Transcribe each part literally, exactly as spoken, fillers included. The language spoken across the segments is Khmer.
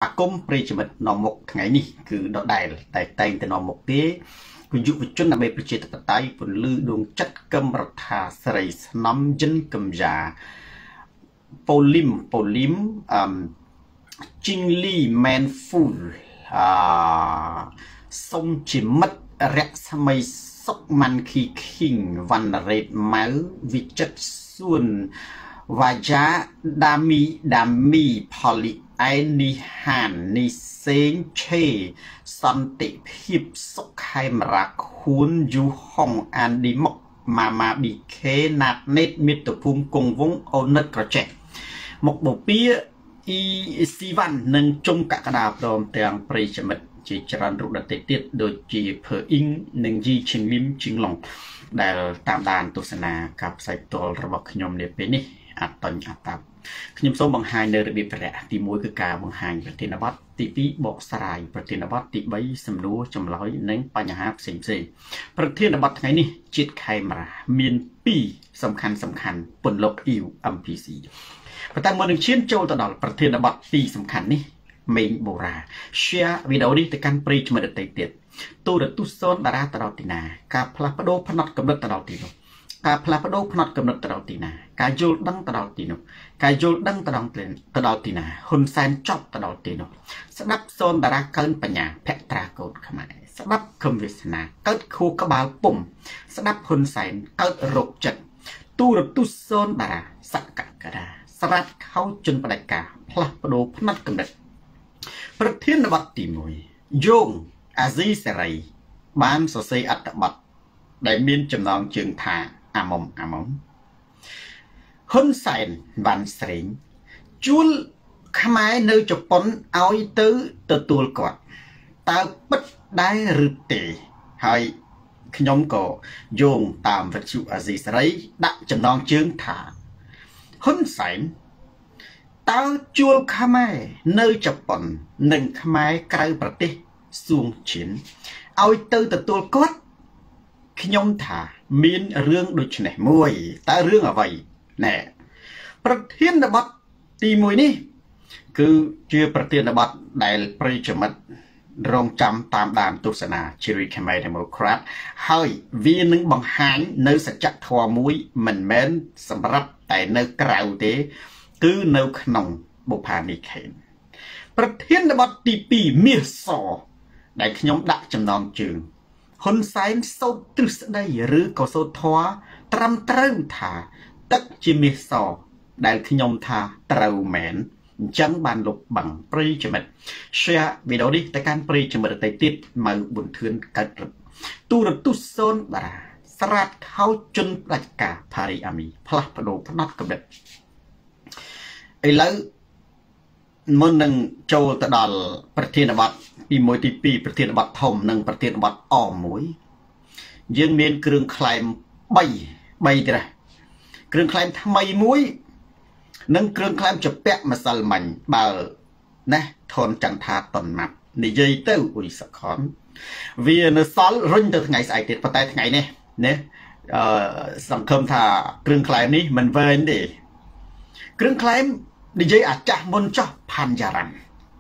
អាគមប្រិយមិត្តនាំមុខថ្ងៃនេះគឺដដែលតែតែងតែនាំមុខទេគឺយុវជនដើម្បីប្រជាធិបតេយ្យពន្លឺដួងចិត្តកឹមរដ្ឋាស្រីស្នំយិនកឹមយ៉ាប៉ូលីមប៉ូលីមអឹមជីងលីមែនហ្វូលអឺសុំជាមិត្តរស្មីសុកម៉ាន់ខីឃីងវណ្ណរ៉េតម៉ៅវិចិត្រសួនវាយ៉ាដាមីដាមីផលីអែននីហាននីសេងឆេសន្តិភាពសុខខេមរាខួនយូហុងអានឌីមុកម៉ាម៉ាប៊ីខេណាត់ណេតមិត្តភូមិគង់វងអូនិតក្រចេះមកបពៀអ៊ីស៊ីវ៉ាន់និងជុំកក្កដាព្រមទាំងប្រិយមិត្តជាច្រើនរូបដទៃទៀតដូចជាភើអ៊ីងនិងយីឈិងលឹមឈិងឡុងដែលតាមដានទស្សនាការផ្សាយផ្ទាល់របស់ខ្ញុំនាពេលនេះអត្តញ្ញអត្តបខ្ញុំសូមបង្ហាញនៅរបៀបប្រៈទីមួយគឺការបង្ហាញប្រធានបទទីពីរបកស្រាយប្រធានបទទីបីសំណួរចម្លើយនិងបញ្ហាផ្សេងផ្សេងប្រធានបទថ្ងៃនេះជាតិខេមរាមានពីរសំខាន់សំខាន់ពន្លក E U M P C ប៉ុន្តែមុននឹងឈានចូលទៅដល់ប្រធានបទពីរសំខាន់នេះមេងបូរ៉ា share វីដេអូនេះទៅកាន់ប្រិយមិត្តដទៃទៀតទូរទស្សន៍សូនតារាទៅដល់ទីណាការផ្លាស់ប្ដូរផ្នត់កំណត់ទៅដល់ទីនោះការផ្លាស់ប្ដូរផ្នត់កំណត់ទៅដល់ទីណាការយល់ដឹងទៅដល់ទីនោះការយល់ដឹងទៅដល់ទៅដល់ទីណាហ៊ុនសែនចប់ទៅដល់ទីនោះស្ដាប់សូនតារាកើនបញ្ញាភក្ត្រាកូនខ្មែរស្ដាប់ខំវាសនាកើតខួរក្បាលពុំស្ដាប់ហ៊ុនសែនកើតរោគចិត្តទូរទស្សន៍សូនតារាសកកដាស្រាត់ខោជន់បដិការផ្លាស់ប្ដូរផ្នត់កំណត់ប្រធានបទទីមួយយោងអាស៊ីសេរីបានសរសេរអត្ថបទដែលមានចំណងជើងថាអាមុំអាមុំហ៊ុនសែនបានស្រេងជួលខ្មែរនៅជប៉ុនឲ្យទៅទទួលគាត់តើពិតដែរឬទេហើយខ្ញុំក៏យោងតាមវិទ្យុអាស៊ីសេរីដាក់ចំណងជើងថាហ៊ុនសែនតើជួលខ្មែរនៅជប៉ុននិងខ្មែរក្រៅប្រទេសសួងឈៀនឲ្យទៅទទួលគាត់ខ្ញុំថាមានរឿងដូចនេះមួយតើរឿងអ្វីណែប្រធានបទទីមួយនេះគឺជាប្រធានបទដែលប្រិយមិត្តរងចាំតាមដានទស្សនាជារីខេមេដេម៉ូក្រាតហើយវានឹងបង្ហាញនៅសច្ចធម៌មួយមិនមែនសម្រាប់តែនៅក្រៅទេគឺនៅក្នុងបុប្ផានិខេនប្រធានបទទីពីរមាសសដែលខ្ញុំដាក់ចំណងជើងហ៊ុនសែនសូត្រទ្រឹស្ដីឬក៏សូត្រធម៌ត្រឹមត្រូវថាទឹកជាមាសសដែលខ្ញុំថាត្រូវមែនអញ្ចឹងបានលុបbằngប្រិយមិត្ត share វីដេអូនេះទៅកាន់ប្រិយមិត្តដទៃទៀតម៉ៅប៊ុនធឿនកើតរឹកទូរទស្សន៍សូនតារាស្រាតខោជន់ផ្ដាច់ការផារីអាមីផ្លាស់ប្ដូរផ្នត់កំណត់ឥឡូវមុននឹងចូលទៅដល់ប្រធានបទទីមួយទីពីរប្រធានបទធំនិងប្រធានបទអមួយយើងមានគ្រឿងក្លែម3 3ទៀតគ្រឿងក្លែមថ្មីមួយនិងគ្រឿងក្លែមជាពាក់ម្សិលមិញបើណាធនចន្ទថាតនម៉ាត់និយាយទៅអ៊ុយសខនវានៅសល់រុញទៅថ្ងៃស្អែកទៀតប៉ុន្តែថ្ងៃនេះណាអឺសង្ឃឹមថាគ្រឿងក្លែមនេះមិនវែងទេគ្រឿងក្លែមនិយាយអាចាស់មុនចោះផាន់យ៉ារ៉ាន់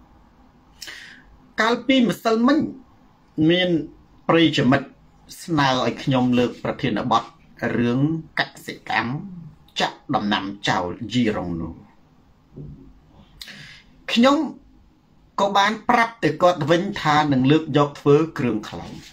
កាលពីម្សិលមិញមានប្រិយមិត្តស្នើឲ្យខ្ញុំលើកប្រធានបទរឿងកសិកម្មចាក់ដំណាំចោលយីរងនោះខ្ញុំក៏បានប្រាប់ទៅគាត់វិញថានឹងលើកយកធ្វើគ្រឿងក្លែង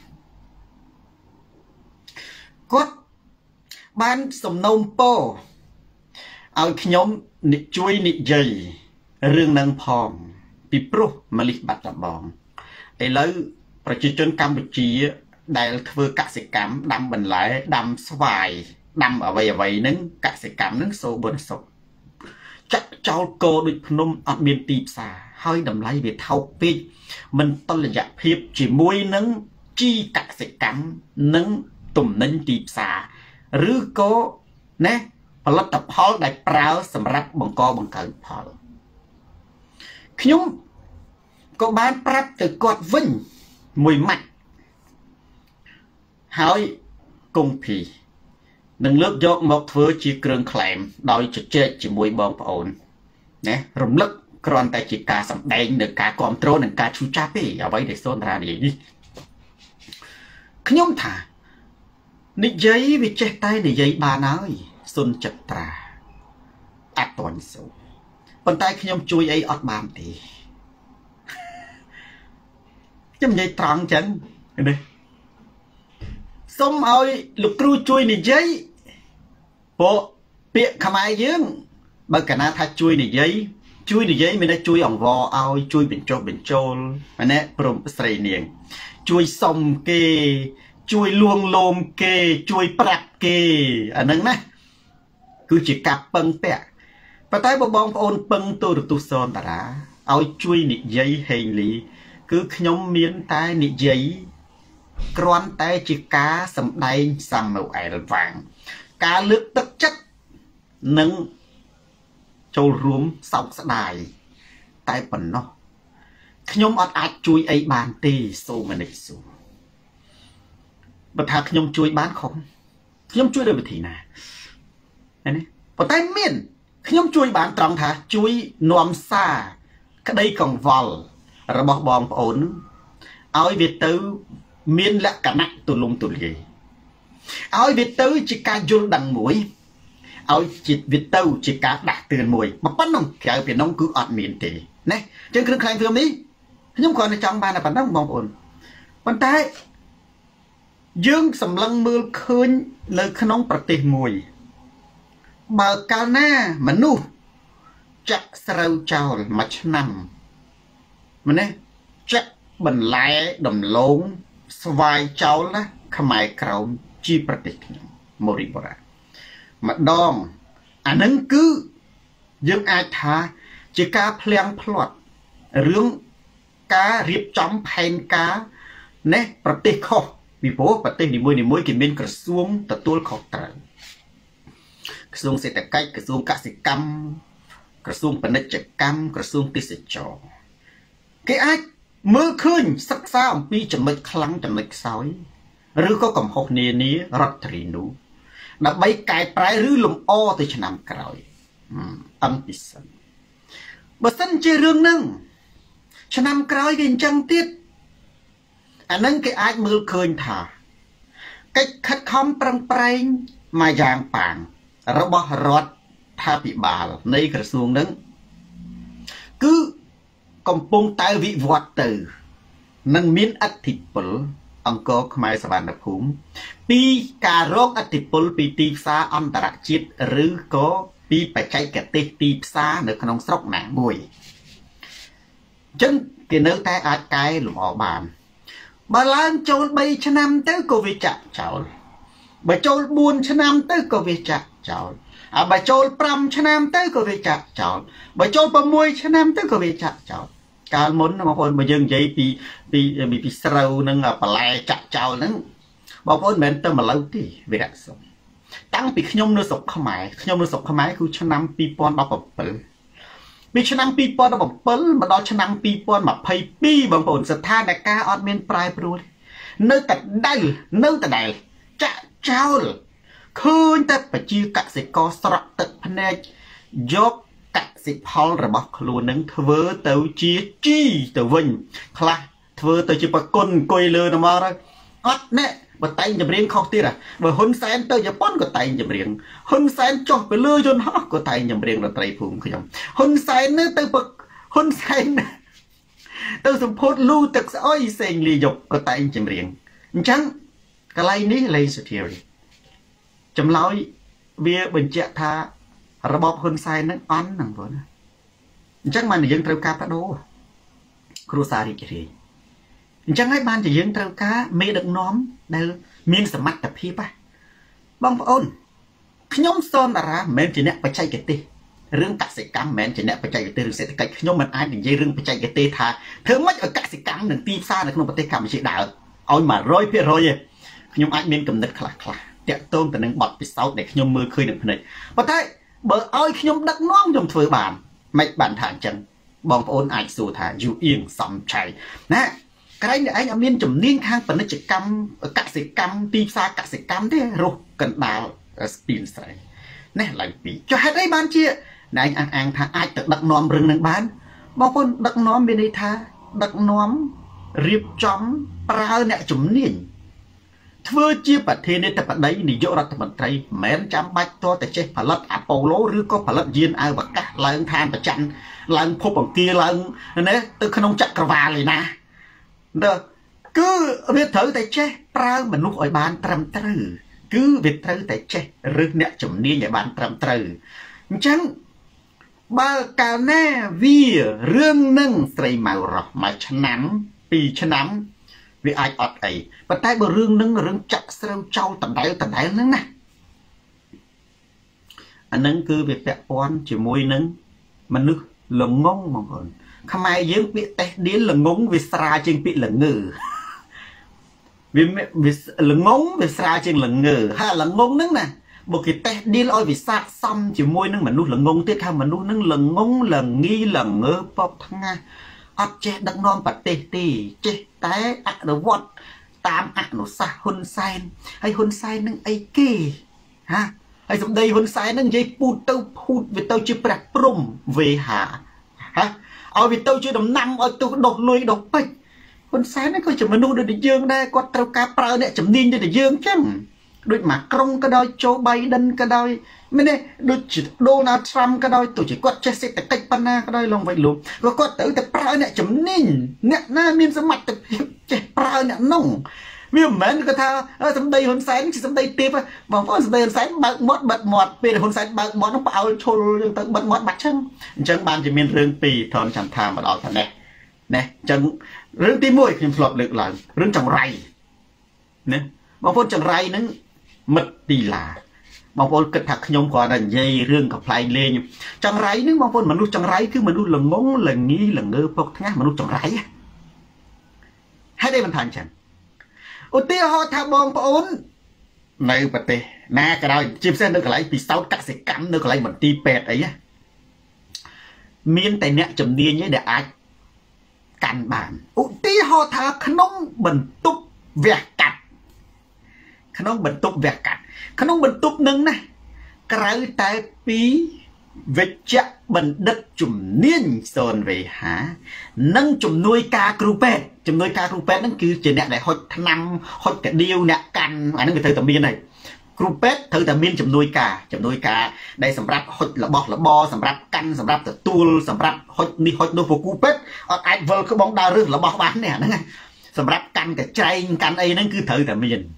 គាត់បានសំណូមពរឲ្យខ្ញុំជួយនិយាយរឿងនឹងផងពីព្រោះម៉ាលីសបាត់ដំបងឥឡូវប្រជាជនកម្ពុជាដែលធ្វើកសិកម្មដាំបន្លែដាំស្វាយដាំអ្វីអ្វីហ្នឹងកសិកម្មហ្នឹងសូបនសុខចាក់ចោលគោដូចភ្នំអត់មានទីផ្សារហើយតម្លៃវាថោកពេកមិនតុល្យភាពជាមួយនឹងជីកសិកម្មនិងទំនិញទីផ្សារឬក៏ណាផលិតផលដែលប្រើសម្រាប់បង្កបង្កើនផលខ្ញុំក៏បានប្រាប់ទៅគាត់វិញមួយម៉ាត់ហើយគង់ភីនឹងលើកយកមកធ្វើជាគ្រឿងក្លែមដោយជជែកជាមួយបងប្អូនណារំលឹកគ្រាន់តែជាការសម្ដែងនៅការគ្រប់គ្រងនិងការឈឺចាប់ទេអ្វីដែលសូនតារានិយាយនេះខ្ញុំថានិយាយវាចេះតែនិយាយបានហើយសុនចិត្តត្រាអត់តន់សូប៉ុន្តែខ្ញុំជួយអីអត់បានទេខ្ញុំនិយាយត្រង់ចឹងណាសូមឲ្យលោកគ្រូជួយនិយាយពួកពាក្យខ្មែរយើងបើកាលណាថាជួយនិយាយជួយនិយាយមានតែជួយអង្វរឲ្យជួយបញ្ចុះបញ្ចូលណាព្រមស្រីនាងជួយសុំគេជួយលួងលោមគេជួយប្រាប់គេអាហ្នឹងណាគឺជាការពឹងពាក់ប៉ុន្តែបងប្អូនពឹងទូរទស្សន៍សនតារាឲ្យជួយនិយាយហេងលីគឺខ្ញុំមានតែនិយាយគ្រាន់តែជាការសម្ដែងសាម៉ូអែលវាងការលើកទឹកចិត្តនិងចូលរួមសោកស្ដាយតែប៉ុណ្ណោះខ្ញុំអត់អាចជួយអីបានទេសូមនិចសូមបើថាខ្ញុំជួយបានខុសខ្ញុំជួយដោយវិធីណាណាប៉ុន្តែមានខ្ញុំជួយបានត្រង់ថាជួយនាំសារក្តីកង្វល់របស់បងប្អូនឲ្យវាទៅមានលក្ខណៈទូលំទូលាយឲ្យវាទៅជាការយល់ដឹងមួយឲ្យជាវាទៅជាការដាស់តឿនមួយប៉ុណ្ណឹងក្រៅពីនោះគឺអត់មានទេណាអញ្ចឹងគ្រឿងខ្លែងfilmនេះខ្ញុំគ្រាន់តែចង់បានតែប៉ុណ្ណឹងបងប្អូនប៉ុន្តែយើងសម្លឹងមើលឃើញនៅក្នុងប្រទេសមួយបើកាលណាមនុស្សចាក់ស្រូវចោលមួយឆ្នាំម្នេះចាក់បន្លែដំឡូងស្វាយចោលណាខ្មែរក្រោមជាប្រទេសខ្ញុំមូរីបូរ៉ាម្ដងអានឹងគឺយើងអាចថាជាការភ្លៀងផ្្លាត់រឿងការរៀបចំផែនការណែប្រទេសខុសពីព្រោះប្រទេសនីមួយៗគេមានក្រសួងទទួលខុសត្រូវក្រសួងសេដ្ឋកិច្ចក្រសួងកសិកម្មក្រសួងពាណិជ្ជកម្មក្រសួងទេសចរគេអាចមើលឃើញសិក្សាអំពីចំណុចខ្លាំងចំណុចខ្សោយឬក៏កំហុសនានារដ្ឋត្រីនោះដើម្បីកែប្រែឬលំអទៅឆ្នាំក្រោយអង្គពិសិនបើសិនជារឿងហ្នឹងឆ្នាំក្រោយវាអញ្ចឹងទៀតអាហ្នឹងគេអាចមើលឃើញថាកិច្ចខិតខំប្រឹងប្រែងមួយយ៉ាងប៉ាងរបស់រដ្ឋាភិបាលនៃក្រសួងហ្នឹងគឺកំពុងតែវិវត្តទៅនឹងមានអធិពលអង្គរខ្មែរសវណ្ណភូមិពីការរកអធិពលពីទីផ្សារអន្តរជាតិឬក៏ពីបច្ចេកទេសទីផ្សារនៅក្នុងស្រុកណាមួយអញ្ចឹងគេនៅតែអាចកែលម្អបានបើឡើងចូលបីឆ្នាំទៅក៏វាចាក់ចោលបើចូលបួនឆ្នាំទៅក៏វាចាក់ចោលអាបើចូលប្រាំឆ្នាំទៅក៏វាចាក់ចោលបើចូលប្រាំមួយឆ្នាំទៅក៏វាចាក់ចោលកាលមុនបងប្អូនបើយើងនិយាយពីពីពីស្រូវនឹងបន្លែចាក់ចោលហ្នឹងបងប្អូនមិនមែនទៅម្ល៉េះទេវិរៈសុខតាំងពីខ្ញុំនៅស្រុកខ្មែរខ្ញុំនៅស្រុកខ្មែរគឺឆ្នាំពីរពាន់ដប់ប្រាំពីឆ្នាំពីរពាន់ដប់ប្រាំមកដល់ឆ្នាំពីរពាន់ម្ភៃពីរបងប្អូនស្ថានភាពអត់មានប្រែប្រួលនៅតែដែលនៅតែដែលចាក់ចោលឃើញតែប្រជាកសិករស្រក់ទឹកភ្នែកយកកសិផលរបស់ខ្លួននឹងធ្វើទៅជាជីទៅវិញខ្លះធ្វើទៅជាប្រគុណអង្គុយលើទៅមកអត់ណែបើតែងចម្រៀងខុសទៀតបើហ៊ុនសែនទៅជប៉ុនក៏តែងចម្រៀងហ៊ុនសែនចុះទៅលើយន្តហោះក៏តែងចម្រៀងតន្ត្រីភូមិខ្ញុំហ៊ុនសែនទៅទៅហ៊ុនសែនទៅសម្ពោធលូទឹកស្អុយសេងលីយកក៏តែងចម្រៀងអញ្ចឹងកន្លែងនេះលេងសុធារីចម្លើយវាបញ្ជាក់ថារបបហ៊ុនសែននឹងអន់ហ្នឹងបងអញ្ចឹងបានយើងត្រូវការបដូរគ្រួសាររីករាយអញ្ចឹងហើយបានជាយើងត្រូវការមេដឹកនាំដែលមានសមត្ថភាពបងប្អូនខ្ញុំសនតារាមិនមែនជាអ្នកបច្ចេកទេសរឿងកសិកម្មមិនមែនជាអ្នកបច្ចេកទេសរឿងសេដ្ឋកិច្ចខ្ញុំមិនអាចនិយាយរឿងបច្ចេកទេសថាធ្វើម៉េចឲ្យកសិកម្មនិងទីផ្សារនៅក្នុងប្រទេសកម្ពុជាដើរឲ្យមួយរយភាគរយទេខ្ញុំអាចមានគំនិតខ្លះខ្លះតាក់ទងទៅនឹងបទពិសោធន៍ដែលខ្ញុំមើលឃើញនឹងភ្នែកប៉ុន្តែបើឲ្យខ្ញុំដឹកនាំខ្ញុំធ្វើបានមិនបានថាអញ្ចឹងបងប្អូនអាចសួរថាយូអៀងសំឆៃណាក្រែងឯងអត់មានជំនាញខាងពាណិជ្ជកម្មកសិកម្មទីផ្សារកសិកម្មទេរស់កណ្ដាលស្ពានស្រែនេះឡើងពីចុះហេតុអីបានជាណែឯងអះអាងថាអាចទៅដឹកនាំរឿងនឹងបានบางคนดักน้อมเป็นในท่าดักน้อมเรียบจอมปราเนี่ยจุ่มเนียนเธอจีประเทศในแต่ปัจจัยนิยมรัฐมนตรีแม้จำบัดตัวแต่เช่ผลัดอโปโลหรือก็ผลัดยีนเอาบักกะลังทานประจันลังพบบังกีลังเนี่ยตัวขนมจักรวาลเลยนะเด้อcứ việc thử tại chế pra mình lúc ở bàn trầm trừ cứ việc thử tại chế rước nè chủng ni ở bàn trầm trừ chẳng ba cả nè vì rương nâng sầy màu rọ mà chân nắng vì chân nắng vì ai ọt ấy và tay bờ rương nâng rương chặt sâu trâu tầm đáy tầm đáy nâng nè anh nâng cứ việc vẽ quan chỉ môi nâng mà nước lồng ngông mà còn không ai dưỡng bị tét đến là ngông vì xa trên bị là ngừ vì vì là ngông vì xa trên là ngừ hay là ngông nâng nè một cái tét đi lôi vì xa xong chỉ môi nâng mà nút là ngông tiếc hay mà nút nâng là ngông là nghi là ngơ bọc thăng nga ớt chết đắc non bạc tê tê chết té ạc đồ vọt tám ạc nó xa hôn sai hay hôn sai nâng ấy kì ha hay trong đây hôn sai nâng dây bụt tâu bụt vì tâu chưa bạc prum về hạ ha ở vì tâu chưa đầm năm ở tôi đột lùi đột bạch hôn sai nó có chừng mà nuôi được dương đây có tàu cá prao này chấm ninh để dương chăng đôi mà krong cái đôi Joe Biden cái đôi mấy này đôi chỉ Donald Trump cái đôi tôi chỉ quát chết sẽ tách pana cái đôi lòng vậy luôn có quát tới tập prao này chấm ninh nè na miên sẽ mặt tập chết prao này nông vì mến cái thao ở trong đây hôn sai chỉ trong đây tiếp á mà có trong đây hôn sai bật mót bật mót bây giờ hôn sai bật mót nó bảo trôi tới bật mót bật chân chân ban chỉ miên rương pì thon chẳng tham mà đỏ thật nè nè chân rương tim mũi phim flop lực là rương trồng ray nè bang phun trồng ray nứng mật tì là bang phun cất thật nhung còn là dây rương gặp lại lên trồng ray nứng bang phun mà nuôi trồng ray cứ mà nuôi là ngóng là nghi là ngơ bốc thang mà nuôi trồng ray hai đây mình thành chẳng ủa tiêu họ thà bong ổn này bật tê na cái đó chim sen được lại bị sáu cắt sẽ cắn được lại một tí pẹt ấy á miên tay nẹt chấm điên nhé để ai cắn bàn ủa tiêu họ thà khăn ông bẩn túc vẹt cắt khăn ông bẩn túc vẹt cắt khăn ông bẩn túc nâng này cái tay pí vết chặt bẩn đất chùm niên sồn về hả nâng chùm nuôi cá crupet chùm nuôi cá crupet nâng cứ chỉ nè để hốt năm hốt cả điêu nè cằn anh người thầy tầm biên này crupet thầy tầm biên chùm nuôi cá chùm nuôi cá đây sầm ráp hốt là bọt là bo sầm ráp cằn sầm ráp tuôn sầm ráp hốt đi hốt nuôi phục crupet ở ai vơ cái bóng đào rước là bọt bán nè nè sầm ráp cằn cái chay cằn ấy nâng cứ thầy tầm biên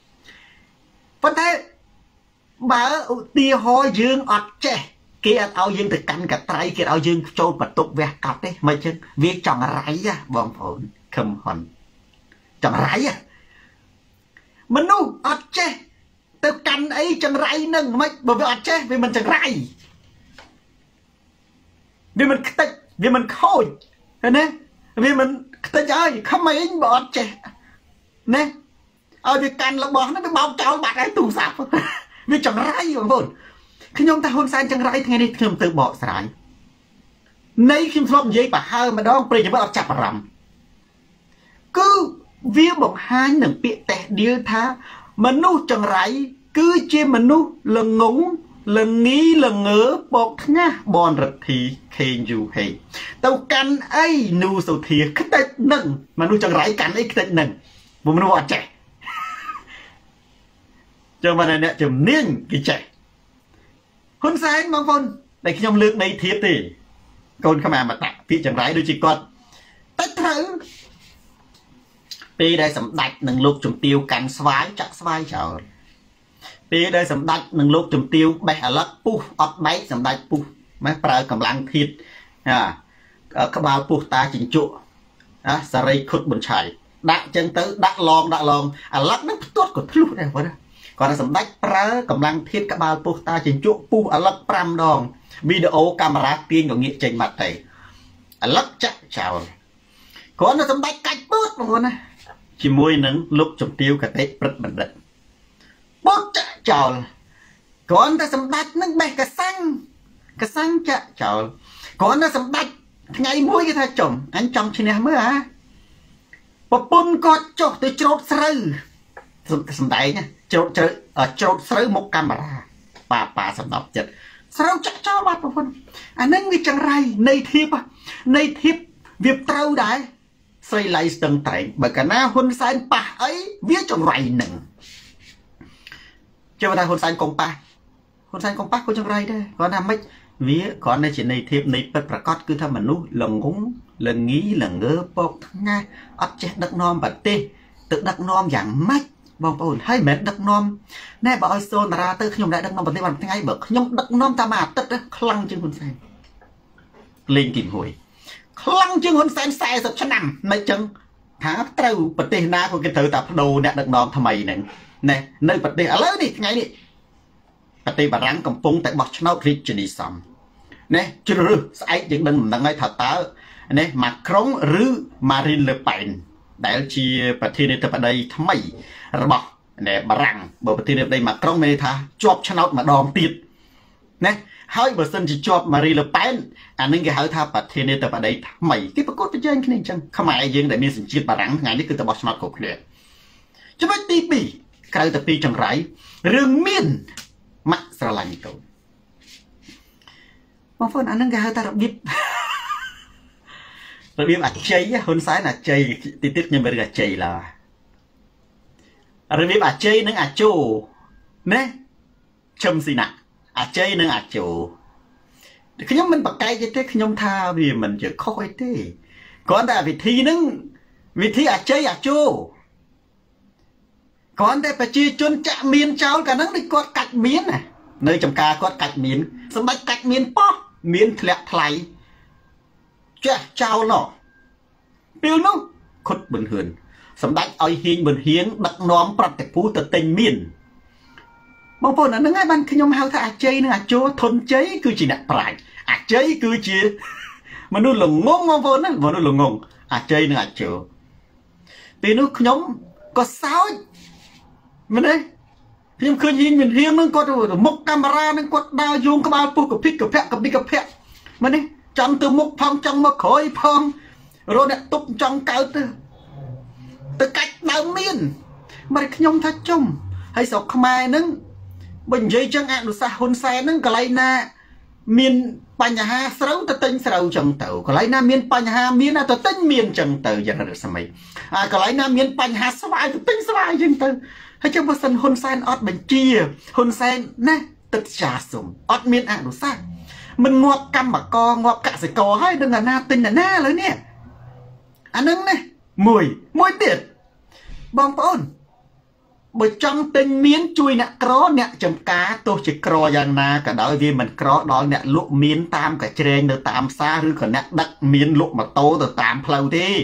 vẫn thế bà tia ho dương ọt trẻ kia ao dương từ canh cả trái kia ao dương trôi bật tục vẹt cọt đấy mấy chân việc tròn rải ra bom phun khâm hòn tròn rải à mình nu ọt che từ canh ấy tròn rải nâng mấy bởi vì ọt che vì mình tròn rải vì mình tách vì mình khôi nè vì mình tách ơi không mấy anh ọt che nè ở việc canh là bỏ nó bị bao trâu bạc ấy tù sạp vì tròn rải bom phun khi nhung ta hôn sai chẳng rãi thế này thường từ bỏ sải nay khi flop dây bà hai mà đó bây giờ bắt chặt bà rầm cứ viết bọc hai nâng bịa tẹt điêu tha mà nu chẳng rãi cứ chê mà nu là ngúng là nghĩ là ngỡ bọc nha bọn rật thì khen dù hề tao canh ấy nu sầu thiệt khích tay nâng mà nu chẳng rãi canh ấy khích tay nâng bố mà nu bỏ trẻ cho mà này nè chùm niên cái trẻ hôn sai bang phun để khi nhom lược đây thiệt thì con không mà tặng phía chẳng rãi đôi chị con tách thử pi đây sầm đạch nâng lục trùng tiêu cắn xoái chặt xoái chở pi đây sầm đạch nâng lục trùng tiêu bẻ lắc pu ọt máy sầm đạch pu máyប្រើកម្លាំងធៀបអាក្បាលពុះតាជញ្ជក់អាសារីខុតបន្ឆៃដាក់ចឹងទៅដាក់ឡងដាក់ឡងអាលឹកនឹងផ្ទាត់ក៏ធ្លុះដែរបងcòn là sầm đáchប្រើកម្លាំងធៀបក្បាលពុះតាជញ្ជក់ពុះអាលឹកប្រាំដងវីដេអូកាមេរ៉ាទាញក៏ងាកចេញបាត់ទៅអាលឹកចាក់ចោលគាត់នៅសำដាច់កាច់ពើតបងប្អូនណាជាមួយនឹងលុកជំទាវកតេព្រឹទ្ធបណ្ឌិតបោកចាក់ចោលគាត់តែសម្ដេចនឹងបេះកសាំងកសាំងចាក់ចោលគាត់នៅសម្ដេចថ្ងៃមួយគេថាចំអញចង់ឈ្នះមើលហ่าប្រពន្ធគាត់ចុះទៅច្រូតស្រូវសម្ដែងច្រូតច្រូតច្រូតស្រូវមុខកាមេរ៉ាប៉ាប៉ាសម្ដប់ចិត្ត sao chắc cho bát một phần anh nâng vì chẳng rai này thiếp à này thiếp việc trâu đấy xây lại tầng tại bởi cả na hôn san pa ấy viết trong rai nừng cho ta hôn san công pa hôn san công pa có trong rai đây còn làm mấy vía còn đây chuyện này thiếp này bật cót cứ thầm mình nu lần ngúng lần nghĩ lần ngơ bọc ngay ấp chết đất non bật tê tự đất non dạng mách bong bồn hay mệt đất non nè bảo xôn ra từ khi nhung đại đất non bật tê bằng ngay bậc nhung đất non ta mà tất khăng trên hôn san lên kìm hồi khăng trên hôn san sai sập chân nằm nơi chân thả trâu bật tê na của cái thử tập đồ nè đất non tham mày nè nè nơi bật tê ở lớn đi ngay đi bật tê bà rắn cầm pung tại bọt nó rít trên đi xong nè chưa được sai những đừng đừng ngay thật tớ nè mà krong rứ Marine Le Pen đại chiประเทศในประเทศใดทำไมระบบเนี่ยบรังบประเทศในประเทศมาครองไม่ได้ท่าจอบชนะมาดอมติดเนี่ยให้เบอร์เซนจะจอบมารีเลเปนอันนึงก็ให้ท่าประเทศในประเทศใดทำไมที่ปรากฏเป็นยังไงจังขมายยังได้มีสินชีพบรังไงนี่คือตะบอชนะกบเลยจะไม่ตีปีใครแต่ปีจังไรเรื่องมีนมัสลายตัวบางคนอันนึงก็ให้ท่าระบิดระเบียบอัดใจคนซ้ายน่ะใจติดติดยังไม่ได้ใจละระเบียบอัดใจนึงอัดโจเนี่ยชมสินะอัดใจนึงอัดโจขยมมันปากไก่จะเท่ขยมท่าvì mìnhจะค่อยเท่ก่อนแต่วิธีนึงวิธีอัดใจอัดโจก่อนแต่ไปจีจนจะเมียนเจ้ากันนั้นได้กดกัดเมียนน่ะเนยจำกากดกัดเมียนสมัยกัดเมียนป๊อกเมียนทะเลทลายเจ้าเจ้าเนาะเปลี่ยนนู้คดบนเหือนสำได้เอาหินบนเฮียงดักน้อมปรับแต่ผู้ตัดเต็งมีนบางคนนั่นไงบ้านขยมเฮาถ้าอาเจนึงอาโจทนเจคือจีนักปลายอาเจคือจีมนุษย์หลงงงบางคนนั่นมนุษย์หลงงงอาเจนึงอาโจปีนู้ขยมก็สาวมันเลยขยมเคยยิงเป็นเฮียงนึงก็มุกกำรานึงก็ดาวยุงกบาลปูกับพิกกับแพะกับดิกับแพะมันนี่จังตัวมุกพองจังมาคอยพองโรเนี่ยตุกจังเก่าตัวตัวกัดดาวมีนมาขยมทัดจมให้สอกขมายนึงบัญญัติจังอ่ะดูสะหุ่นแสนึงก็เลยนะมีนปัญหาสาวตัวตึงสาวจังเต่าก็เลยนะมีนปัญหามีนตัวตึงมีนจังเต่าอย่างนั้นสมัยอ่ะก็เลยนะมีนปัญหาสบายตัวตึงสบายจังเต่าให้เจ้าบุษนหุ่นแสนอดบัญชีหุ่นแสนนะตึกจ่าสมอดมีนอ่ะดูสะมันงวบกำบักกองวบกะใส่กอให้ดึงหน้าตินหน้าเลยเนี่ยอันนั้นเนี่ยมวยมวยเด็ดบองปอนbởi trong tình miến chui nè có nè chấm cá tôi chỉ còយ៉ាងណាក៏ដោយវាមិនក្រដល់អ្នកលក់មានតាមកាច្រែងនៅតាមផ្សារឬក៏អ្នកដឹកមានលក់ម៉ូតូទៅតាមផ្លូវទេ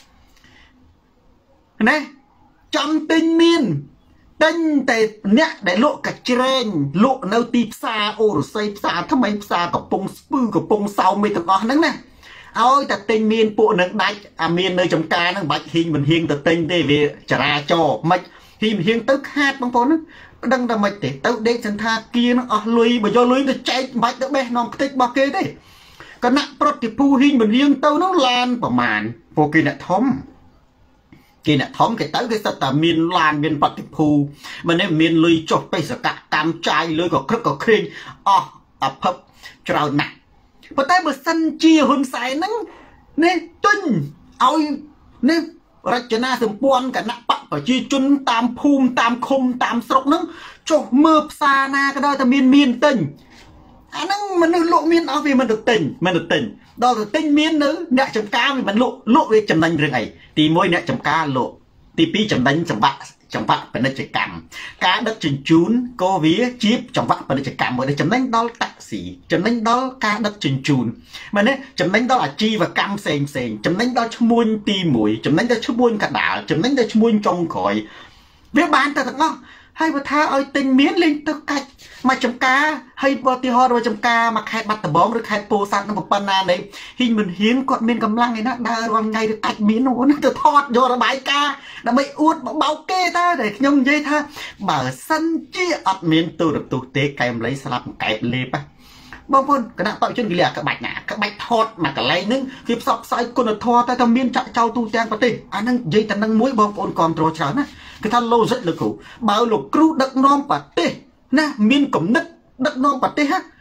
ណែចំទិញមានទិញតែអ្នកដែលលក់កាច្រែងលក់នៅទីផ្សារអូរស័យផ្សារថ្មីផ្សារកំពង់ស្ពឺកំពង់សោមមិនទាំងអស់ហ្នឹងណាឲ្យតែទិញមានពួកនឹងដាច់អាមាននៅចំការហ្នឹងបាច់ហ៊ីងមិនហ៊ីងទៅទិញទេវាចរាចរណ៍មិនហ៊ីមហ៊ៀងទៅខាតបងប្អូនហ្នឹងដឹងតែមិនទេទៅដេកសន្តាគារហ្នឹងអស់លុយបើយកលុយទៅចែកបាច់ទៅបេះនាំខ្ទេចរបស់គេទេគណៈប្រតិភូហ៊ីងមិនហ៊ៀងទៅនោះឡានប្រមាណពួកគេអ្នកធំគេអ្នកធំគេទៅគេសិតតែមានឡានមានប្រតិភូមិននេះមានលុយចុះបេសកកម្មចាយលុយក៏ក្រឹកក៏ក្រែងអស់អភពច្រើនណាស់ប៉ុន្តែបើសិនជាហ៊ុនសែនហ្នឹងនេះទុញឲ្យនេះរចនាសម្ព័ន្ធគណៈបកប្រជាជនតាមភូមិតាមឃុំតាមស្រុកហ្នឹងចុះមើលផ្សារណាក៏ដោយតែមានមានទិញអាហ្នឹងមនុស្សលក់មានអស់វាមិនទៅទិញមិនទៅទិញដល់ទៅទិញមាននៅអ្នកចំការវាមិនលក់លក់វាចំណេញរឿងអីទីមួយអ្នកចំការលក់ទីពីរចំណេញចង្វាក់ចង្វាក់ពាណិជ្ជកម្មការដឹកជញ្ជូនក៏វាជាចង្វាក់ពាណិជ្ជកម្មមួយដែលចំណេញដល់តាក់ស៊ីចំណេញដល់ការដឹកជញ្ជូនមែនទេចំណេញដល់អាជីវកម្មផ្សេងផ្សេងចំណេញដល់ឈ្មួញទីមួយចំណេញដល់ឈ្មួញកដាលចំណេញដល់ឈ្មួញចុងក្រោយវាបានតែទាំងអស់ហើយបើថាឲ្យទិញមានលេងទៅកាច់មកចំការហើយបើទីហោរបស់ចំការមកខេត្តបាត់ដំបងឬខេត្តពោធិ៍សាត់នឹងប៉ុណ្ណានេះហ៊ីងមិនហ៊ានគាត់មានកម្លាំងឯណាដើររាល់ថ្ងៃទៅកាច់មាននោះទៅថតយករបាយការណ៍ដើម្បីអួតបោកគេតើតែខ្ញុំនិយាយថាបើសិនជាអត់មានទូរទស្សន៍ទេកែមលៃស្លាប់កែបលេបបងប្អូនគណៈបព្វជិនកលក្បាច់ណាក្បាច់ថតមកកន្លែងហ្នឹងគេផ្សព្វផ្សាយគុណធម៌តែតែមានចាក់ចោលទូទាំងប្រទេសអាហ្នឹងនិយាយតែនឹងមួយបងប្អូនគ្រប់គ្រងច្រើនណាគេថា logic លោកគ្រូបើលោកគ្រូដឹកនាំប្រទេសណាមានគំនិតដឹកនាំប្រទេសហ่ะ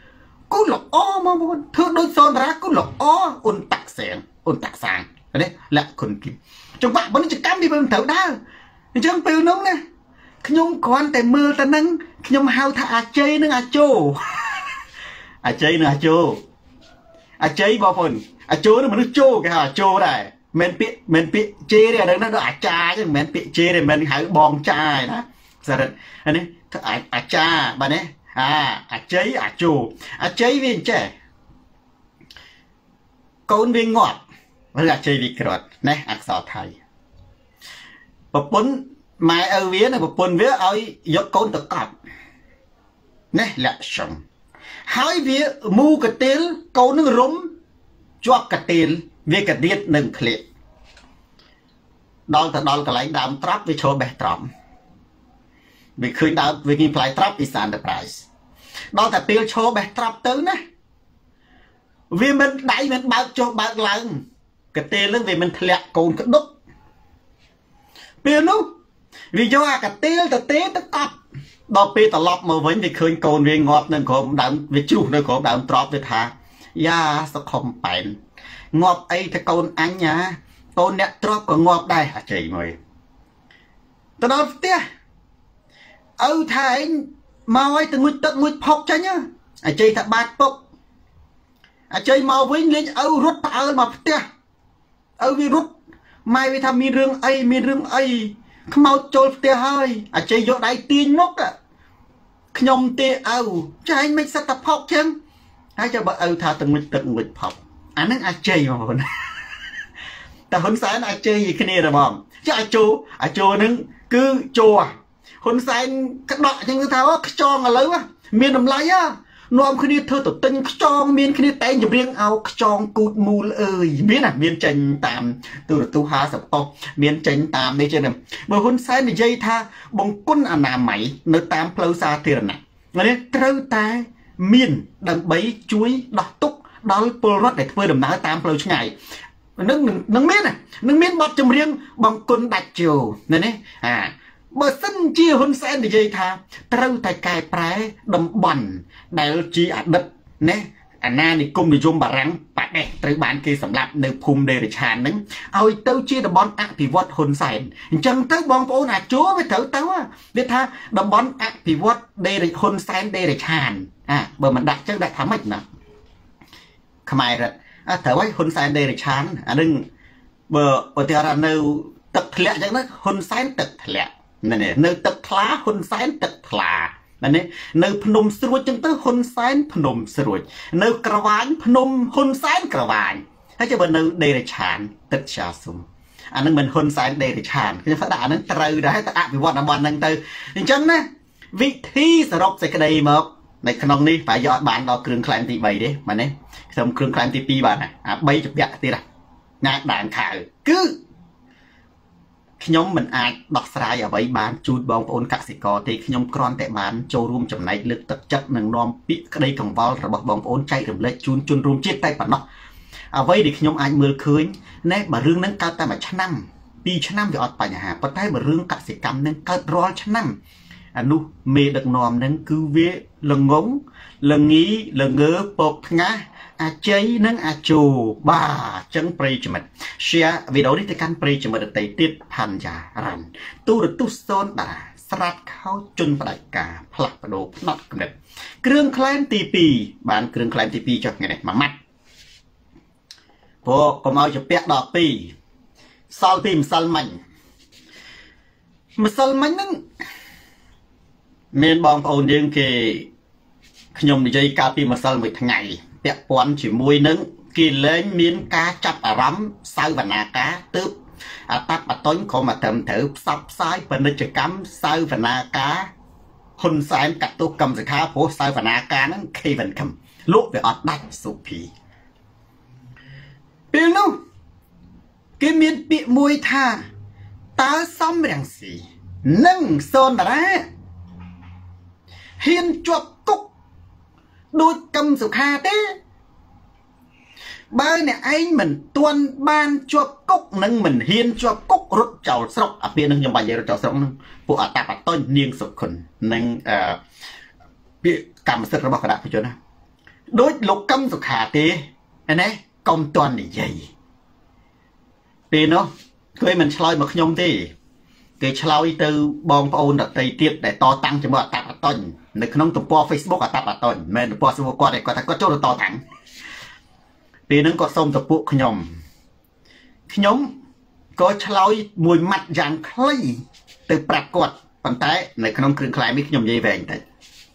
គូលអូមកបងធ្វើដូចសនតារាគូលអូអ៊ុនតាក់សែងអ៊ុនតាក់សាងនេះលក្ខគុណគីចង្វាក់ពាណិជ្ជកម្មវាមិនត្រូវដើរអញ្ចឹងពេលនោះណាខ្ញុំគ្រាន់តែមើលតែនឹងខ្ញុំហៅថាអាជ័យនិងអាជោអាជ័យនិងអាជោអាជ័យបងប្អូនអាជោនឹងមនុស្សជោគេហៅអាជោដែរមិនពាក្យមិនពាក្យជេទេអានឹងដល់អាចារ្យចឹងមិនពាក្យជេទេមិនហៅបងចាយណាសារ៉ិតនេះអាចារ្យបាទនេះអាអាជ័យអាជោអាជ័យវាអញ្ចេះកូនវាងាប់ឬអាជ័យវាក្រត់ណាអក្សរថៃប្រពន្ធម៉ែឪវានៅប្រពន្ធវាឲ្យយកកូនទៅកប់នេះលក្ខសំហើយវាមូកទៀលកូននឹងរុំជាប់កទៀលវាកទៀតនឹងក្លៀកដល់ទៅដល់កន្លែងដើមត្រាប់វាឈរបេះត្រប់វាឃើញដើមវាគីផ្លែត្រាប់អ៊ីសានទៅប្រៃដល់តែពេលឈរបេះត្រាប់ទៅណាវាមិនដៃមិនបើកចុះបើកឡើងកទេលនឹងវាមិនធ្លាក់កូនក្ដុកពេលនោះវាយកអាកទេលទៅទេទៅកប់ដល់ពេលត្រឡប់មកវិញវាឃើញកូនវាងាប់នៅក្រោមដើមវាជ្រុះនៅក្រោមដើមត្រប់វាថាយ៉ាសខំប៉ែនងាប់អីទៅកូនអញណាកូនអ្នកត្រប់ក៏ងាប់ដែរអាជ័យមួយទៅដល់ផ្ទះឪថាឯងមកឲ្យទៅងុយទឹកងុយផុកចាញ់អាជ័យថាបាត់ពុកអាជ័យមកវិញលេងឪរត់ផ្អើលមកផ្ទះឪវារត់ម៉ែវាថាមានរឿងអីមានរឿងអីខ្មោចចូលផ្ទះហើយអាជ័យយកដៃទាញមុខខ្ញុំទេឪចាញ់មិនសិតតែផុកចឹងហើយចាំបើឪថាទៅងុយទឹកងុយផុកអាហ្នឹងអាជ័យបងប្អូនតែហ៊ុនសែនអាជ័យគ្នាទេបងចាអាជោអាជោហ្នឹងគឺជោហ៊ុនសែនក្តក់ចឹងថាខ្ចងឥឡូវមានតម្លៃនាំគ្នាធ្វើទៅទិញខ្ចងមានគ្នាតែងចម្រៀងឲ្យខ្ចងគូតមូលអើយមានណាមានចេញតាមទូរទស្សន៍ហាសិបប៉ុសមានចេញតាមនេះចឹងបើហ៊ុនសែននិយាយថាបង្គន់អនាម័យនៅតាមផ្លូវសាធារណៈនេះត្រូវតែមានដើម្បីជួយដោះទុក្ខដល់ពលរដ្ឋដែលធ្វើដំណើរតាមផ្លូវឆ្ងាយនឹងនឹងមាននឹងមានបទចម្រៀងបង្គន់ដាច់ជោនេះនេះអាបើសិនជាហ៊ុនសែននិយាយថាត្រូវតែកែប្រែតំបន់ដែលជាអតីតណាអាណានិគមនិយមបារាំងបដិសត្រូវបានគេសម្លាប់នៅភូមិដេរឆានហ្នឹងឲ្យទៅជាតំបន់អភិវឌ្ឍហ៊ុនសែនអញ្ចឹងទៅបងប្អូនអាចជួវាត្រូវទៅវាថាតំបន់អភិវឌ្ឍដេរហ៊ុនសែនដេរឆានអាបើមិនដាក់ចឹងដាក់ថាម៉េចណាខ្មែររត់អត់ត្រូវឲ្យហ៊ុនសែនដេរឆានអានឹងបើឧទាហរណ៍នៅទឹកធ្លាក់ចឹងណាហ៊ុនសែនទឹកធ្លាក់នេះនៅទឹកថ្លាហ៊ុនសែនទឹកថ្លានេះនៅភ្នំស្រួចចឹងទៅហ៊ុនសែនភ្នំស្រួចនៅក្រវាញភ្នំហ៊ុនសែនក្រវាញហើយចាំបើនៅដេរឆានទឹកឆាស៊ុំអានឹងមិនហ៊ុនសែនដេរឆានខ្ញុំថាដាក់អានឹងត្រូវដែរតែអភិវឌ្ឍតំបន់ហ្នឹងទៅអញ្ចឹងណាវិធីសរុបសេចក្តីមកនៅក្នុងនេះប្រយោជន៍បានដល់គ្រឿងក្លែមទី3ទេមែនទេខ្ញុំគ្រឿងក្លែមទី2បានអា3ជំពាក់ទៀតណាដានខៅគឺខ្ញុំមិនអាចដោះស្រាយអ្វីបានជូនបងប្អូនកសិករទេខ្ញុំគ្រាន់តែបានចូលរួមចំណែកលើកទឹកចិត្តនិងនាំពាក្យក្តីកង្វល់របស់បងប្អូនចែករំលែកជូនជនរួមជាតិតែប៉ុណ្ណោះអ្វីដែលខ្ញុំអាចមើលឃើញណែបើរឿងហ្នឹងកើតតែមួយឆ្នាំពីរឆ្នាំវាអត់បញ្ហាប៉ុន្តែបើរឿងកសិកម្មហ្នឹងកើតរាល់ឆ្នាំអានោះមេដឹកនាំហ្នឹងគឺវាល្ងងល្ងីល្ងើពកថ្ងាសអាជ័យនិងអាជោបាទអញ្ចឹងប្រិយមិត្ត share វីដេអូនេះទៅកាន់ប្រិយមិត្តដទៃទៀតផាន់យ៉ារ៉ាន់ទូរទស្សន៍សូនតារាស្រាត់ខោជន់ផ្ដាច់ការផ្លាស់ប្ដូរផ្នត់គំនិតគ្រឿងក្លែមទី2បានគ្រឿងក្លែមទី2ចុះថ្ងៃនេះមួយម៉ាត់ព្រោះកុំឲ្យជាពាក់ដល់2សល់ពីម្សិលមិញម្សិលមិញហ្នឹងមានបងប្អូនយើងគេខ្ញុំនិយាយកាលពីម្សិលមួយថ្ងៃពាក់ព័ន្ធជាមួយនឹងគេលែងមានការចាប់អារម្មណ៍សាវនាការទើបអតបតុញក៏មកត្រឹមត្រូវផ្សព្វផ្សាយពាណិជ្ជកម្មសាវនាការហ៊ុនសែនកាត់ទោសកម្មសិក្ខាព្រោះសាវនាការហ្នឹងខេវិនខំលក់វាអត់ដាច់សុភីពេលនោះគេមានពាក្យមួយថាតើសំរងស៊ីនិងសូនតារាហ៊ានជាប់គុកដូចកម្មសុខាទេបើអ្នកឯងមិនទាន់បានជាប់គុកនឹងមិនហ៊ានជាប់គុករត់ចោលស្រុកអាពាក្យនឹងខ្ញុំបាញ់រត់ចោលស្រុកនឹងពួកអតបតុញនាងសុខុននិងអឺពាក្យកម្មសិទ្ធិរបស់គណៈប្រជាជនណា đối lục căm sục hạ tí anh ấy công toàn để dày vì nó cười mình sloi một nhông thì cái sloi từ bong ôn đặt tay tiếp để to tăng cho mọi tập ở tuần nếu không tụi po Facebook ở tập ở tuần mình po Facebook qua để có thể có chỗ được to thẳng vì nó có xong tập bộ nhom nhóm có sloi mùi mặt dạng khay từ bạc quạt bàn tay này không kêu khai biết nhom dây về vậy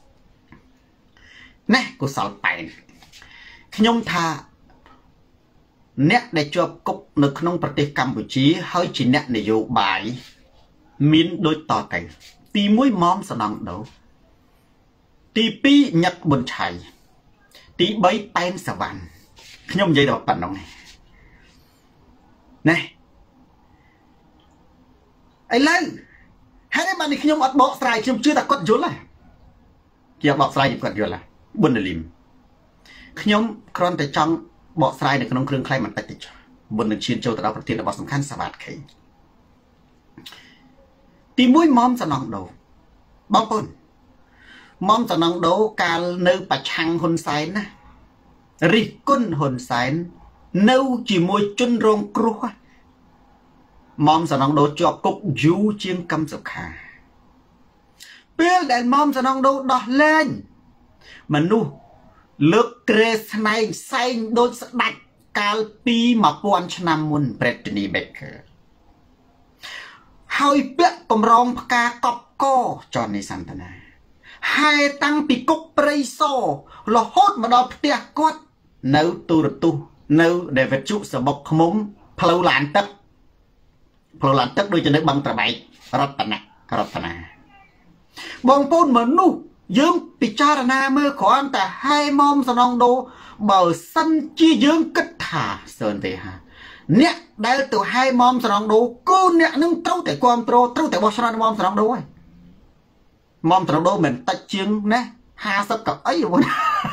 nè cô sáu bảy nhom tha nét để cho cục nước nôngประเทศ Campuchia ហើយជាអ្នកនយោបាយមានដូចតទៅទីមួយមុំសំណងដោទីពីរញឹកប៊ុនឆៃទីបីប៉ែនសវណ្ណខ្ញុំនិយាយដល់ប៉ុណ្ណឹងណែឥឡូវហើយបាននេះខ្ញុំអត់បកស្រាយខ្ញុំជឿតែគាត់យល់ហើយគេបកស្រាយគាត់យល់ហើយប៊ុនលីមខ្ញុំគ្រាន់តែចង់បកស្រាយនៅក្នុងគ្រឿងខ្លៃបន្តិចតិចមុននឹងឈានចូលទៅដល់ប្រធានបទសំខាន់សវត្ថខេទីមួយមុំសំណងដោបងប្អូនមុំសំណងដោកាលនៅប្រឆាំងហ៊ុនសែនណារិះគន់ហ៊ុនសែននៅជាមួយជនរងគ្រោះមុំសំណងដោជាប់គុកយូរជាងកម្មសុខាពេលដែលមុំសំណងដោដោះលែងមនុស្សលើកក្រេស្នែងសែងដូចស្ដាច់កាលពីមួយពាន់ឆ្នាំមុន Brittany Baker ហើយពាក់កម្រងផ្កាកប់កចននេះសន្តានាហើយតាំងពីគុកព្រៃសរហូតមកដល់ផ្ទះគាត់នៅទូរទស្សន៍នៅដែលវិទ្យុសបុកឃុំផ្លូវឡានទឹកផ្លូវឡានទឹកដូចជានៅបឹងត្របែករតនៈរតនាបងប្អូនមនុស្សយើងពិចារណាមើលគ្រាន់តែហើយមុំសំណងដោបើសិនជាយើងគិតថាសើនទេហាអ្នកដែលទៅហើយមុំសំណងដោគឺអ្នកនឹងត្រូវតែគ្រប់គ្រងត្រូវតែបោះឆ្នោតមុំសំណងដោហើយមុំសំណងដោមិនតិចជាងណាห้าสิบកៅអីបង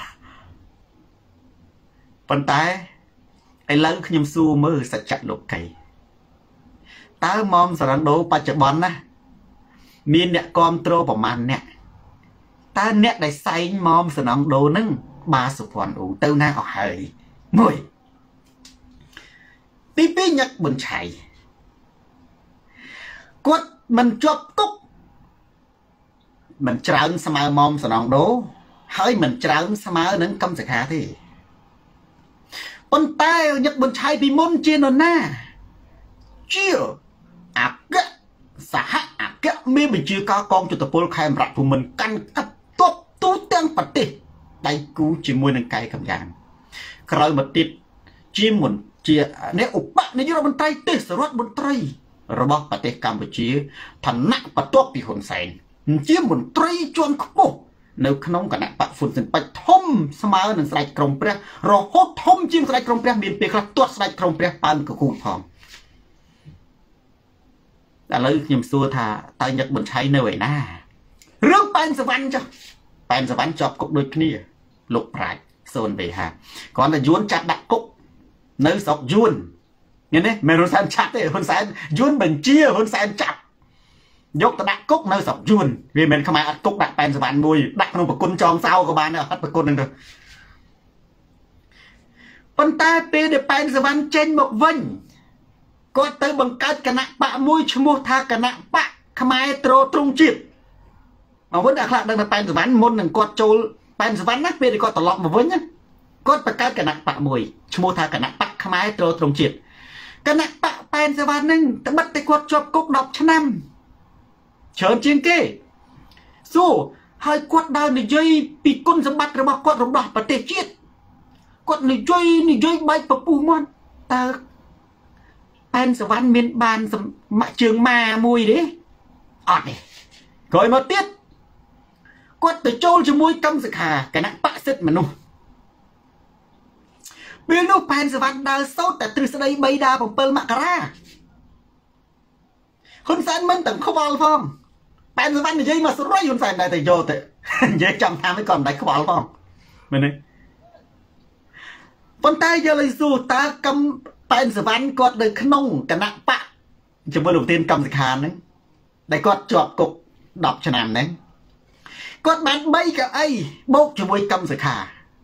ប៉ុន្តែឥឡូវខ្ញុំសួរមើលសច្ចៈលោកីតើមុំសំណងដោបច្ចុប្បន្នណាមានអ្នកគ្រប់គ្រងប្រមាណអ្នកតើអ្នកដែលសែងមុំសំណងដោនឹងបាសុភ័ណ្ឌអ៊ូទៅណាអស់ហើយមួយទីពីរញឹកប៊ុនឆៃគាត់មិនជាប់គុកមិនច្រើនស្មើមុំសំណងដោហើយមិនច្រើនស្មើនឹងកម្មសខាទេប៉ុន្តែញឹកប៊ុនឆៃពីមុនជានរណាជាអគ្គសហអគ្គមេបញ្ជាការកងយុទ្ធពលខេមរៈភូមិន្ទកាន់កាប់ទប់ទូទាំងប្រទេសដៃគូជាមួយនឹងកែកម្យ៉ាងក្រោយមកទៀតជាមុនជាអ្នកឧបនាយករដ្ឋមន្ត្រីទេសរដ្ឋមន្ត្រីរបស់ប្រទេសកម្ពុជាឋានៈបន្ទាប់ពីហ៊ុនសែនជាមន្ត្រីជាន់ខ្ពស់នៅក្នុងគណៈបកហ៊ុនស៊ិនប៉ិចធំស្មើនឹងស្ដេចក្រមព្រះរហូតធំជាងស្ដេចក្រមព្រះមានពេលខ្លះទាត់ស្ដេចក្រមព្រះប៉ើមកគូផងឥឡូវខ្ញុំសួរថាតើញឹកប៊ុនឆៃនៅឯណារឿងប៉ែនសវណ្ណចុះប៉ែនសវណ្ណជាប់គុកដូចគ្នាលោកប្រាជ្ញសូនវេហាគ្រាន់តែយួនចាប់ដាក់គុកនៅស្រុកយួនឃើញទេមិនហ៊ុនសែនចាប់ទេហ៊ុនសែនយួនបញ្ជាហ៊ុនសែនចាប់យកទៅដាក់គុកនៅស្រុកយួនវាមិនខ្មែរអត់គុកដាក់ប៉ែនសវណ្ណមួយដាក់ក្នុងប្រគុណចងសោក៏បានដែរអត់ប្រគុណហ្នឹងទៅប៉ុន្តែពេលដែលប៉ែនសវណ្ណចេញមកវិញគាត់ទៅបង្កើតគណៈបកមួយឈ្មោះថាគណៈបកខ្មែរត្រត្រង់ជាតិមកវិញអាខ្លះដឹងថាប៉ែនសវណ្ណមុននឹងគាត់ចូលប៉ែនសវណ្ណណាពេលគាត់ត្រឡប់មកវិញគាត់បង្កើតគណៈបកមួយឈ្មោះថាគណៈបកខ្មែរត្រត្រង់ជាតិគណៈបកប៉ែនសវណ្ណហ្នឹងត្បិតតែគាត់ជាប់គុកដប់ឆ្នាំច្រើនជាងគេសួរហើយគាត់ដើរនិយាយពីគុណសម្បត្តិរបស់គាត់រំដោះប្រទេសជាតិគាត់និយាយនិយាយបែកពពុះមាត់តើប៉ែនសវណ្ណមានបានមកជើងម៉ាមួយទេអត់ទេក្រោយមកទៀតគាត់ទៅចូលជាមួយកម្មសខាគណៈបកសិទ្ធិមនុស្សពេលនោះប៉ែនសវណ្ណដើរសោតតែទ្រឹស្ដីបីដាbảyមករាហ៊ុនសែនមិនទាំងខ្វល់ផងប៉ែនសវណ្ណនិយាយមកស្រួយហ៊ុនសែនដែរតែយកទៅនិយាយចាំតាមឲ្យគាត់មិនដែរខ្វល់ផងមែនទេប៉ុន្តែយកលេសួរតើកម្មប៉ែនសវណ្ណគាត់នៅក្នុងគណៈបកជាមួយលោកទានកម្មសខាហ្នឹងដែលគាត់ជាប់គុកដប់ឆ្នាំហ្នឹងគាត់បានបីកៅអីបូកជាមួយកម្មសខា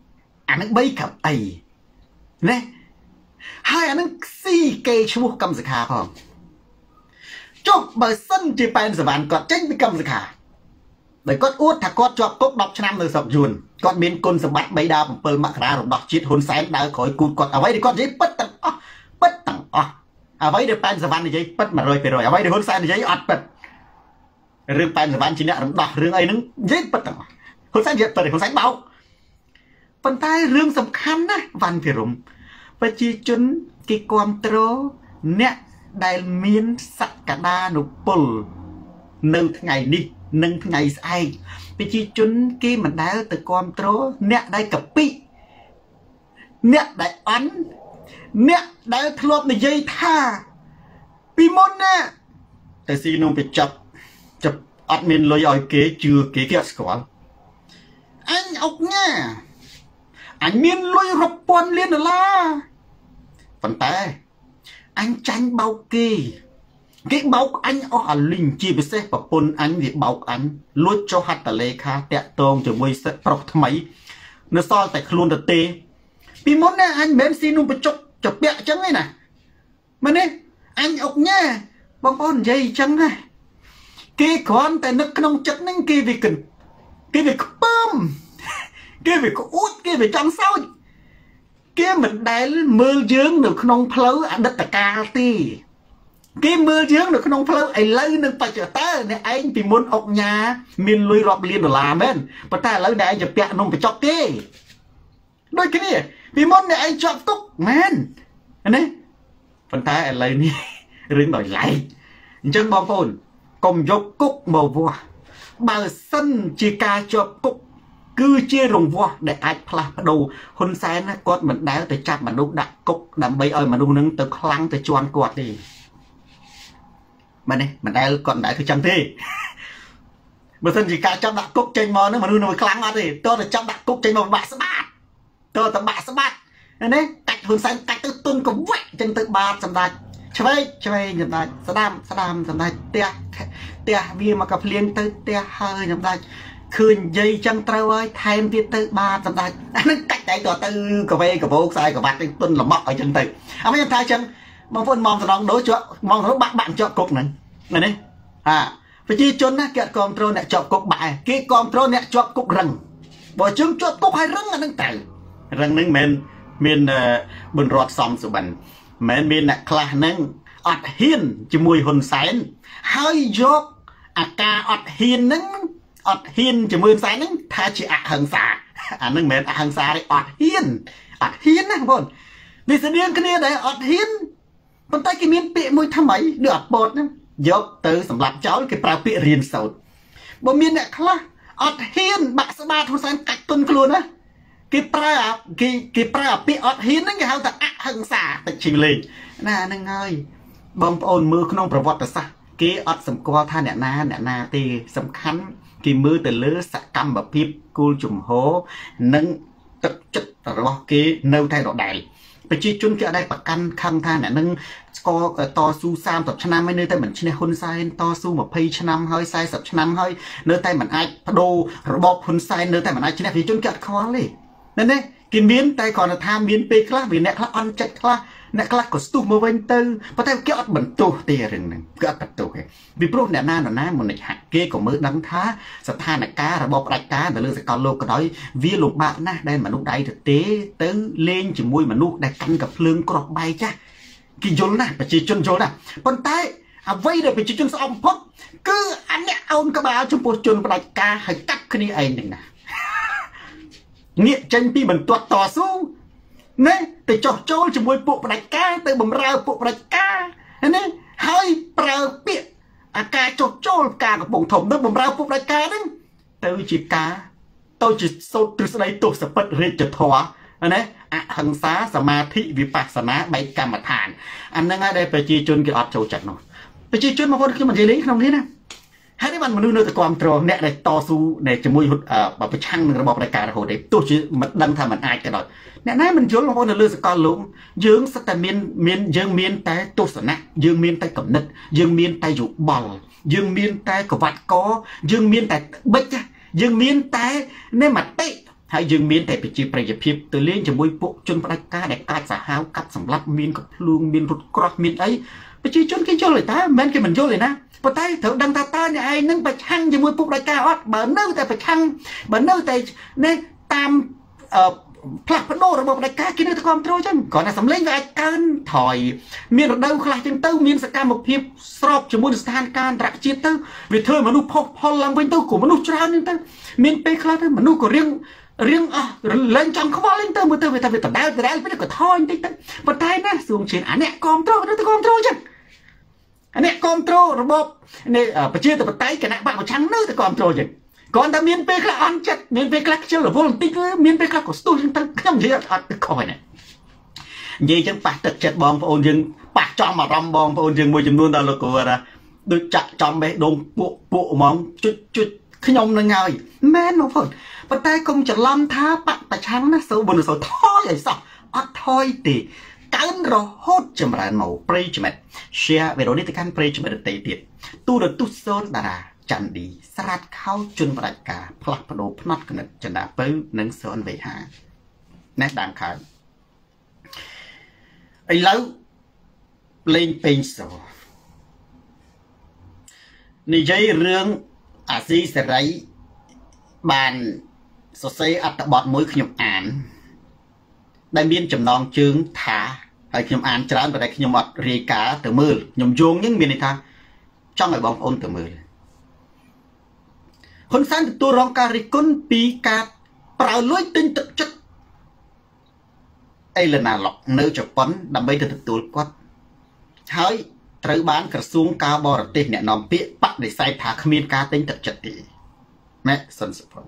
អានឹងបីក្រាប់អីណាហើយអានឹងស៊ីគេឈ្មោះកម្មសខាផងចុះបើសិនជាប៉ែនសវណ្ណគាត់ចេញពីកម្មសខាដោយគាត់អួតថាគាត់ជាប់គុកដប់ឆ្នាំនៅស្រុកយួនគាត់មានគុណសម្បត្តិបីដាbảyមករារំដោះជាតិហ៊ុនសែនដើរក្រោយគូតគាត់អ្វីដែលគាត់និយាយពិតទាំងអស់ពិតទាំងអស់អ្វីដែលប៉ែនសវណ្ណនិយាយពិតmột trăm%អ្វីដែលហ៊ុនសែននិយាយអត់ពិតរឿងប៉ែនសវណ្ណជាអ្នករំដោះរឿងអីហ្នឹងនិយាយពិតទាំងអស់ហ៊ុនសែននិយាយពិតហ៊ុនសែនបោកប៉ុន្តែរឿងសំខាន់ណាស់វ៉ាន់ភិរមប្រជាជនគេគ្រប់គ្រងអ្នកដែលមានសក្តានុពលនៅថ្ងៃនេះនិងថ្ងៃស្អែកប្រជាជនគេមិនដែលទៅគ្រប់គ្រងអ្នកដែលកពិអ្នកដែលអន់អ្នកដែលធ្លាប់និយាយថាពីមុនណាតែស៊ីនំទៅចាប់ចាប់អត់មានលុយឲ្យគេជឿគេគេអត់ស្គាល់អញអុកញ៉ាអញមានលុយរាប់ពាន់លានដុល្លារប៉ុន្តែអញចាញ់បោកគេគេបោកអញអស់អាលីងជាពិសេសប្រពន្ធអញវាបោកអញលួចចុះហត្ថលេខាតាក់ទងជាមួយសិស្សប្រុសថ្មីនៅសល់តែខ្លួនទៅទេពីមុនណាអញមិនមែនស៊ីនំបញ្ចុកចពាក់អញ្ចឹងទេណាមែនទេអញអុកញ៉ាបងប្អូននិយាយអញ្ចឹងណាគេគ្រាន់តែនឹកក្នុងចិត្តហ្នឹងគេវាគិនគេវាខ្ពើមគេវាក្អួតគេវាចង់សោចគេមិនដែលមើលយើងនៅក្នុងផ្លូវអតីតកាលទេគេមើលយើងនៅក្នុងផ្លូវឥឡូវនឹងបច្ចុប្បន្នអ្នកឯងពីមុនអុកញ៉ាមានលុយរាប់លានដុល្លារមែនប៉ុន្តែឥឡូវអ្នកឯងจะពាក់នំបញ្ចុកទេដូចគ្នាពីមុនអ្នកឯងជាប់ទុកមែនណាប៉ុន្តែឥឡូវនេះរឿងដោយឡែកអញ្ចឹងបងប្អូនកុំយកគុកមកវាស់បើសិនជាការជាប់គុកគឺជារង្វាស់ដែលអាចផ្លាស់ប្ដូរហ៊ុនសែនណាគាត់មិនដែលទៅចាប់មនុស្សដាក់គុកដើម្បីឲ្យមនុស្សនឹងទៅខ្លាំងទៅជន់គាត់ទេមែនទេមិនដែលគាត់មិនដែលធ្វើចឹងទេបើសិនជាការចាប់ដាក់គុកចេញមកហ្នឹងមនុស្សនឹងខ្លាំងអត់ទេតើទៅចាប់ដាក់គុកចេញមកបាក់ស្បាតតើទៅបាក់ស្បាតណាកាច់ហ៊ុនសែនកាច់ទៅទុនកវែកចឹងទៅបាតសម្ដេចឆ្វេងឆ្វេងសម្ដេចស្ដាំស្ដាំសម្ដេចផ្ទះផ្ទះវាមកកាភ្លៀងទៅផ្ទះហើយសម្ដេចឃើញនិយាយចឹងត្រូវហើយថែមទៀតទៅបាតសម្ដេចអានឹងកាច់តែទៅទៅកវេកវោខ្សែក្បាត់ទៅទុនលំអកឲ្យចឹងទៅអត់មានថាចឹងបងប្អូនមកសំឡងដូចជាប់មកទៅបាក់បាក់ជាប់គុកហ្នឹងមែនទេអាប្រជាជនណាគេគ្រប់គ្រងអ្នកជាប់គុកបែគេគ្រប់គ្រងអ្នកជាប់គុករឹងបើជើងជាប់គុកហើយរឹងអានឹងត្រូវរឹងហ្នឹងមិនមានប៊ុនរតសំសុបិនមិនមានអ្នកខ្លះហ្នឹងអត់ហ៊ានជាមួយហ៊ុនសែនហើយយកអាការអត់ហ៊ានហ្នឹងអត់ហ៊ានជាមួយហ៊ុនសែនហ្នឹងថាជាអហិង្សាអាហ្នឹងមិនមែនអហិង្សាទេអត់ហ៊ានអត់ហ៊ានណាបងនេះស្តៀងគ្នាដែរអត់ហ៊ានប៉ុន្តែគេមានពាក្យមួយថ្មីដូចអពតហ្នឹងយកទៅសម្រាប់ចោលគេប្រើពាក្យរៀនសូត្របើមានអ្នកខ្លះអត់ហ៊ានបាក់ស្បាតហ៊ុនសែនកាច់ទុនខ្លួនណាគេប្រើគេគេប្រើពាក្យអត់ហ៊ានហ្នឹងគេហៅថាអហិង្សាតិចឈីលេងណាហ្នឹងហើយបងប្អូនមើលក្នុងប្រវត្តិសាស្ត្រគេអត់សម្គាល់ថាអ្នកណាអ្នកណាទេសំខាន់គេមើលទៅលើសកម្មភាពគូលជំហរនិងទឹកចិត្តរបស់គេនៅតែដដែលប្រជាជនគេអត់ដែលប្រកាន់ខឹងថាអ្នកនឹងស្គាល់តស៊ូសាមសិបឆ្នាំហើយនៅតែមិនឈ្នះហ៊ុនសែនតស៊ូម្ភៃឆ្នាំហើយសែសិបឆ្នាំហើយនៅតែមិនអាចបដូររបបហ៊ុនសែននៅតែមិនអាចឈ្នះប្រជាជនគេអត់ខ្វល់ទេណាណាគេមានតែគ្រាន់តែថាមានពេលខ្លះវាអ្នកខ្លះអន់ចិត្តខ្លះអ្នកខ្លះក៏ស្ទុះមកវិញទៅប៉ុន្តែគេអត់បន្ទោសទេរឿងហ្នឹងគេអត់បន្ទោសទេពីព្រោះអ្នកណានរណាមុននេះហាក់គេក៏មើលដឹងថាស្ថានភាពរបស់ផ្ដាច់ការនៅលើសកលលោកក៏ដោយវាលំបាកណាស់ដែលមនុស្សដៃទៅទេទៅលេងជាមួយមនុស្សដែលកាន់កាភ្លើងក្រោះបែកចាស់គេយល់ណាស់ប្រជាជនយល់ណាស់ប៉ុន្តែអ្វីដែលប្រជាជនស្អប់បំផុតគឺអអ្នកអូនក្បាលចំពោះជនផ្ដាច់ការហើយកាប់គ្នាឯងហ្នឹងណាងាកចេញពីបន្ទាត់តស៊ូណាទៅចោះចូលជាមួយពួកផ្ដាច់ការទៅបំរើពួកផ្ដាច់ការណាហើយប្រើពាក្យអាការចោះចូលការកំពុងធំនឹងបំរើពួកផ្ដាច់ការហ្នឹងទៅជាការទៅជាសូត្រទ្រឹស្ដីទស្សពិតរាជធម៌ណាអហិង្សាសមាធិវិបស្សនាបែកកម្មដ្ឋានអាហ្នឹងហើយដែលប្រជាជនគេអត់ចូលចិត្តនោះប្រជាជនមកខ្ញុំនិយាយលេងក្នុងនេះណាហើយនេះបានមនុស្សនៅតែគ្រប់គ្រងអ្នកដែលតស៊ូដែលជាមួយប្រឆាំងនឹងរបបផ្ដាច់ការរហូតទេទោះជាមិនដឹងថាมันអាចក៏ដោយអ្នកណាមិនយល់របស់នៅលើសកលលោកយើងសិតតែមានមានយើងមានតែទស្សនៈយើងមានតែគំនិតយើងមានតែយោបល់យើងមានតែកវ៉ាត់កយើងមានតែបិចយើងមានតែនៃមតិហើយយើងមានតែប្រជាប្រិយភាពទៅលេងជាមួយពួកជនផ្ដាច់ការដែលកាចសាហាវកាត់សម្លាប់មានកំភ្លួងមានរត់ក្រោះមានអីប្រជាជនគេយល់ទេមិនមែនគេមិនយល់ទេណាប៉ុន្តែត្រូវដឹងថាតើអ្នកឯងនឹងប្រឆាំងជាមួយពួកផ្ដាច់ការអត់បើនៅតែប្រឆាំងបើនៅតែនេះតាមអឺផ្លាស់ប្ដូររបបផ្ដាច់ការគេនៅតែគ្រប់គ្រងចឹងគ្រាន់តែសម្លេងវាអាចកើនថយមានរដូវខ្លះចឹងទៅមានសកម្មភាពស្របជាមួយស្ថានភាពអន្តរជាតិទៅវាធ្វើមនុស្សផុសផុលឡើងវិញទៅក៏មនុស្សច្រើនហ្នឹងទៅមានពេលខ្លះទៅមនុស្សក៏រៀងរៀងអស់លែងចង់ខ្វល់ហ្នឹងទៅមើលទៅវាថាវាដដែលដដែលពេលក៏ថយបន្តិចទៅប៉ុន្តែណាសួងជឿនអាអ្នកគ្រប់គ្រងនៅតែគ្រប់គ្រងចឹងអាអ្នកគ្រប់គ្រងរបបនៃប្រជាធិបតេយ្យគណៈបកប្រឆាំងនៅតែគ្រប់គ្រងចឹងគ្រាន់តែមានពេលខ្លះអន់ចិត្តមានពេលខ្លះខ្ជិលរវល់បន្តិចមានពេលខ្លះក៏ស្ទុះចឹងទៅខ្ញុំនិយាយអត់ទឹកខុសទេនិយាយចឹងប៉ះទឹកចិត្តបងប្អូនយើងប៉ះចំអារម្មណ៍បងប្អូនយើងមួយចំនួនដល់លោកគ្រូថាដូចចាក់ចំបេះដូងពួកពួកហ្មងជុចជុចខ្ញុំនឹងហើយមែនបងប្អូនប៉ុន្តែកុំច្រឡំថាបកប្រឆាំងណាសូវបុនសូវថយឲ្យសោះអត់ថយទេកើនរហូតចម្រើនមកប្រិយមិត្ត share វីដេអូនេះទៅកាន់ប្រិយមិត្តដទៃទៀតទូរទស្សន៍សូនតារាច័ន្ទឌីស្រាតខោជនផ្ដាច់ការផ្លាស់ប្ដូរផ្នត់គណិតចន្ទាពៅនិងសនវេហាណែតាមខើឥឡូវលេងពេញសនិយាយរឿងអាស៊ីសេរីបានសរសេរអត្ថបទមួយខ្ញុំអានដែលមានចំណងជើងថាហើយខ្ញុំអានច្រើនប៉ុន្តែខ្ញុំអត់រាយការណ៍ទៅមើលខ្ញុំយោងហ្នឹងមានន័យថាចង់ឲ្យបងប្អូនទៅមើលហ៊ុនសែនទទួលរងការរិះគន់ពីការប្រើលុយទិញទឹកចិត្តអេលេណាឡុកនៅជប៉ុនដើម្បីទៅទទួលគាត់ហើយត្រូវបានក្រសួងការបរទេសអ្នកនាំពាក្យបដិសេធថាគ្មានការទិញទឹកចិត្តទេម៉ែសុនសុផុន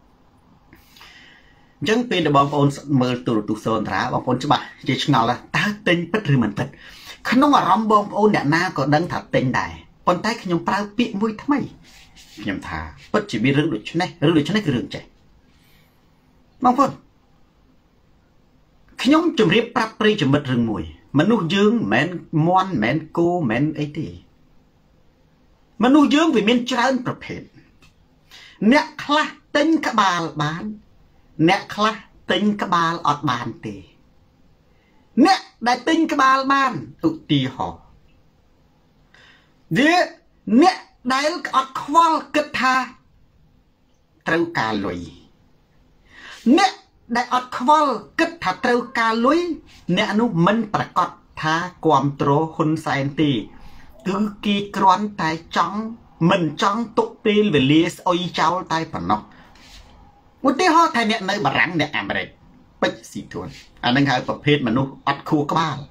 អញ្ចឹងពេលដែលបងប្អូនមើលទូរទស្សន៍សូនតារាបងប្អូនច្បាស់និយាយឆ្ងល់តើទិញពិតឬមិនពិតក្នុងអារម្មណ៍បងប្អូនអ្នកណាក៏ដឹងថាទិញដែរប៉ុន្តែខ្ញុំប្រើពាក្យមួយថ្មីខ្ញុំថាពិតជាមានរឿងដូចនេះរឿងដូចនេះគឺរឿងចេះបងប្អូនខ្ញុំជម្រាបប្រាប់ប្រិយមិត្តរឿងមួយមនុស្សយើងមិនមែនមន់មិនមែនគោមិនមែនអីទេមនុស្សយើងវាមានច្រើនប្រភេទអ្នកខ្លះទិញក្បាលបានអ្នកខ្លះទិញក្បាលអត់បានទេអ្នកដែលទិញក្បាលបានឧទាហរណ៍វាអ្នកដែលអត់ខ្វល់គិតថាត្រូវការលុយអ្នកដែលអត់ខ្វល់គិតថាត្រូវការលុយអ្នកនោះមិនប្រកាសថាគ្រប់គ្រងហ៊ុនសែនទេគឺគេគ្រាន់តែចង់មិនចង់ទុកពេលវេលាស្អុយចោលតែប៉ុណ្ណោះឧទាហរណ៍ថាអ្នកនៅបារាំងអ្នកអាមេរិកពេជ្រស៊ីទួនអានឹងហៅប្រភេទមនុស្សអត់ខួរក្បាល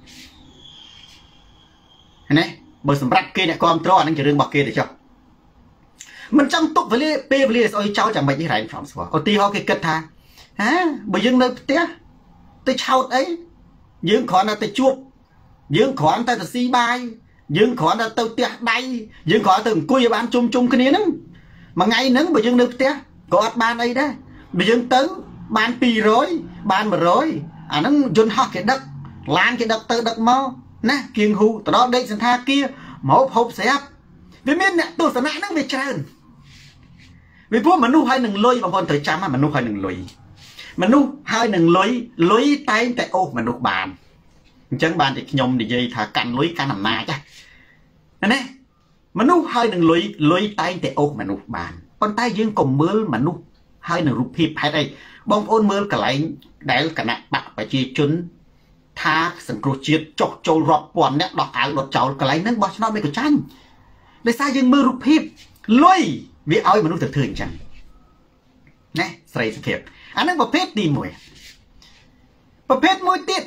ណាបើសម្រាប់គេអ្នកគ្រប់គ្រងអានឹងជារឿងរបស់គេទៅចុះមិនចង់ទុកវេលាពេលវេលាស្អុយចោលចាំមិននេះរ៉ែងផ្សំស្វឧទាហរណ៍គេគិតថាហាបើយើងនៅផ្ទះទៅឆោតអីយើងគ្រាន់តែទៅជួបយើងគ្រាន់តែទៅស៊ីបាយយើងគ្រាន់តែទៅផ្ទះដៃយើងគ្រាន់តែអង្គុយឲ្យបានជុំជុំគ្នាហ្នឹងមួយថ្ងៃហ្នឹងបើយើងនៅផ្ទះក៏អត់បានអីដែរបើយើងទៅបានពីររយបានមួយរយអាហ្នឹងយន្តហោះគេដឹកឡានគេដឹកទៅដឹកមកណាគៀងហ៊ូទៅដល់ដេកសន្តាគារមកហូបស្រាប់វាមានអ្នកទស្សនៈហ្នឹងវាច្រើនវាព្រោះមនុស្សហើយនឹងលុយបងប្អូនត្រូវចាំមនុស្សហើយនឹងលុយមនុស្សហើយនឹងលុយលុយតែងតែអូសមនុស្សបានអញ្ចឹងបានតែខ្ញុំនិយាយថាកាន់លុយកាន់អំណាចណាមនុស្សហើយនឹងលុយលុយតែងតែអូសមនុស្សបានប៉ុន្តែយើងកុំមើលមនុស្សហើយនឹងរូបភាពហេតុអីបងប្អូនមើលកន្លែងដែលគណៈបកប្រជាជនថាសង្គ្រោះជាតិចុះចូលរាប់ពាន់អ្នកដោះអាវដុតចោលកន្លែងហ្នឹងបោះឆ្នោតមិនក៏ចាញ់ដោយសារយើងមើលរូបភាពលុយវាឲ្យមនុស្សទៅធ្វើអញ្ចឹងណាស្រីសុភាពអានឹងប្រភេទទីមួយប្រភេទមួយទៀត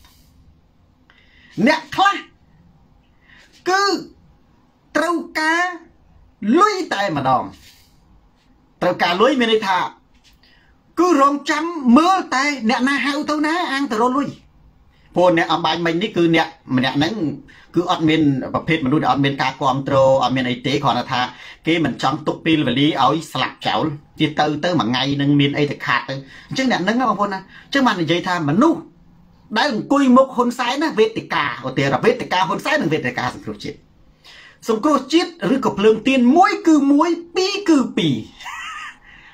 អ្នកខ្លះគឺត្រូវការលុយតែម្ដងត្រូវការលុយមានន័យថាគឺរងចាំមើលតែអ្នកណាហៅទៅណាអាងទៅរលុយព្រោះអ្នកអំបញ្ញមិញនេះគឺអ្នកម្នាក់ហ្នឹងគឺអត់មានប្រភេទមនុស្សដែលអត់មានការគ្រប់គ្រងអត់មានអីទេគ្រាន់តែថាគេមិនចង់ទុកពេលវេលាឲ្យស្លាប់ចោលជាទៅទៅមួយថ្ងៃនឹងមានអីទៅខាតទៅអញ្ចឹងអ្នកហ្នឹងបងប្អូនណាអញ្ចឹងបាននិយាយថាមនុស្សដែលអង្គុយមុខហ៊ុនសែនណាវេទិកាឧទាហរណ៍វេទិកាហ៊ុនសែននិងវេទិកាសង្គ្រោះជាតិសង្គ្រោះជាតិឬក៏ភ្លើងទៀនមួយគឺមួយពីរគឺពីរ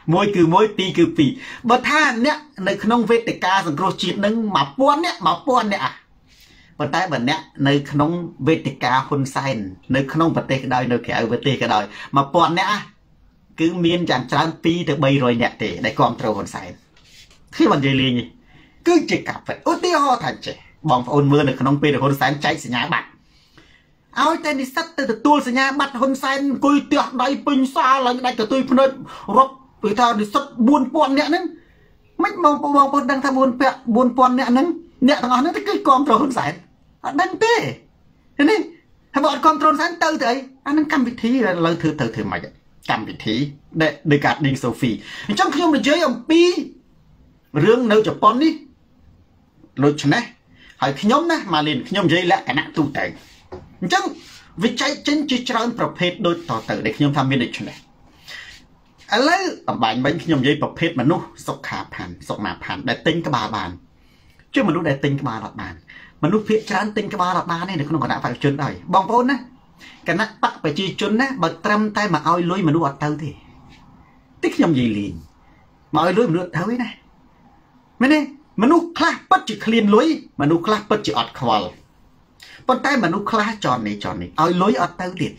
មួយគឺមួយពីរគឺពីរបើថាអ្នកនៅក្នុងវេទិកាសង្គ្រោះជាតិនឹងមួយពាន់អ្នកមួយពាន់អ្នកប៉ុន្តែបើអ្នកនៅក្នុងវេទិកាហ៊ុនសែននៅក្នុងប្រទេសក៏ដោយនៅក្រៅប្រទេសក៏ដោយមួយពាន់អ្នកគឺមានយ៉ាងច្រើនពីរទៅបីរយអ្នកទេដែលគ្រប់គ្រងហ៊ុនសែនគឺមិននិយាយលេងទេគឺជាការពិតឧទាហរណ៍ថាចេះបងប្អូនមើលនៅក្នុងពេលហ៊ុនសែនចែកសញ្ញាបត្រឲ្យតែនិស្សិតទៅទទួលសញ្ញាបត្រហ៊ុនសែនអង្គុយទះដៃពេញសាលឡើងដាច់កតុយភ្នែករាប់ពីថានិស្សិតបួនពាន់នាក់ហ្នឹងមិនបងប្អូនបងប្អូនដឹងថាបួនពាក់បួនពាន់នាក់ហ្នឹងអ្នកទាំងអស់ហ្នឹងគឺគ្រប់គ្រងហ៊ុនសែនអត់ដឹងទេនេះហើយបើអត់គ្រប់គ្រងហ៊ុនសែនទៅទៅអីអាហ្នឹងកម្មវិធីឥឡូវធ្វើទៅធ្វើម៉េចកម្មវិធីដែលដោយការឌីងសូហ្វីអញ្ចឹងខ្ញុំនិយាយអំពីរឿងនៅជប៉ុននេះដូច្នេះហើយខ្ញុំណាម៉ាលីនខ្ញុំនិយាយលក្ខណៈទូទៅអញ្ចឹងវិច័យចិនជាច្រើនប្រភេទដូចតទៅដែលខ្ញុំថាមានដូចនេះឥឡូវអំបញ្ញវិញខ្ញុំនិយាយប្រភេទមនុស្សសុខាផាន់សុមាផាន់ដែលទិញក្បាលបានជាមនុស្សដែលទិញក្បាលអត់បានមនុស្សភាគច្រើនទិញក្បាលអត់បានទេនៅក្នុងគណៈបព្វជិជនហើយបងប្អូនណាគណៈបកប្រជាជនណាបើត្រឹមតែមកឲ្យលុយមនុស្សអត់ទៅទេទីខ្ញុំនិយាយលេងមកឲ្យលុយមនុស្សអត់ទៅទេណាមែនទេមនុស្សខ្លះពិតជាឃ្លានលុយមនុស្សខ្លះពិតជាអត់ខ្វល់ប៉ុន្តែមនុស្សខ្លះចន់នេះចន់នេះឲ្យលុយអត់ទៅទៀត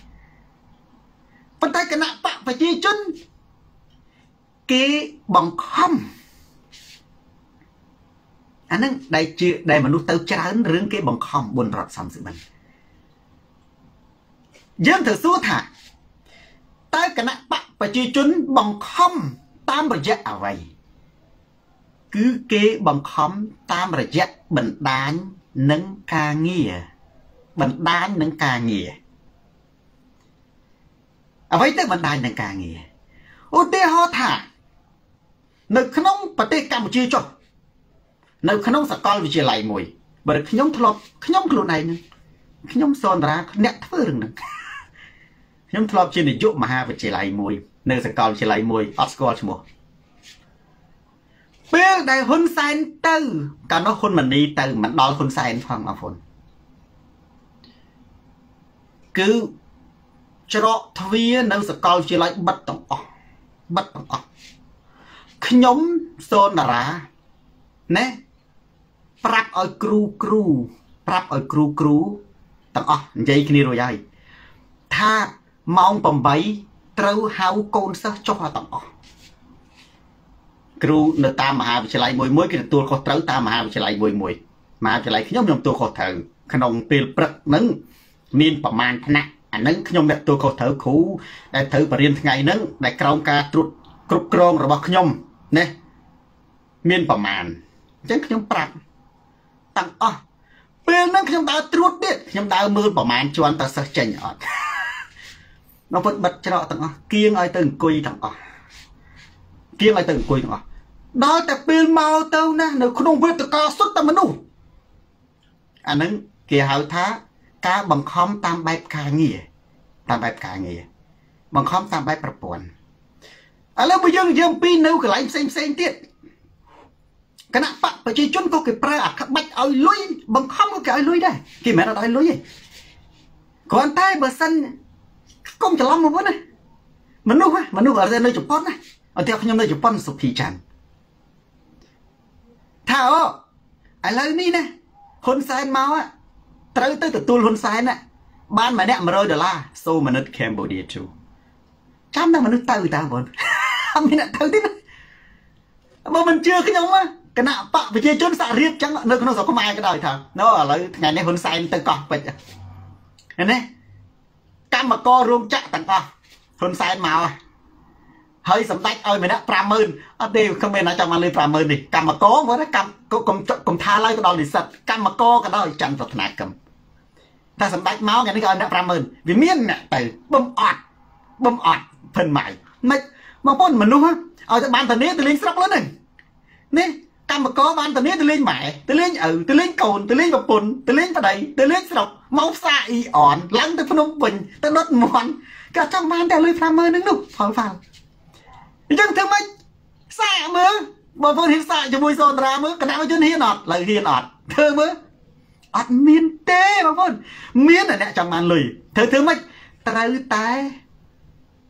ប៉ុន្តែគណៈបកប្រជាជនគេបង្ខំអានឹងដែលជាដែលមនុស្សទៅច្រើនរឿងគេបង្ខំបុណ្យរដ្ឋសំសិមិនយើងត្រូវសួរថាតើគណៈបកប្រជាជនបង្ខំតាមរយៈអ្វីគឺគេបង្ខំតាមរយៈបណ្ដាញនិងការងារបណ្ដាញនិងការងារអ្វីទៅបណ្ដាញនិងការងារឧទាហរណ៍ថានៅក្នុងប្រទេសកម្ពុជាចុះនៅក្នុងសាកលវិទ្យាល័យមួយបើខ្ញុំធ្លាប់ខ្ញុំខ្លួនឯងខ្ញុំសនរាអ្នកធ្វើរឿងហ្នឹងខ្ញុំធ្លាប់ជានាយកមហាវិទ្យាល័យមួយនៅសាកលវិទ្យាល័យមួយអត់ស្គាល់ឈ្មោះពេលដែលហ៊ុនសែនទៅកាលនោះហ៊ុនម៉ាណីទៅមិនដល់ហ៊ុនសែនផងបងប្អូនគឺច្រកទ្វារនៅសាកលវិទ្យាល័យបិទទាំងអស់បិទទាំងអស់ខ្ញុំសូនតារាណែប្រាប់ឲ្យគ្រូគ្រូប្រាប់ឲ្យគ្រូគ្រូទាំងអស់និយាយគ្នារួចហើយថាម៉ោងប្រាំបីត្រូវហៅកូនសិស្សចុះទាំងអស់គ្រូនៅតាមមហាវិទ្យាល័យមួយមួយគេទទួលខុសត្រូវតាមមហាវិទ្យាល័យមួយមួយមហាវិទ្យាល័យខ្ញុំខ្ញុំទទួលខុសត្រូវក្នុងពេលព្រឹកហ្នឹងមានប្រមាណថ្នាក់អាហ្នឹងខ្ញុំអ្នកទទួលខុសត្រូវគ្រូដែលត្រូវបរៀនថ្ងៃហ្នឹងដែលក្រោមការត្រួតគ្រប់គ្រងរបស់ខ្ញុំណាមានប្រមាណអញ្ចឹងខ្ញុំប្រាប់ទាំងអស់ពេលហ្នឹងខ្ញុំដើរត្រួតទៀតខ្ញុំដើរមើលប្រមាណជាន់តើសិស្សចេញអត់មកពុតបិទច្រកទាំងអស់គៀងឲ្យទៅអង្គុយទាំងអស់គៀងឲ្យទៅអង្គុយទាំងអស់ដល់តែពេលមកទៅណានៅក្នុងវេទិកាសុទ្ធតែមនុស្សអាហ្នឹងគេហៅថាការបង្ខំតាមបែបការងារតាមបែបការងារបង្ខំតាមបែបប្រព័ន្ធឥឡូវបើយើងនិយាយអំពីនៅកន្លែងផ្សេងផ្សេងទៀតគណៈបកប្រជាជនក៏គេប្រើអាក្បាច់ឲ្យលុយបង្ខំក៏គេឲ្យលុយដែរគេមិនមែនអត់ឲ្យលុយទេគ្រាន់តែបើសិនកុំច្រឡំមកវិញណាមនុស្សមនុស្សởនៅជប៉ុនណាអត់ទេខ្ញុំនៅជប៉ុនសុភីច័ន្ទថាអូឥឡូវនេះណាហ៊ុនសែនមកត្រូវទៅទទួលហ៊ុនសែនណាបានម្នាក់100ដុល្លារសូមនិត Cambodia ជូចាំតែមនុស្សទៅតាបងអត់មានអ្នកទៅទេណាបើមិនជឿខ្ញុំគណៈបកប្រជាជនសាក់រៀបចឹងនៅក្នុងស្រុកខ្មែរក៏ដោយថាណូឥឡូវថ្ងៃនេះហ៊ុនសែនទៅកោះពេជ្រណាកម្មកររោងចក្រទាំងអស់ហ៊ុនសែនមកហើយសម្ដេចឲ្យម្នាក់ប្រាំម៉ឺនអត់ទេខ្ញុំមិនណាចង់មកលើប្រាំម៉ឺននេះកម្មករមកណាកម្មកុំកុំថាឡើយទៅដល់និស្សិតកម្មករក៏ដោយច័ន្ទប្រាថ្នាកម្មតែសម្ដេចមកថ្ងៃនេះក៏ឲ្យអ្នកប្រាំម៉ឺនវាមានអ្នកទៅបំអត់បំអត់ផិនម៉ៃមិនបងប្អូនមនុស្សឲ្យទៅបានតានីទៅលេងស្រុកលើហ្នឹងនេះកម្មករបានតានីទៅលេងម៉ែទៅលេងឪទៅលេងកូនទៅលេងប្រពន្ធទៅលេងប្តីទៅលេងស្រុកមកផ្សារអ៊ីអនឡើងទៅភ្នំពេញទៅដុតមន់ក៏ចង់បានតែលុយប្រាំម៉ឺនហ្នឹងនោះផលហ្វាល់អញ្ចឹងធ្វើម៉េចសាកមើលបងប្អូនហ៊ានសាកជាមួយសនរាមើលគណៈយុនហ៊ានអត់លើហ៊ានអត់ធ្វើមើលអត់មានទេបងប្អូនមានតែអ្នកចង់បានលុយធ្វើធ្វើម៉េចត្រូវតែ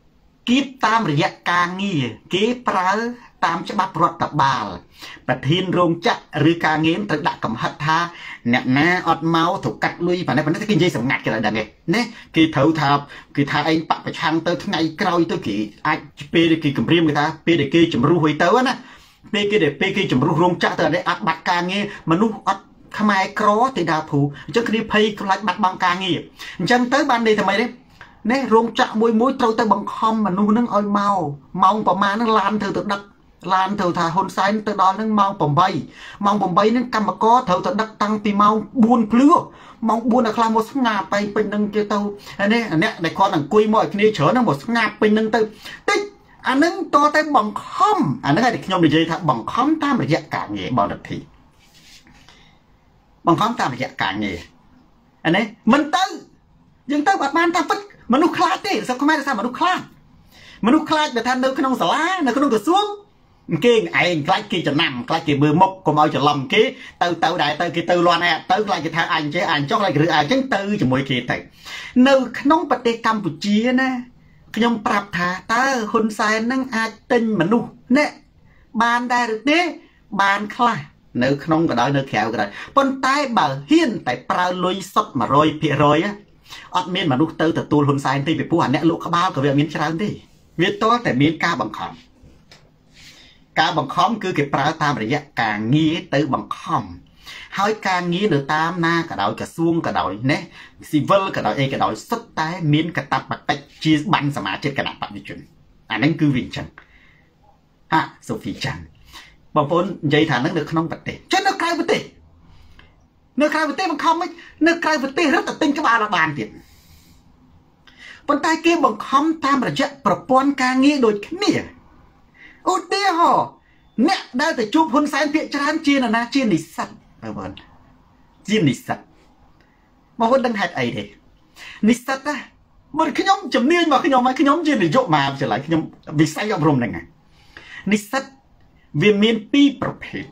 គៀបតាមរយៈការងារគេប្រើតាមច្បាប់រដ្ឋបាលប្រធានរោងចក្រឬការងារត្រូវដាក់កំហិតថាអ្នកណាអត់មកត្រូវកាត់លុយប៉ុណ្ណេះប៉ុណ្ណេះគេនិយាយសម្ងាត់គេដល់ដឹងទេណាគេត្រូវថាគេថាឯងបពប្រឆាំងទៅថ្ងៃក្រោយទៅគេអាចពេលគេគម្រាមគេថាពេលដែលគេជំរុះឲ្យទៅណាពេលគេពេលគេជំរុះរោងចក្រទៅអត់បាត់ការងារមនុស្សអត់ខ្មែរក្រទេដាភូអញ្ចឹងគ្នាភ័យខ្លាចបាត់បង់ការងារអញ្ចឹងទៅបានន័យថាម៉េចទេនេះរោងចក្រមួយមួយត្រូវទៅបង្ខំមនុស្សនឹងឲ្យមកម៉ោងប្រមាណនឹងឡានត្រូវទៅដឹកឡានត្រូវថាហ៊ុនសែនទៅដល់នឹងម៉ោង8ម៉ោង8នឹងកម្មករត្រូវទៅដឹកតាំងពីម៉ោង4ភ្លឺម៉ោង4ដល់ខ្លះមកស្ងាត់ទៅពេញនឹងគេទៅនេះអ្នកដែលគាត់អង្គុយមកឲ្យគ្នាច្រើនហ្នឹងមកស្ងាត់ពេញនឹងទៅតិចអានឹងតតែបង្ខំអាហ្នឹងឲ្យខ្ញុំនិយាយថាបង្ខំតាមរយៈការងារបរិទ្ធីបង្ខំតាមរយៈការងារអានេះមិនទៅយើងទៅបាត់បានតាមពិតមនុស្សខ្លាចទេសុខខ្មែរថាមនុស្សខ្លាចមនុស្សខ្លាចបើថានៅក្នុងសាលានៅក្នុងក្រសួងគេឯងខ្លាចគេចំណាំខ្លាចគេមើលមុខកុំឲ្យច្រឡំគេទៅទៅដែរទៅគេទៅលាន់ឯទៅខ្លាចគេថាអញចេះអញចុះខ្លាចឬអញ្ចឹងទៅជាមួយគេទៅនៅក្នុងប្រទេសកម្ពុជាណាខ្ញុំប្រាប់ថាតើហ៊ុនសែននឹងអាចទិញមនុស្សនេះបានដែរឬទេបានខ្លះនៅក្នុងក៏ដោយនៅក្រៅក៏ដោយប៉ុន្តែបើហ៊ានតែប្រើលុយសុទ្ធ một trăm phần trăm អត់មានមនុស្សទៅទទួលហ៊ុនសែនទេពីព្រោះអាអ្នកលក់ក្បាលក៏វាមានច្រើនទេវាតតែមានការបង្ខំការបង្ខំគឺគេប្រើតាមរយៈការងារទៅបង្ខំហើយការងារនៅតាមណាក៏ដោយក្រសួងក៏ដោយណាស៊ីវិលក៏ដោយអីក៏ដោយសុទ្ធតែមានកាតព្វកិច្ចជាបានសមាជិកគណៈបព្វជិជនអាហ្នឹងគឺវាអញ្ចឹងហាសូហ្វីចាន់បងប្អូននិយាយថាហ្នឹងនៅក្នុងប្រទេសចុះនៅក្រៅប្រទេសនៅក្រៅប្រទេសបង្ខំមិននៅក្រៅប្រទេសរត់តែទិញក្បាលដល់បានទៀតប៉ុន្តែគេបង្ខំតាមរយៈប្រព័ន្ធការងារដូចគ្នាឧទាហរណ៍អ្នកដែលទៅជួបហ៊ុនសែនភាគច្រើនជាណាជានិស្សិតបងប្អូនជានិស្សិតបងប្អូនដឹងហេតុអីទេនិស្សិតណាបើខ្ញុំជំនាញមកខ្ញុំមកខ្ញុំជានាយកមហាវិទ្យាល័យខ្ញុំវិស័យអប់រំហ្នឹងនិស្សិតវាមានពីរប្រភេទ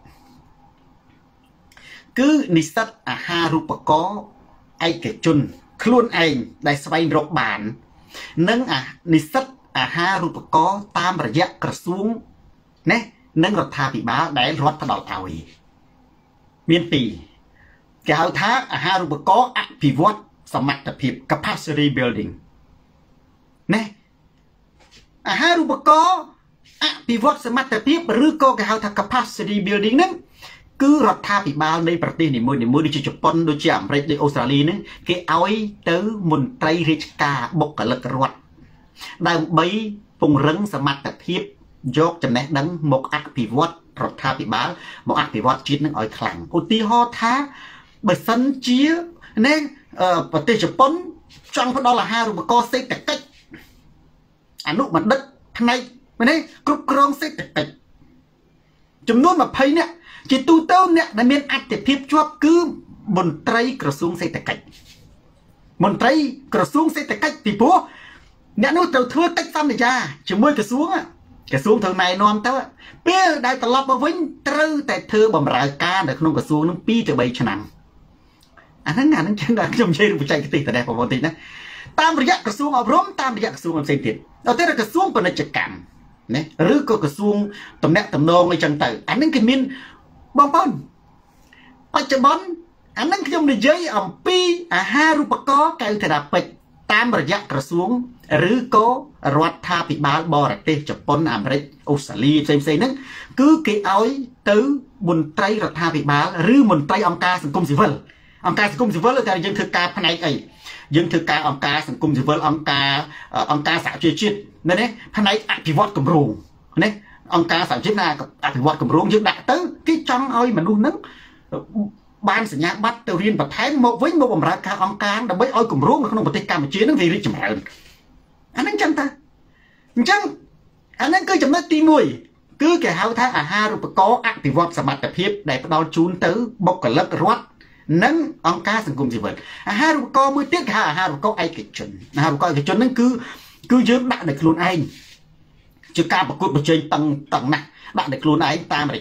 គឺនិស្សិតអាហារូបករណ៍ឯកជនខ្លួនឯងដែលស្វែងរកបាននិងអានិស្សិតអាហារូបករណ៍តាមរយៈក្រសួងណានិងរដ្ឋាភិបាលដែលរដ្ឋផ្ដល់ឲ្យមានពីរគេហៅថាអាហារូបករណ៍អភិវឌ្ឍសមត្ថភាព capacity building ណាអាហារូបករណ៍អភិវឌ្ឍសមត្ថភាពឬក៏គេហៅថា capacity building ហ្នឹងគឺរដ្ឋាភិបាលនៃប្រទេសនីមួយៗដូចជាជប៉ុនដូចជាអាមេរិកដូចអូស្ត្រាលីហ្នឹងគេឲ្យទៅមន្ត្រីរាជការបុគ្គលិករដ្ឋដើម្បីពង្រឹងសមត្ថភាពយកចំណេះដឹងមកអភិវឌ្ឍរដ្ឋាភិបាលមកអភិវឌ្ឍជាតិនឹងឲ្យខ្លាំងឧទាហរណ៍ថាបើសិនជានេះប្រទេសជប៉ុនចង់ផ្ដល់អាហារូបករណ៍សេដ្ឋកិច្ចអនុបណ្ឌិតផ្នែកនេះគ្រប់គ្រងសេដ្ឋកិច្ចចំនួនยี่สิบនាក់ជាទូទៅអ្នកដែលមានអធិភាពជាប់គឺមន្ត្រីក្រសួងសេដ្ឋកិច្ចមន្ត្រីក្រសួងសេដ្ឋកិច្ចពីព្រោះអ្នកនោះត្រូវធ្វើកិច្ចសន្យាជាមួយក្រសួងក្រសួងត្រូវណែនាំទៅពេលដែលត្រឡប់មកវិញត្រូវតែធ្វើបម្រើការនៅក្នុងក្រសួងនឹងពីរទៅបីឆ្នាំអាហ្នឹងអាហ្នឹងចឹងដល់ខ្ញុំនិយាយបច្ចេកទេសតែបងប្អូនតិចណាតាមរយៈក្រសួងអប់រំតាមរយៈក្រសួងផ្សេងទៀតដល់ទៅក្រសួងពាណិជ្ជកម្មណាឬក៏ក្រសួងតំណែងតំណងអីចឹងទៅអាហ្នឹងគេមានបងប្អូនបច្ចុប្បន្នអាហ្នឹងខ្ញុំនិយាយអំពីអាហារូបករណ៍កៅធរាពេជ្រតាមរយៈក្រសួងឬក៏រដ្ឋាភិបាលបរទេសជប៉ុនអាមេរិកអូស្ត្រាលីផ្សេងផ្សេងហ្នឹងគឺគេឲ្យទៅមន្ត្រីរដ្ឋាភិបាលឬមន្ត្រីអង្គការសង្គមស៊ីវិលអង្គការសង្គមស៊ីវិលតែយើងធ្វើការផ្នែកអីយើងធ្វើការអង្គការសង្គមស៊ីវិលអង្គការអង្គការសហជីវជាតិនេះណាផ្នែកអភិវឌ្ឍគម្រោងណាអង្គការសហជីវជាតិណាអភិវឌ្ឍគម្រោងយើងដាក់ទៅគេចង់ឲ្យមនុស្សហ្នឹងបានសញ្ញាបត្រទៅរៀនបន្ថែមមកវិញមកបម្រើការអង្គការដើម្បីឲ្យគម្រោងនៅក្នុងប្រទេសកម្ពុជានឹងវារីកចម្រើនអាហ្នឹងចឹងតាអញ្ចឹងអាហ្នឹងគឺចំណុចទីមួយគឺគេហៅថាអាហារូបករណ៍អភិវឌ្ឍសមត្ថភាពដែលផ្ដល់ជូនទៅបុគ្គលិករដ្ឋនិងអង្គការសង្គមស៊ីវិលអាហារូបករណ៍មួយទៀតគេហៅអាហារូបករណ៍ឯកជនអាហារូបករណ៍ឯកជនហ្នឹងគឺគឺយើងដាក់ដោយខ្លួនឯងជាការប្រកួតប្រជែងតឹងតឹងណាស់ដាក់ដោយខ្លួនឯងតាមរយៈ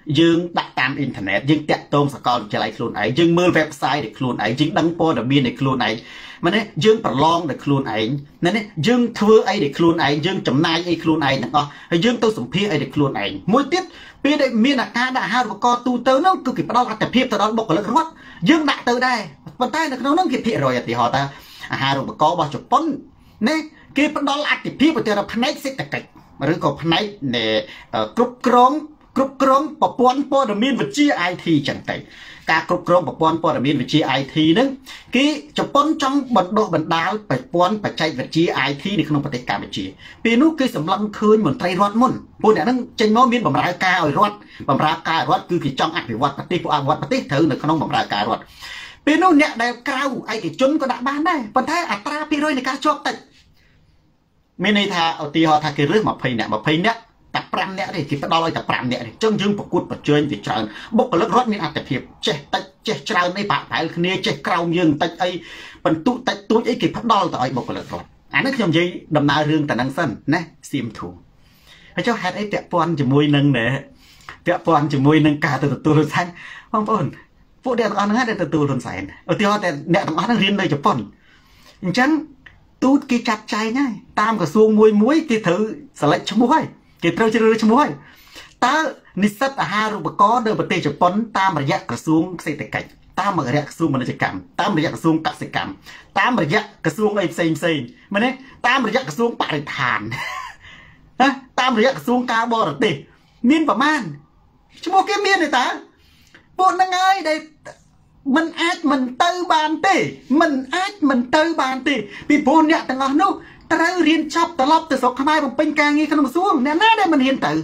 dương đặt tam internet dương tẹt tôm sạc con trở lại khuôn ấy dương mưa website để khuôn ấy dương đăng po để biên để khuôn ấy mà này dương phải long để khuôn ấy nên dương thưa ấy để khuôn ấy dương chấm nai ấy khuôn ấy đó dương tôi sủng phi ấy để khuôn ấy mỗi tiết bây giờ miền là ca đã hai con tu tớ nó cực kỳ bắt đầu tập hiệp từ đó bộc lực rót dương đã từ đây bàn tay nó nó kịp thiệt rồi thì họ ta hai con có bao chục pon nè kia bắt đầu là tập hiệp từ đó phanh sẽ tập cách mà rồi còn phanh để cướp krong cướp krong bỏ pon po để miền vật chi ai thì chẳng tay cả cướp krong bỏ pon po để miền vật chi ai thì nữa cái chục pon trong bật độ bật đá phải pon phải chạy vật chi ai thì thì không phải cả vật chi vì nó cái sầm lăng khơi mình tay rót môn pon này nó trên nó miền bầm rải ca rồi rót bầm rải ca rót cứ cái trong ăn phải vật tí của vật tí thử nữa không bầm rải ca rót vì nó nhẹ đẹp cao ai cái chốn có đã bán đây còn thấy à tra pi rồi này cá chọc tịch miền này thà ở tì họ thà cái rước mà phây nè mà phây nè tập pram nè thì bắt đầu tập pram nè thì chân dương phục cút vật chơi thì trời bốc cái lớp rót miền ăn tập hiệp che tay che trời này bạn phải kia che cao dương tay ấy phần tụ tay tụ ấy kịp bắt đầu tại bốc cái lớp rót anh nói trong gì đầm na rương tại năng sân nè xiêm thủให้เจ้าแฮดไอ้แตะปอนจะมวยนึงเนี่ยแตะปอนจะมวยนึงกาตัวตัวตัวสั้นบางคนพวกเด็กอ่อนนั่นได้ตัวตัวตัวสั้นเอาที่เขาแต่เด็กอ่อนนั่นเรียนเลยจะปอนจังตูดกีจัดใจง่ายตามกระทรวงมวยมวยกีถือสลัดชมวยกีเตอร์จะเรือชมวยตานิสัตอาหารรูปก้อนเดินปฏิจะปอนตามระยะกระทรวงเศรษฐกิจตามระยะกระทรวงมนุษยกรรมตามระยะกระทรวงกสิกรรมตามระยะกระทรวงไอ้เซนเซนมันเนี่ยตามระยะกระทรวงปริธานตามระยะกระทรวงกาบอร์ติมีนประมาณชั่วโมงแค่มีนเลยตาปวดยังไงได้มันแอดมันเตยบานติมันแอดมันเตยบานติปีปนเนี่ยแต่ละนู้แต่เราเรียนชอบตลอดแต่สกขมายผมเป็นการงี้ขนมซ่วงเนี่ยน่าได้มันเรียนตื่น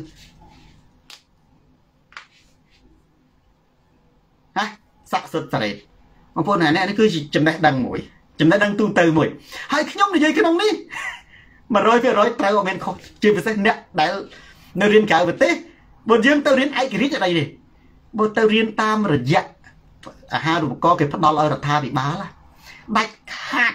ฮะสักสุดเสร็จบางคนไหนเนี่ยนี่คือจำได้ดังหมวยจำได้ดังตูเตยหมวยให้ขยมในใจขนมนี้mà rồi phải rồi tao men không chưa phải nè đại nơi riêng cả vật tế bữa dương tao riêng ai cái ở đây đi bữa tao riêng tam rồi dạ à ha đủ có cái phát đo là tha bị bá là bạch hạt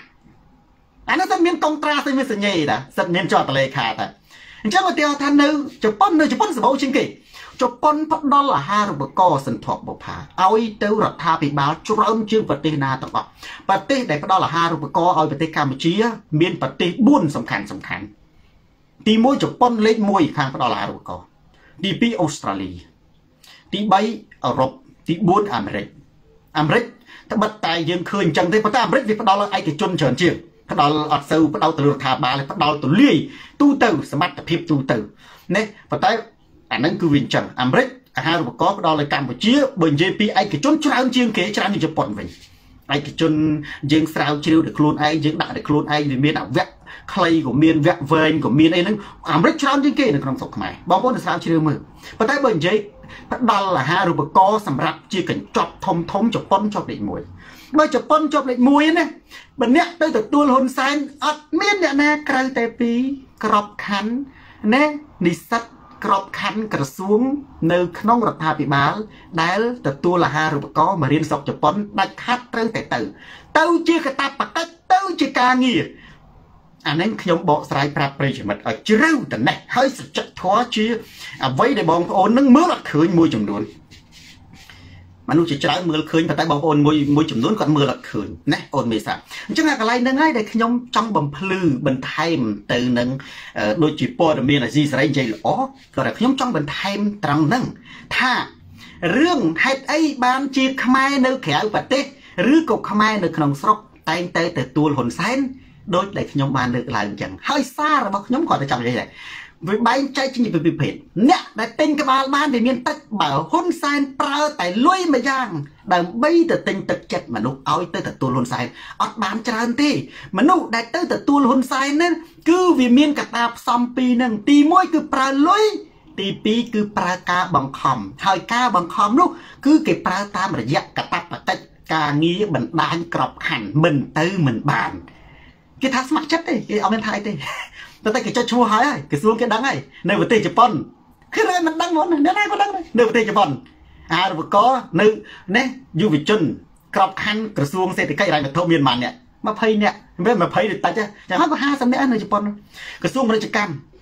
anh nó rất miên công tra xây mới sự nhảy đã rất miên cho tao lấy khả ta chắc là tiêu than nữ chụp pon nữ chụp pon sự bảo chính kỳ chụp pon phát đo là ha đủ có sân thuộc bộ phá ao ấy tao rồi tha bị bá chụp ôm chương vật tế na tao bảo vật tế để phát đo là ha đủ có ao vật tế Campuchia miên vật tế buônสำคัญสำคัญตีมวยจบป้อนเล็กมวยข้างพระดอลลาร์รูกอตีปีออสเตรเลียตีใบยุโรปตีบุญอเมริกอเมริกถ้าบัดตายยังเคยจังที่พระตาอเมริกที่พระดอลลาร์ไอ้ที่จนเฉินเชียงพระดอลลาร์อัดเซลพระดอลลาร์ตัวทาบาเลยพระดอลลาร์ตัวเลี้ยตู้เตอร์สมัติพิบตู้เตอร์เนี่ยพระตายอันนั้นคือวินจังอเมริกอาหารรูกอพระดอลลาร์กัมพูชีบนเจพีไอ้ที่จนชราเชียงเกชรานี่จะปนไปไอ้ที่จนยังสาวชิลเด็กโคลนไอ้ยังด่าเด็กโคลนไอ้ยังมีหนักแวะใครก็มีนแวะเวงก็มีนไอ้นั่นอเมริกชราจริงเก่งในกรมสกใหม่บางคนสาวชิลมือพระตายบนเจพระดอลลาร์ฮารูปกอสำหรับจีกันจอบทมทมจบป้นจบเด็กมวยเมื่อจบป้นจบเด็กมวยเนี่ยบันเนี้ยตั้งแต่ตัวหุ่นแซนอัดมีนเนี่ยนะใครแต่ปีกรอบขันเนี่ยนิสัตกรอบขันกระซวงในขนมรัฐาพิบาลได้แต่ตัวละฮารูปกอมาเรียนสอบจบป้นได้คัดตั้งแต่ตื่นเต้าจีกระตาปากเต้าจีกาเงียอันนั้นขยมบอกสายปราบปริจมันเอาเรื่องแต่เนี่ยให้สุดจัดท้อชีเอาไว้ในบองโอนนั่งมือละคืนมวยจำนวนมันรู้จักใช้มือละคืนแต่บองโอนมวยมวยจำนวนก่อนมือละคืนนะโอนไม่สักจังอะไรนั่งให้ได้ขยมจังบำพลือบรรทัยมตื่นนั่งโดยจีปอดมีอะไรสายใจหรอก็แต่ขยมจังบรรทัยมตรังนั่งถ้าเรื่องให้ไอ้บานจีขมายในแขวปฏิหรือกบขมายในขนมสกแต่งเตยแต่ตัวหนเส้นโดยได้ขยมบานเลือกลายจังให้ซาเราบอกขยมก่อนจะจำยังไงวิบายใจจริงๆเป็นเพจเนี่ยได้ติงกับบาลบ้านในเมียนตักบ่าวหุ่นไซน์เปล่าแต่ลุยมาย่างแต่ไม่แต่ติงตักจัดมนุษย์เอาเตอแต่ตัวหุ่นไซน์อดบานจานที่มนุษย์ได้เตอแต่ตัวหุ่นไซน์นั่นคือวิเมียนกับตาซอมปีหนึ่งตีมวยคือปลาลุยตีปีคือปลากาบังคอมหอยกาบังคอมลูกคือเก็บปลาตามระยะกระตับกระตัดกางี้บันดาลกรอบหันมันเตอเหมือนบานcái thằng smart chất đi cái ông bên thái đi tao tay cái cho chua hái cái xuống cái đắng này nơi vừa tê chụp pon cái này mình đắng món này nơi này có đắng này nơi vừa tê chụp pon à rồi có nơi nè du việt chân cọp khăn cái xuống xe thì cái này là thâu miền màn nè mà phay nè biết mà phay được ta chứ chẳng có hai trăm nè nơi chụp pon cái xuống nơi chụp cam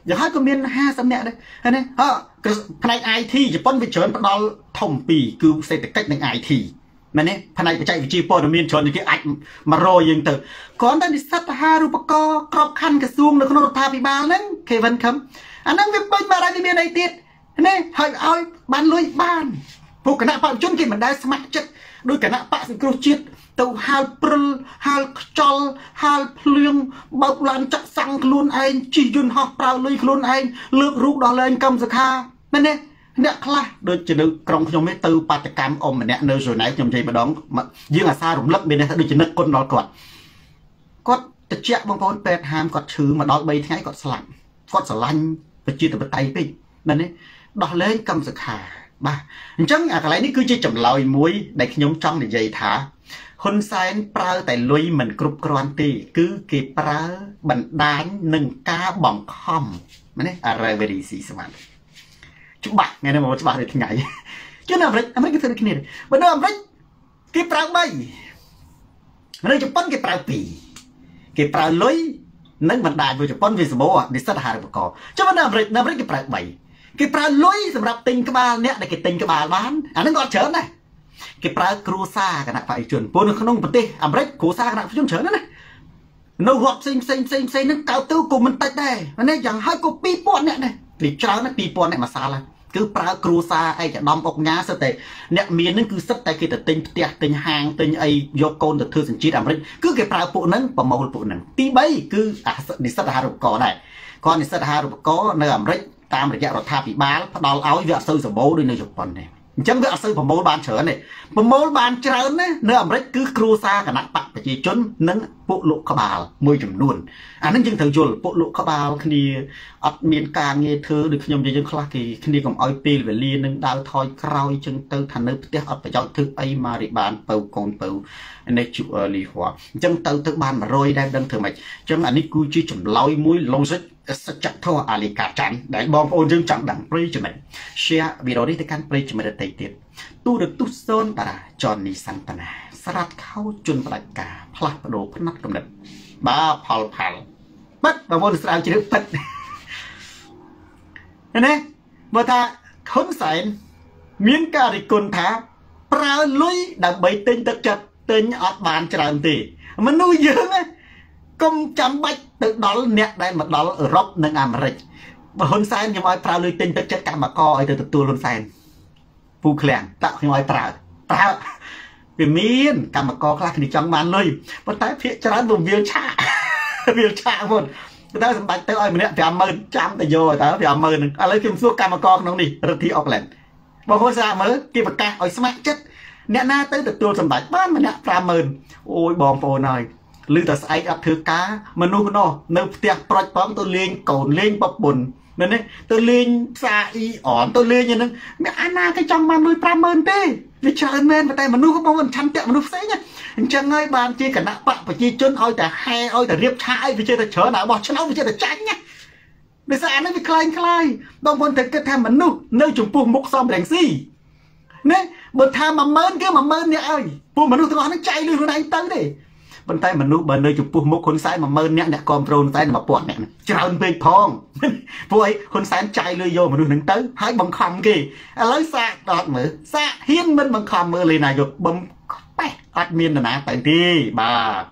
giờ hai có miền hai sắm nè đấy anh ấy họ cái này ai thi chỉ phân bị chớn bắt đầu thông bì cứ xây cáchនឹងai thi mà nè phần này phải chạy về chi po miền chọn những cái ảnh mà rồi dừng từ còn đây sát ha ru bạc co crop khăn cái xuông nó không tha bị ba lên kề vân khấm anh đang việc bên mà đây miền này tiệt nè hỏi ơi ban lôi ban phụ cái nạ bạn chôn kia mìnhได้สมัครchất đôi cái nạ bạn sự kêu chết tàu hal prul hal chol hal phượng bọc lan chặt sang luôn anh chỉ dùn học vào lôi luôn anh lượng rút đó lên cầm giật ha nên nè nè khla đôi chỉ được trong trong mấy từ bát cam ôm mà nè nơi rồi nãy trong chơi mà đón mà dương là xa rụng lấp bên này đôi chỉ nứt con đó còn có tự chẹt bông bông pet ham có thứ mà đó bay thấy có sạch có sờ lanh và chia từ tay đi nên nè đó lên cầm giật ha ba chẳng à cái này cứ chỉ chậm lòi muối để nhóm trong để dày thả hôn sai prao tại lối mình cướp quan ti cứ kịp prao bận đán nâng cá bỏng khom mà đấy à rồi về đi xí xem chụp bạc ngày nào mà chụp bạc thì ngày chứ nào vậy anh mấy cái thứ này bây giờ vậy cái prao bay mà đây chụp bắn cái prao pì cái prao lối nâng bận đán vừa chụp bắn vì số bố à để sát hại được cò chứ bây giờ vậy nào vậy cái prao bay cái prao lối sầmรับtình cái ba nè để cái tình cái ba bán anh nó còn chớ này cái prao cruza cái nạp phải chuẩn bốn nó không bật đi ẩm rách cruza cái nạp phải chuẩn chớ này nó gọt xinh xinh xinh xinh nó cao tư của mình tay đây nên chẳng hai cô pi pon nè này thì chớ nó pi pon này mà xa là cứ prao cruza ai chả đom ốc nhá sao thế nè miền nó cứ sắp tay cái tình tiệt tình hàng tình ai vô côn được thư sinh chi ẩm rách cứ cái prao phụ nâng và màu phụ nâng tí bấy cứ à đi sát hà rụp có này con đi sát hà rụp có nơi ẩm rách tamระยะរដ្ឋាភិបាលផ្ដល់ឲ្យវាអត់សូវសម្បូរដូចនៅជប៉ុនទេអញ្ចឹងវាអត់សូវប្រមូលបានច្រើនទេប្រមូលបានច្រើនណានៅអាមេរិកគឺគ្រួសារគណៈបកប្រជាជននិងពួកលោកក្បាលមួយចំនួនអានឹងយើងត្រូវយល់ពួកលោកក្បាលគ្នាអត់មានការងារធ្វើដូចខ្ញុំនិយាយយើងខ្លះគេគ្នាកុំឲ្យពេលវេលានឹងដើរថយក្រោយអញ្ចឹងទៅថានៅផ្ទះអត់ប្រយោជន៍ធ្វើអីមករីបានពៅកូនពៅនេះជួលីហួរអញ្ចឹងទៅទៅបានmột trămដែរដឹងធ្វើម៉េចអញ្ចឹងអានេះគឺជាចម្លើយមួយ logic សច្ចធម៌អាលីកាច័ន្ទដែលបងប្អូនយើងចង់ដឹងប្រិយមិត្ត share វីដេអូនេះទៅកាន់ប្រិយមិត្តដទៃទៀតទូរទស្សន៍សូនតារាចននីសន្តនាស្រាត់ខោជន់ផ្ដាច់ការផ្លាស់ប្ដូរផ្នែកកំណត់បាផលផលបាត់បងប្អូនស្រាវជ្រាវពិតណាបើថាហ៊ុនសែនមានការរិះគន់ថាប្រើលុយដើម្បីទិញទឹកចិត្តទិញអត់បានច្រើនទេមនុស្សយើងណាកុំចាំបាច់ទៅដល់អ្នកដែលមកដល់អឺរ៉ុបនិងអាមេរិកបើហ៊ុនសែនខ្ញុំឲ្យប្រើលុយទិញទឹកចិត្តកម្មករឲ្យទៅទទួលហ៊ុនសែនពូឃ្លាំងតាក់ខ្ញុំឲ្យប្រើប្រើវាមានកម្មករខ្លះគ្នាចង់បានលុយប៉ុន្តែភាគច្រើនវាវាឆាវាឆាមុនតែសម្ដេចទៅឲ្យម្នាក់ប្រាំម៉ឺនចាំទៅយកទៅប្រាំម៉ឺនហ្នឹងឥឡូវខ្ញុំសួរកម្មករក្នុងនេះរដ្ឋាភិបាលអូក្លែនបងប្អូនស្ដាប់មើលគេប្រកាសឲ្យស្ម័គ្រចិត្តអ្នកណាទៅទទួលសម្ដេចបានម្នាក់ប្រាំម៉ឺនអូយបងប្អូនហើយលឺតែស្អែកអត់ធ្វើការមនុស្សនោះនៅផ្ទះប្រុចផងទៅលេងកូនលេងបបុនមែនទេទៅលេងផ្សារអ៊ីអនទៅលេងហ្នឹងមានអាណាគេចង់បានលុយប្រាំម៉ឺនទេវាច្រើនមែនតែមនុស្សបងឆន្ទៈមនុស្សផ្សេងអញ្ចឹងហើយបានជាគណៈបកប្រជាជនឲ្យតែហែឲ្យតែរៀបឆាយវាជាតែច្រើនដល់បោះឆ្នោតវាជាតែចាញ់ណាដោយសារអានេះវាคล้ายคล้ายបងប្អូនត្រូវគិតថាមនុស្សនៅចំពោះមុខសំរងស៊ីណាបើថាមួយម៉ឺនគឺមួយម៉ឺនអ្នកឲ្យពួកមនុស្សទាំងអស់ហ្នឹងចៃលុយខ្លួនឯងទៅទេប៉ុន្តែមនុស្សបើនៅចំពោះមុខហ៊ុនសែនមួយម៉ឺនអ្នកអ្នកគ្រប់គ្រងហ៊ុនសែនមួយពាន់អ្នកច្រើនពេកផងពួកអីហ៊ុនសែនចាយលុយយកមនុស្សហ្នឹងទៅហើយបង្ខំគេឥឡូវសាកដល់មើលសាកហ៊ានមិនបង្ខំមើលលេនាយកបំប៉េះអត់មាននរណាទៅទេបាទ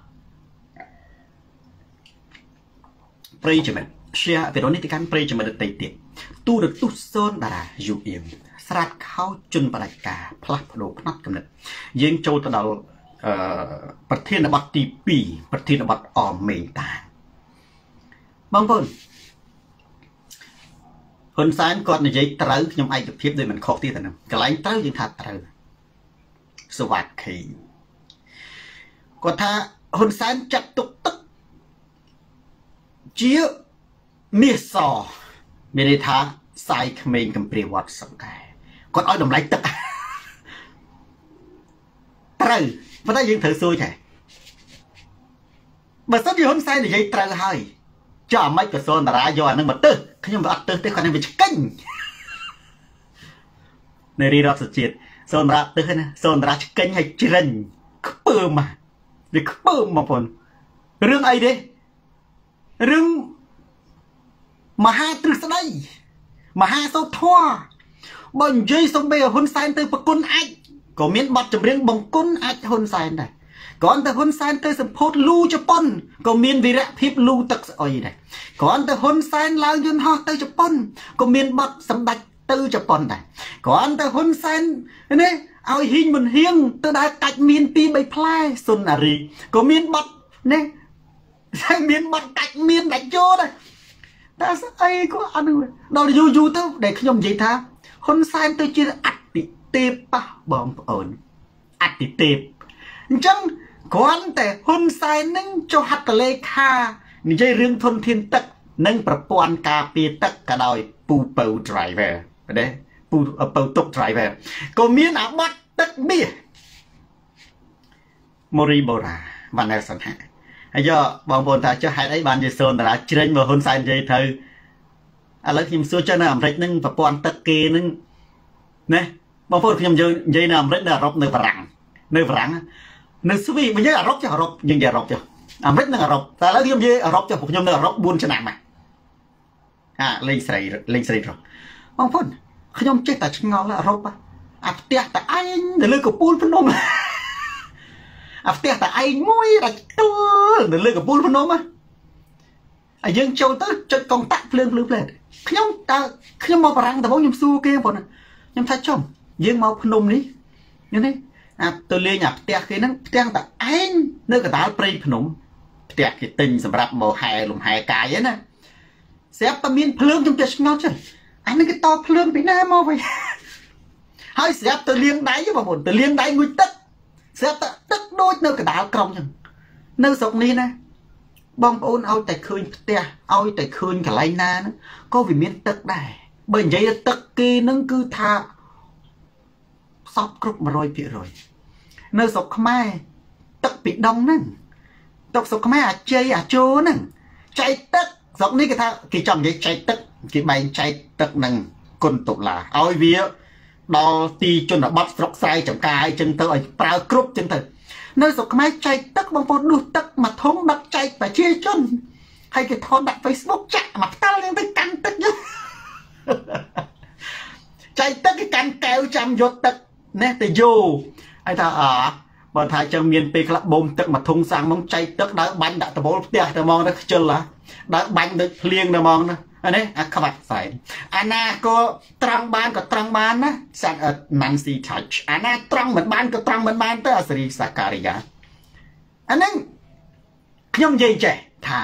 ប្រិយមិត្ត share វីដេអូនេះទៅកាន់ប្រិយមិត្តដទៃទៀតទូរទស្សន៍សូនតារាយូអៀមស្រាត់ខោជន់បដិការផ្លាស់ប្ដូរផ្នត់កំណត់យើងចូលទៅដល់អឺប្រធានបទទីពីរប្រធានបទអមេតាបងប្អូនហ៊ុនសែនគាត់និយាយត្រូវខ្ញុំឯកភាពដូចមិនខុសទៀតហ្នឹងកន្លែងត្រូវយើងថាត្រូវសវត្ថិគាត់ថាហ៊ុនសែនចាត់ទុកទឹកជាមាសសមានន័យថាសាយក្មេងកំព្រាវត្តសង្កែគាត់ឲ្យតម្លៃទឹកត្រូវប៉ុន្តែយើងត្រូវសួរថាបើសិនជាហ៊ុនសែននិយាយត្រូវហើយចុះអាម៉េចក៏សូនតារាយកអានឹងមកទៅខ្ញុំវាអត់ទៅទេគាត់នឹងវាឆ្កេញនៅរីរដ្ឋជាតិសូនតារាទៅណាសូនតារាឆ្កេញឲ្យជ្រិញខ្ពើមវាខ្ពើមបងប្អូនរឿងអីទេរឿងមហាទ្រឹស្ដីមហាសោធរបើនិយាយសំបីហ៊ុនសែនទៅប្រគុណអាចក៏មានបទចម្រៀងបង្គន់អាចហ៊ុនសែនដែរគ្រាន់តែហ៊ុនសែនទៅសម្ពោធលូជប៉ុនក៏មានវីរៈភាពលូទឹកស្អុយដែរគ្រាន់តែហ៊ុនសែនឡើងយន្តហោះទៅជប៉ុនក៏មានបទសម្ដេចទៅជប៉ុនដែរគ្រាន់តែហ៊ុនសែននេះឲ្យហ៊ីងមិនហៀងទៅដើរកាច់មានពីបីផ្លែសុនអារីក៏មានបទនេះមានបទកាច់មានដាច់យោដែរតែស្អីក៏អត់ដល់យូរយូរទៅដែលខ្ញុំនិយាយថាហ៊ុនសែនទៅជាអតិទេពប៉ះបងប្អូនអតិទេពអញ្ចឹងគ្រាន់តែហ៊ុនសែននឹងចុះហត្ថលេខានិយាយរឿងធនធានទឹកនិងប្រព័ន្ធការពារទឹកក៏ដោយពូពៅ driver ណាពូពៅទុក driver ក៏មានអាបត្តិទឹកមាសម៉ូរីបូរ៉ាវ៉ាណែលសិនហាហើយយកបងប្អូនថាចុះហេតុអីបានជាសូនតារាជ្រេញមកហ៊ុនសែននិយាយទៅឥឡូវខ្ញុំសួរចុះនៅអាមេរិកនឹងប្រព័ន្ធទឹកគេនឹងណាបងប្អូនខ្ញុំនិយាយនៅអាមេរិកនៅអឺរ៉ុបនៅបារាំងនៅបារាំងនៅស្វីនិយាយអឺរ៉ុបចុះអឺរ៉ុបយើងនិយាយអឺរ៉ុបចុះអាមេរិកនិងអឺរ៉ុបតែឥឡូវខ្ញុំនិយាយអឺរ៉ុបចុះពួកខ្ញុំនៅអឺរ៉ុបបួនឆ្នាំហ่ะអាលេងស្រីលេងស្រីប្រុសបងប្អូនខ្ញុំចេះតែឆ្ងល់អឺរ៉ុបអាផ្ទះតែឯងនៅលើកពូលភ្នំអាផ្ទះតែឯងមួយដាច់ទល់នៅលើកពូលភ្នំអាយើងចូលទៅចុចកងតាក់ភ្លើងភ្លើងភ្លើងខ្ញុំតើខ្ញុំមកបារាំងដំបូងខ្ញុំសួរគេបងខ្ញុំថាចំយើងមកភ្នំនេះនេះអាទៅលេងអាផ្ទះគេហ្នឹងផ្ទះតែឯងនៅកណ្ដាលព្រៃភ្នំផ្ទះគេទិញសម្រាប់មកហែលំហែកាយណាស្រាប់តែមានភ្លើងខ្ញុំចេះឆ្ងល់ចឹងអានេះគេតភ្លើងពីណាមកវិញហើយស្រាប់ទៅលាងដៃបងប្អូនទៅលាងដៃងុយទឹកស្រាប់តែទឹកដូចនៅកណ្ដាលក្រុងចឹងនៅស្រុកនេះណាបងប្អូនឲ្យតែឃើញផ្ទះឲ្យតែឃើញកន្លែងណាហ្នឹងក៏វាមានទឹកដែរបើនិយាយទឹកគេហ្នឹងគឺថាសពគ្រប់ một trăm phần trăm នៅស្រុកខ្មែរទឹកពីដងហ្នឹងទឹកស្រុកខ្មែរអាច័យអាចោហ្នឹងចែកទឹកស្រុកនេះគេថាគេចង់និយាយចែកទឹកគេបែងចែកទឹកនឹងគុណតុលាឲ្យវាដល់ទីជនបទស្រុកស្រែចំការអីចឹងទៅឲ្យប្រើគ្រប់ចឹងទៅនៅស្រុកខ្មែរចែកទឹកបងប្អូនដួសទឹកមួយធុងដឹកចែកប្រជាជនហើយគេថតដាក់ Facebook ចាក់មកផ្ដាល់ហ្នឹងទៅកាន់ទឹកចឹងចែកទឹកគេកាន់កែវចាំយកទឹកណែទៅយោហើយថាអបើថាចឹងមានពេលខ្លះបូមទឹកមួយធុងសាំងមកចែកទឹកដើរបាញ់ដាក់ដបូលផ្ទះទៅហ្មងទៅខ្ជិលហ่ะដើរបាញ់ដូចភ្លៀងទៅហ្មងណាអានេះអាខ្វាត់ផ្សែងអាណាក៏ត្រង់បានក៏ត្រង់បានណាសាត់ Nancy Touch អាណាត្រង់មិនបានក៏ត្រង់មិនបានទៅអាសេរីសាការីយ៉ាអាហ្នឹងខ្ញុំនិយាយចេះថា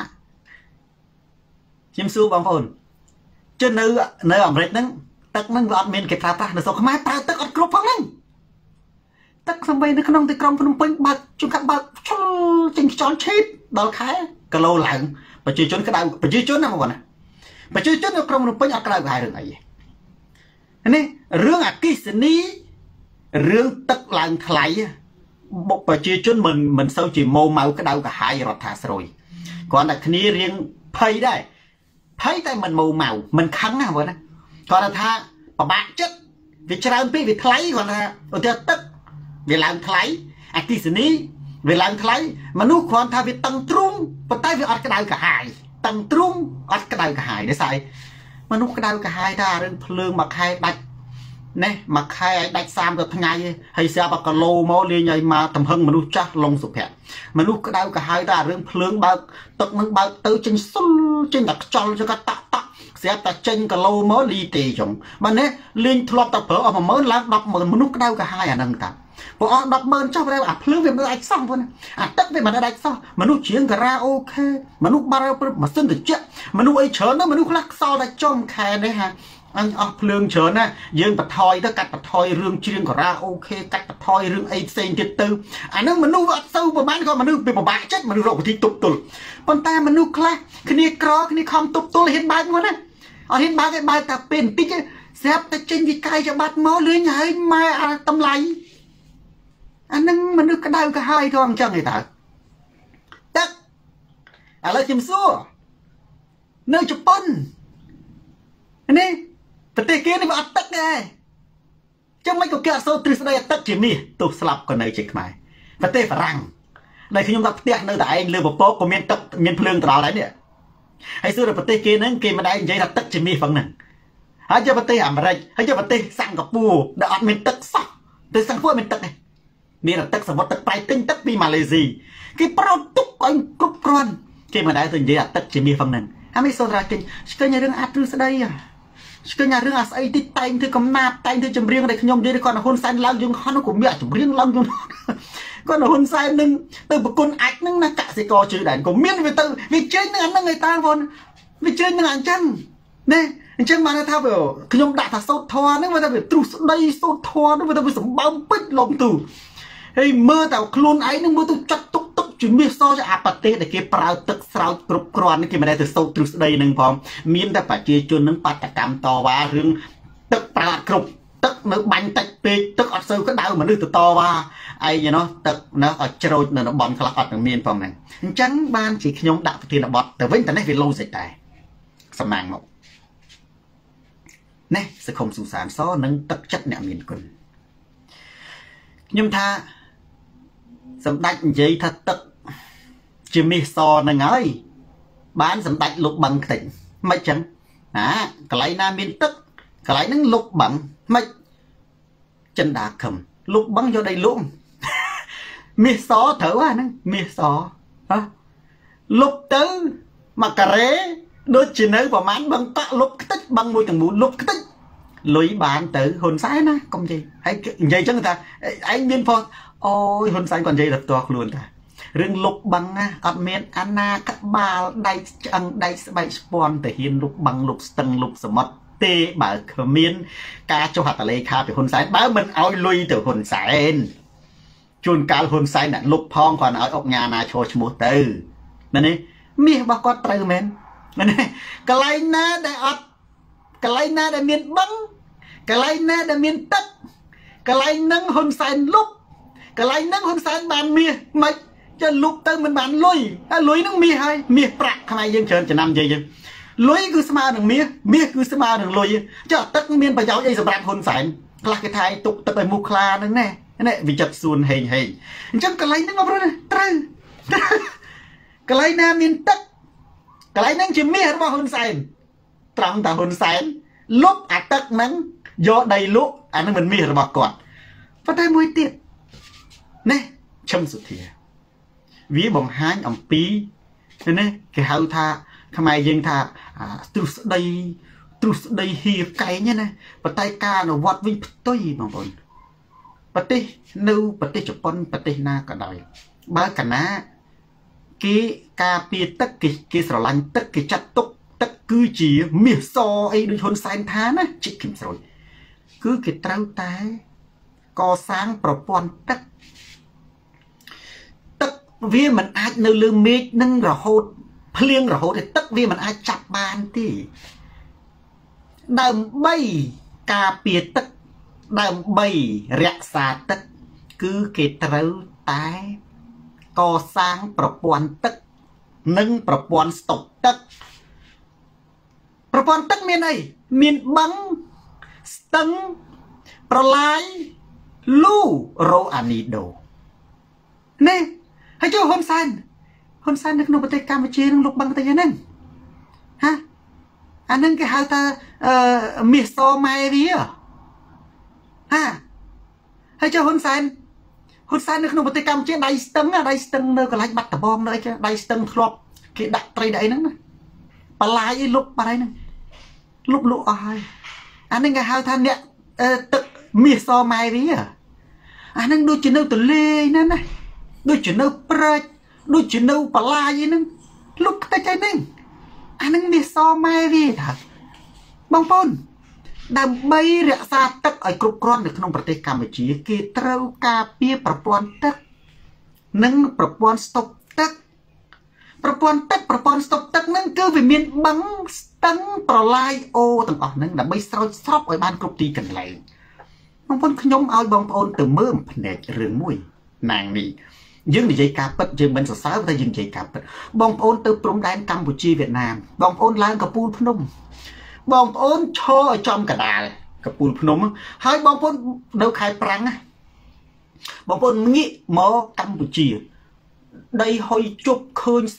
ខ្ញុំសួរបងប្អូនជិះនៅនៅអាមេរិកហ្នឹងទឹកហ្នឹងវាអត់មានគេប្រើប្រាស់នៅស្រុកខ្មែរប្រើទឹកអត់គ្រប់ផងហ្នឹងទឹកសំបីនៅក្នុងទីក្រុងភ្នំពេញបើកជួនកាត់បើកឈុលចេញខ្យល់ឆេតដល់ខែគីឡូឡើងប្រជាជនក្តៅប្រជាជនណាបងប្អូនណាប្រជាជននៅក្រុងភ្នំពេញអត់ក្តៅក្រហាយរឿងអីនេះរឿងអគិសនីរឿងទឹកឡើងថ្លៃបុកប្រជាជនមិនមិនសូវជាម៉ូម៉ៅក្តៅក្រហាយរដ្ឋាស្រួយគ្រាន់តែគ្នារៀងភ័យដែរភ័យតែមិនម៉ូម៉ៅមិនខឹងណាបងណាគាត់ថាពិបាកចិត្តវាច្រើនពេកវាថ្លៃគាត់ថាឧទាហរណ៍ទឹកវាឡើងថ្លៃអគិសនីវាឡើងថ្លៃមនុស្សគ្រាន់ថាវាតឹងទ្រូងប៉ុន្តែវាអត់ក្តៅក្រហាយតឹងទ្រូងអត់ក្តៅក្រហាយនេះស្អីមនុស្សក្តៅក្រហាយថារឿងភ្លើងមួយខែដាច់នេះមួយខែឲ្យដាច់សាមទៅថ្ងៃហើយស្រាប់តែគីឡូមកលេងឲ្យមកទំហឹងមនុស្សចាស់លងសុភ័ក្រមនុស្សក្តៅក្រហាយថារឿងភ្លើងបើកទឹកនឹងបើកទៅចេញសុលចេញតែខ្យល់ចុះក៏តាក់តាក់ស្រាប់តែចេញគីឡូមកលីទេចុងបើនេះលេងធ្លាប់តែប្រើអស់ một nghìn ឡើង ដប់ម៉ឺន មនុស្សក្តៅក្រហាយអាហ្នឹងតាព្រោះអស់ ដប់ម៉ឺន ចុះតែអាភ្លើងវាមិនអាចសោះបងអាទឹកវាមិនអាចសោះមនុស្សជាងការ៉ាអូខេមនុស្សបាល់ម៉ាស៊ីនត្រជាក់មនុស្សអីច្រើនណាស់មនុស្សខ្លះខ្សោយតែចំខែនេះហាអញអស់ភ្លើងច្រើនណាយើងបន្ថយទៅកាត់បន្ថយរឿងច្រៀងការ៉ាអូខេកាត់បន្ថយរឿងអីផ្សេងទៀតទៅអាហ្នឹងមនុស្សអត់សូវប្រហែលក៏មនុស្សវាពិបាកចិត្តមនុស្សរកវិធីទប់ទល់ប៉ុន្តែមនុស្សខ្លះគ្នាក្រគ្នាខំទប់ទល់ហ៊ានបើកមកណាអត់ហ៊ានបើកឯបើកតែពេលបន្តិចស្រាប់តែចេញវិកាយច្បាត់មកលឿនហើយម៉ែអាតម្លៃអាហ្នឹងមនុស្សក្តៅក្រហាយក៏អញ្ចឹងឯតើទឹកឥឡូវខ្ញុំសួរនៅជប៉ុននេះប្រទេសគេនេះវាអត់ទឹកទេចឹងមិនក៏គេអត់សូវទ្រឹស្ដីទឹកជាមាសទោះស្លាប់ក៏នៅជាខ្មែរប្រទេសបារាំងដែលខ្ញុំដាក់ផ្ទះនៅតែឯងលើពពកក៏មានទឹកមានភ្លើងទៅដល់ដែរនេះ hay xưa là bật tê kia nâng kia mà đại vậy là tất chỉ mi phần nè hãy cho bật tê ẩm ra hãy cho bật tê sang gặp bùa đã ăn mình tất sao từ sang phơi mình tất này mi là tất sản vật tất bay tinh tất đi Malaysia cái pro túc anh cúp con kia mà đại vậy là tất chỉ mi phần nè hãy mi sao ra kinh cái nhà đương áp từ đây à cái nhà đương áp ấy thì tay thì cầm nạp tay thì chấm riêng đây nhom đây còn là hôn san lao dùng nó cũng mẹ chấm riêng lao dùng con là hôn sai nưng từ một con ạch nưng là cả sẽ có chữ đàn của miên về từ vì chơi nưng ăn người ta còn vì chơi nưng ăn chân nè chân mà nó thao về cái nhom đại thà sốt thoa nó mà ta phải trụ đây sốt thoa nó mà ta phải sống bao bít lồng tủ hay mơ tao luôn ấy nó mơ tụ chặt túc túc chuyện miên so cho áp tê để cái prao tức sao cướp con cái mà đây từ sốt trụ đây nưng phong miên ta phải chơi chôn nưng bát cam to và hướng tức prao cướp tức nước bánh tách pe tức ở sâu cái đau mà nước từ to và ai vậy nó tức nó ở trôi nó bòn khạc ở miền phòng này trắng ban chỉ nhung đạo thì là bọt từ với internet vì lâu dịch tài sầm màng một nè sẽ không sung sán so nâng tất chất nẹo miền quân nhưng tha sầm đạch vậy thật tức chỉ mi so nâng ấy bán sầm đạch lục bằng tỉnh mấy chẳng à cái lấy nam miền tức cái lấy nâng lục bằng mấy chân đá cầm lục bằng vô đây luôn mi xó thở quá nè mi xó hả lục tứ mà cà rế đôi chỉ nếu vào mán bằng tạ lục tích bằng môi thằng mũ lục tích lối bàn tử hồn sái na công gì hay vậy chứ người ta anh biên phong ôi hồn sái còn gì là toạc luôn cả rừng lục bằng ở miền Anna các ba đây chẳng đây sẽ bay spawn thể hiện lục bằng lục tầng lục sầm mất tê bảo miền ca cho hạt lê kha về hồn sái báo mình ôi lui từ hồn sái chôn cao hồn sai nè lục phong còn ở ốc nhà na cho một từ nên này mi bao con từ men nên này cái này na để ọt cái này na để miền băng cái này na để miền tắc cái này nâng hồn sai lúc cái này nâng hồn sai bàn mi mày cho lục từ mình bàn lùi lùi nâng mi hay mi bạc không ai dân chơi cho năm gì vậy lùi cứ smart đừng mi mi cứ smart đừng lùi cho tắc miền phải giáo dây rồi bạc hồn sai là cái thai tục tập bài mục la nữa nè này vì chặt xuân hình hình chắc cái lấy nó mà rồi cái lấy nam miền tắc cái lấy nắng chỉ miệt vào hôn sai trong ta hôn sai lúc à tắc nắng do đầy lúc anh mình miệt vào quạt phát đây mùi tiệt nè châm sụt thiệt ví bằng hai ông pí nè cái hậu tha tham ai dân tha từ đây từ đây hiệp cái nhá này và tay ca nó vọt vinh tôi bằng vốn bát tê nâu bát tê chụp con bát tê na cả đời ba cả ná cái cà phê tất cái cái sầu lanh tất cái chặt túc tất cứ chỉ miệt so ấy đôi hôn sai thá á chị kiểm rồi cứ cái trâu tái co sáng propon tất tất vì mình ai nêu lương mít nâng rồi hốt liêng rồi hốt thì tất vì mình ai chặt bàn thì đầm bay cà phê tất đầm bay rẽ xa tất cứ cái trâu tái co sáng propon tất nâng propon stop tất propon tất miền này miền băng tầng prolai lu ro anido nè hãy cho hôn san hôn san được nộp tay Campuchia nâng lục băng tay nâng ha anh nâng cái hai ta miệt so mai đi à ha hãy cho hôn san hôn san được nộp tay Campuchia đầy tầng à đầy tầng nơi còn lại bắt tờ bom nơi cái đầy tầng flop cái đặt tay đấy nâng prolai lúc ba đây nâng lúc lụ ai anh nâng cái hai ta nè tự miệt so mai đi à anh nâng đôi chân đâu từ lê nè này đôi chân đâu praj đôi chân đâu bà la gì nè lúc tay tay nè anh nâng miệt so mai đi thật bông phôn đàm bay rẽ xa tất ở cục con được không bật Campuchia kia trâu cà phê propon tất nâng propon stop tất propon tất propon stop tất nâng cơ về miền băng tấn prolai ô từng ở nâng đàm bay sao shop ở ban cục ti cần lại bông phôn nhóm ao bông phôn từ mơ nè rừng mũi nàng đi dương để dây cà phê dương bên sáu sáu ta dương dây cà phê bông phôn từ prom đan Campuchia Việt Nam bông phôn lan Cà Pul Phnom bông phôn cho ở trong cả đà Cà Pul Phnom hai bông phôn đâu khai prang bông phôn nghĩ mò Campuchia đây hồi chụp khơi sắc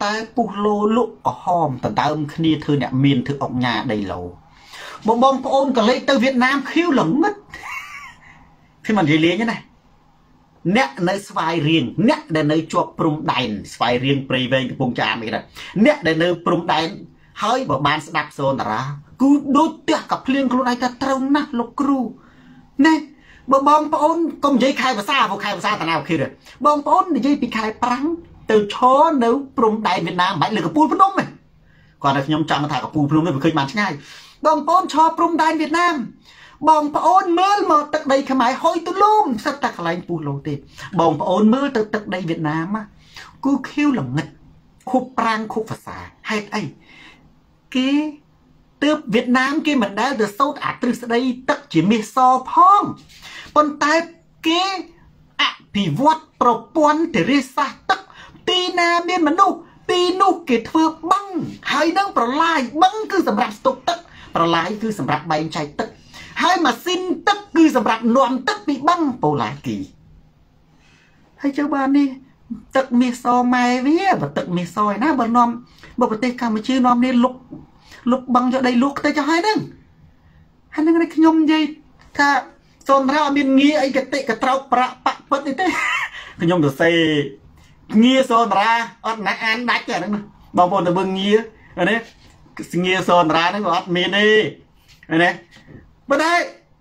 តែពុះលោលក់ក៏ហមដណ្ដើមគ្នាធ្វើអ្នកមានធ្វើអុកញ៉ាដីឡូបងបងប្អូនកលេចទៅវៀតណាមខៀវល្ងឹតគឺមិននិយាយលេងទេណាអ្នកនៅស្វាយរៀងអ្នកដែលនៅជាប់ព្រំដែនស្វាយរៀងព្រៃវែងកំពង់ចាមអីគេដែរអ្នកដែលនៅព្រំដែនហើយបើបានស្ដាប់សូនតារាគឺដូចផ្ទះកាភ្លៀងខ្លួនឯងថាត្រូវណាស់លោកគ្រូណែបើបងប្អូនកុំនិយាយខែភាសាព្រោះខែភាសាតាណាអូខេទេបងប្អូននិយាយពីខែប្រាំងទៅឈរនៅព្រំដែនវៀតណាមមិនបាច់លើកពូលភ្នំទេគាត់តែខ្ញុំចង់ថាកពូលភ្នំនេះវាឃើញបានឆ្ងាយបងប្អូនឈរព្រំដែនវៀតណាមបងប្អូនមើលមកទឹកដីខ្មែរហុយទលំសិតតែកន្លែងពុះលោទេបងប្អូនមើលទៅទឹកដីវៀតណាមគឺខៀវល្ងឹតខុបប្រាំងខុបភាសាហេតុអីគេទើបវៀតណាមគេមិនដែលទៅសូត្រអាទ្រឹស្ដីទឹកជាមាសសផងប៉ុន្តែគេអភិវឌ្ឍប្រព័ន្ធធារាសាស្ត្រទឹកទីណាមានមនុស្សទីនោះគេធ្វើបឹងហើយនឹងប្រឡាយបឹងគឺសម្រាប់ស្តុកទឹកប្រឡាយគឺសម្រាប់បែងចែកទឹកហើយម៉ាស៊ីនទឹកគឺសម្រាប់នាំទឹកពីបឹងប៉ូឡាគីហើយចុះបាននេះទឹកមាសសម៉ែវាបើទឹកមាសសឯណាបើនាំបើប្រទេសកម្ពុជានាំនេះលុកលុកបឹងយកដីលុកទៅចុះហើយហ្នឹងហើយហ្នឹងខ្ញុំនិយាយថាសូនរ៉ាអត់មានងារអីកតិកត្រោកប្រាក់បាក់ពិតទេខ្ញុំទៅសេងារសូនរ៉ាអត់ណាអានដាច់ទេហ្នឹងបងប្អូនទៅមើលងារនេះងារសូនរ៉ាហ្នឹងក៏អត់មានទេណាបើដែរ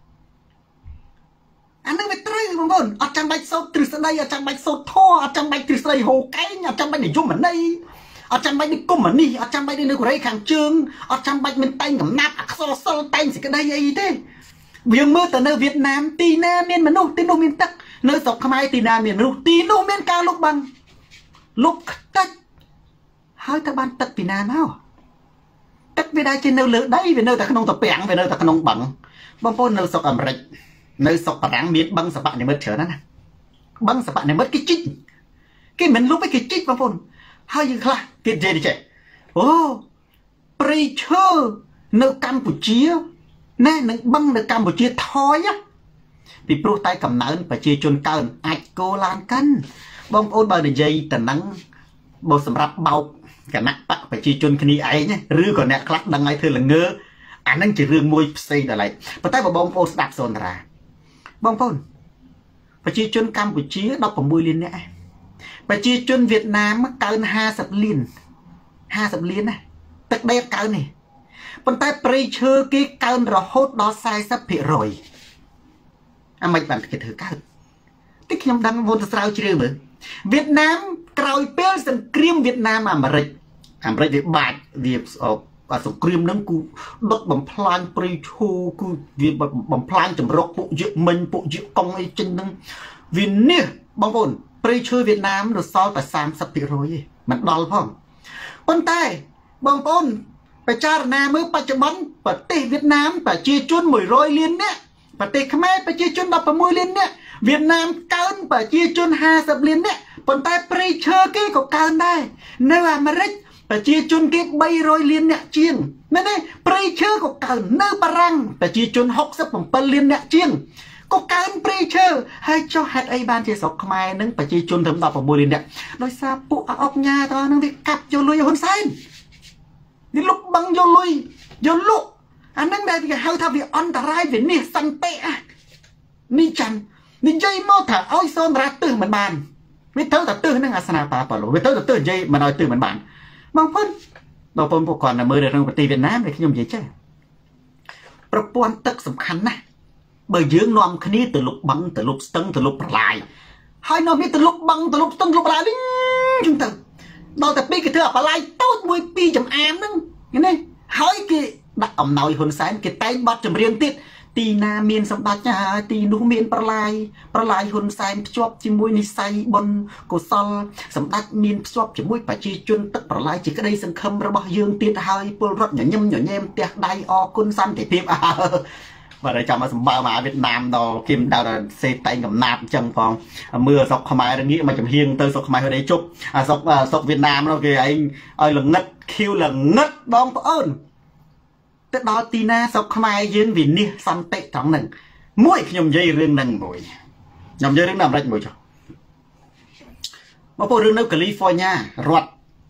អានឹងវាត្រូវបងប្អូនអត់ចាំបាច់សូត្រទ្រឹស្ដីអត់ចាំបាច់សូត្រធម៌អត់ចាំបាច់ទ្រឹស្ដីហូកែងអត់ចាំបាច់និយមន័យអត់ចាំបាច់នេះគុំនេះអត់ចាំបាច់នៅកូរ៉េខាងជើងអត់ចាំបាច់មានតែងកំណាប់អក្សរសិល្ប៍តែងសេចក្តីអីទេយើងមើលទៅនៅវៀតណាមទីណាមានមនុស្សទីនោះមានទឹកនៅស្រុកខ្មែរទីណាមានមនុស្សទីនោះមានការលុបបង្លុបខ្ទេចហើយតើបានទឹកពីណាមកទឹកវាដែរជានៅលើដីវានៅតែក្នុងត្រពាំងវានៅតែក្នុងបឹងបងប្អូននៅស្រុកអាមេរិកនៅស្រុកបារាំងមានបឹងសបនិមិត្តច្រើនណាស់បឹងសបនិមិត្តគេជីកគេមិនលុបទេគេជីកបងប្អូនហើយយើងខ្លះគេនិយាយនេះចេះអូព្រៃឈើនៅកម្ពុជាណែនឹងបឹងនៅកម្ពុជាថយពីព្រោះតែកំណើនប្រជាជនកើនអាចគោឡានកាន់បងប្អូនបើនិយាយតំណឹងបើសម្រាប់បោកគណៈបកប្រជាជនគ្នាឯងឬក៏អ្នកខ្លះដឹងឲ្យធ្វើល្ងើអានឹងជារឿងមួយផ្សេងដល់ហើយប៉ុន្តែបើបងប្អូនស្ដាប់សូនតារាបងប្អូនប្រជាជនកម្ពុជាដប់ប្រាំមួយលាននាក់ប្រជាជនវៀតណាមកើនห้าสิบលានห้าสิบលានណាទឹកដីអត់កើននេះប៉ុន្តែព្រៃឈើគេកើនរហូតដល់สี่สิบភាគរយអាមិនបានគេធ្វើកើតទីខ្ញុំដឹងវូនទៅស្រាវជ្រាវមើលវៀតណាមក្រោយពេលសង្គ្រាមវៀតណាមអាមេរិកអាមេរិកវាបាច់វាសង្គ្រាមហ្នឹងគឺដុតបំផ្លាញព្រៃឈើគឺវាបំផ្លាញចម្រុកពួកយឹកមិញពួកយឹកកុងអីចេញហ្នឹងវានេះបងប្អូនព្រៃឈើវៀតណាមនៅសល់តែ三十ភាគរយទេមិនដល់ផងប៉ុន្តែបងប្អូនពិចារណាមើលបច្ចុប្បន្នប្រទេសវៀតណាមប្រជាជនមួយរយលាននាក់ប្រទេសខ្មែរប្រជាជនដប់ប្រាំមួយលាននាក់វៀតណាមកើនប្រជាជនห้าสิบលាននាក់ប៉ុន្តែព្រៃឈើគេក៏កើនដែរនៅអាមេរិកប្រជាជនគេបីរយលាននាក់ជាងមែនទេព្រៃឈើក៏កើននៅបារាំងប្រជាជនหกสิบเจ็ดលាននាក់ជាងក៏កើនព្រៃឈើហើយចុះហេតុអីបានជាស្រុកខ្មែរនឹងប្រជាជនត្រឹមដប់ប្រាំមួយលាននាក់ដោយសារពួកអុកញ៉ាតនឹងវាកាប់យកលុយហ៊ុនសែននេះលុកបឹងយកលុយយកលុកអានឹងដែលគេហៅថាវាអន្តរាយវានេះសន្តិអានេះចាំនិយាយមកថាឲ្យសូនរ៉ាទិសមិនបានវាទៅតែទិសនឹងអាសនាតាប៉ាឡូវាទៅតែទិសនិយាយមិនឲ្យទិសមិនបានបងប្អូនបងប្អូនពួកគាត់នៅមើលនៅប្រទេសវៀតណាមដែលខ្ញុំនិយាយចេះប្រព័ន្ធទឹកសំខាន់ណាស់បើយើងនាំគ្នាទៅលុបបឹងទៅលុបស្ទឹងទៅលុបប្រឡាយហើយនាំគ្នាទៅលុបបឹងទៅលុបស្ទឹងលុបប្រឡាយវិញជុំទៅដល់តែពីគេធ្វើអាប្រឡាយតូចមួយពីរចំអាមហ្នឹងនេះហើយគេដាក់អំណោយហ៊ុនសែនគេតែងបတ်ចម្រៀងទៀតទីណាមានសម្ដេចហើយទីនោះមានប្រឡាយប្រឡាយហ៊ុនសែនភ្ជាប់ជាមួយនិស័យបុណ្យកុសលសម្ដេចមានភ្ជាប់ជាមួយប្រជាជនទឹកប្រឡាយជាក្តីសង្ឃឹមរបស់យើងទៀតហើយពលរដ្ឋញញឹមញញែមផ្ទះដៃអរគុណសន្តិភាពអើបើតែចាំមកសម្បើមកវៀតណាមដល់គឹមដល់សេតែងកំណាប់អញ្ចឹងផងមើលស្រុកខ្មែររងាកមកចំហៀងទៅស្រុកខ្មែរហូរដីជប់អាស្រុកស្រុកវៀតណាមនោះគេឯងឲ្យល្ងឹតខៀវល្ងឹតបងប្អូនទៅដល់ទីណាស្រុកខ្មែរយើងវិនិច្ឆ័យសន្តិត្រង់ហ្នឹងមួយខ្ញុំនិយាយរឿងហ្នឹងមួយខ្ញុំនិយាយរឿងនៅអាមេរិកមួយចុះបងប្អូនរឿងនៅកាលីហ្វ័រញ៉ារដ្ឋ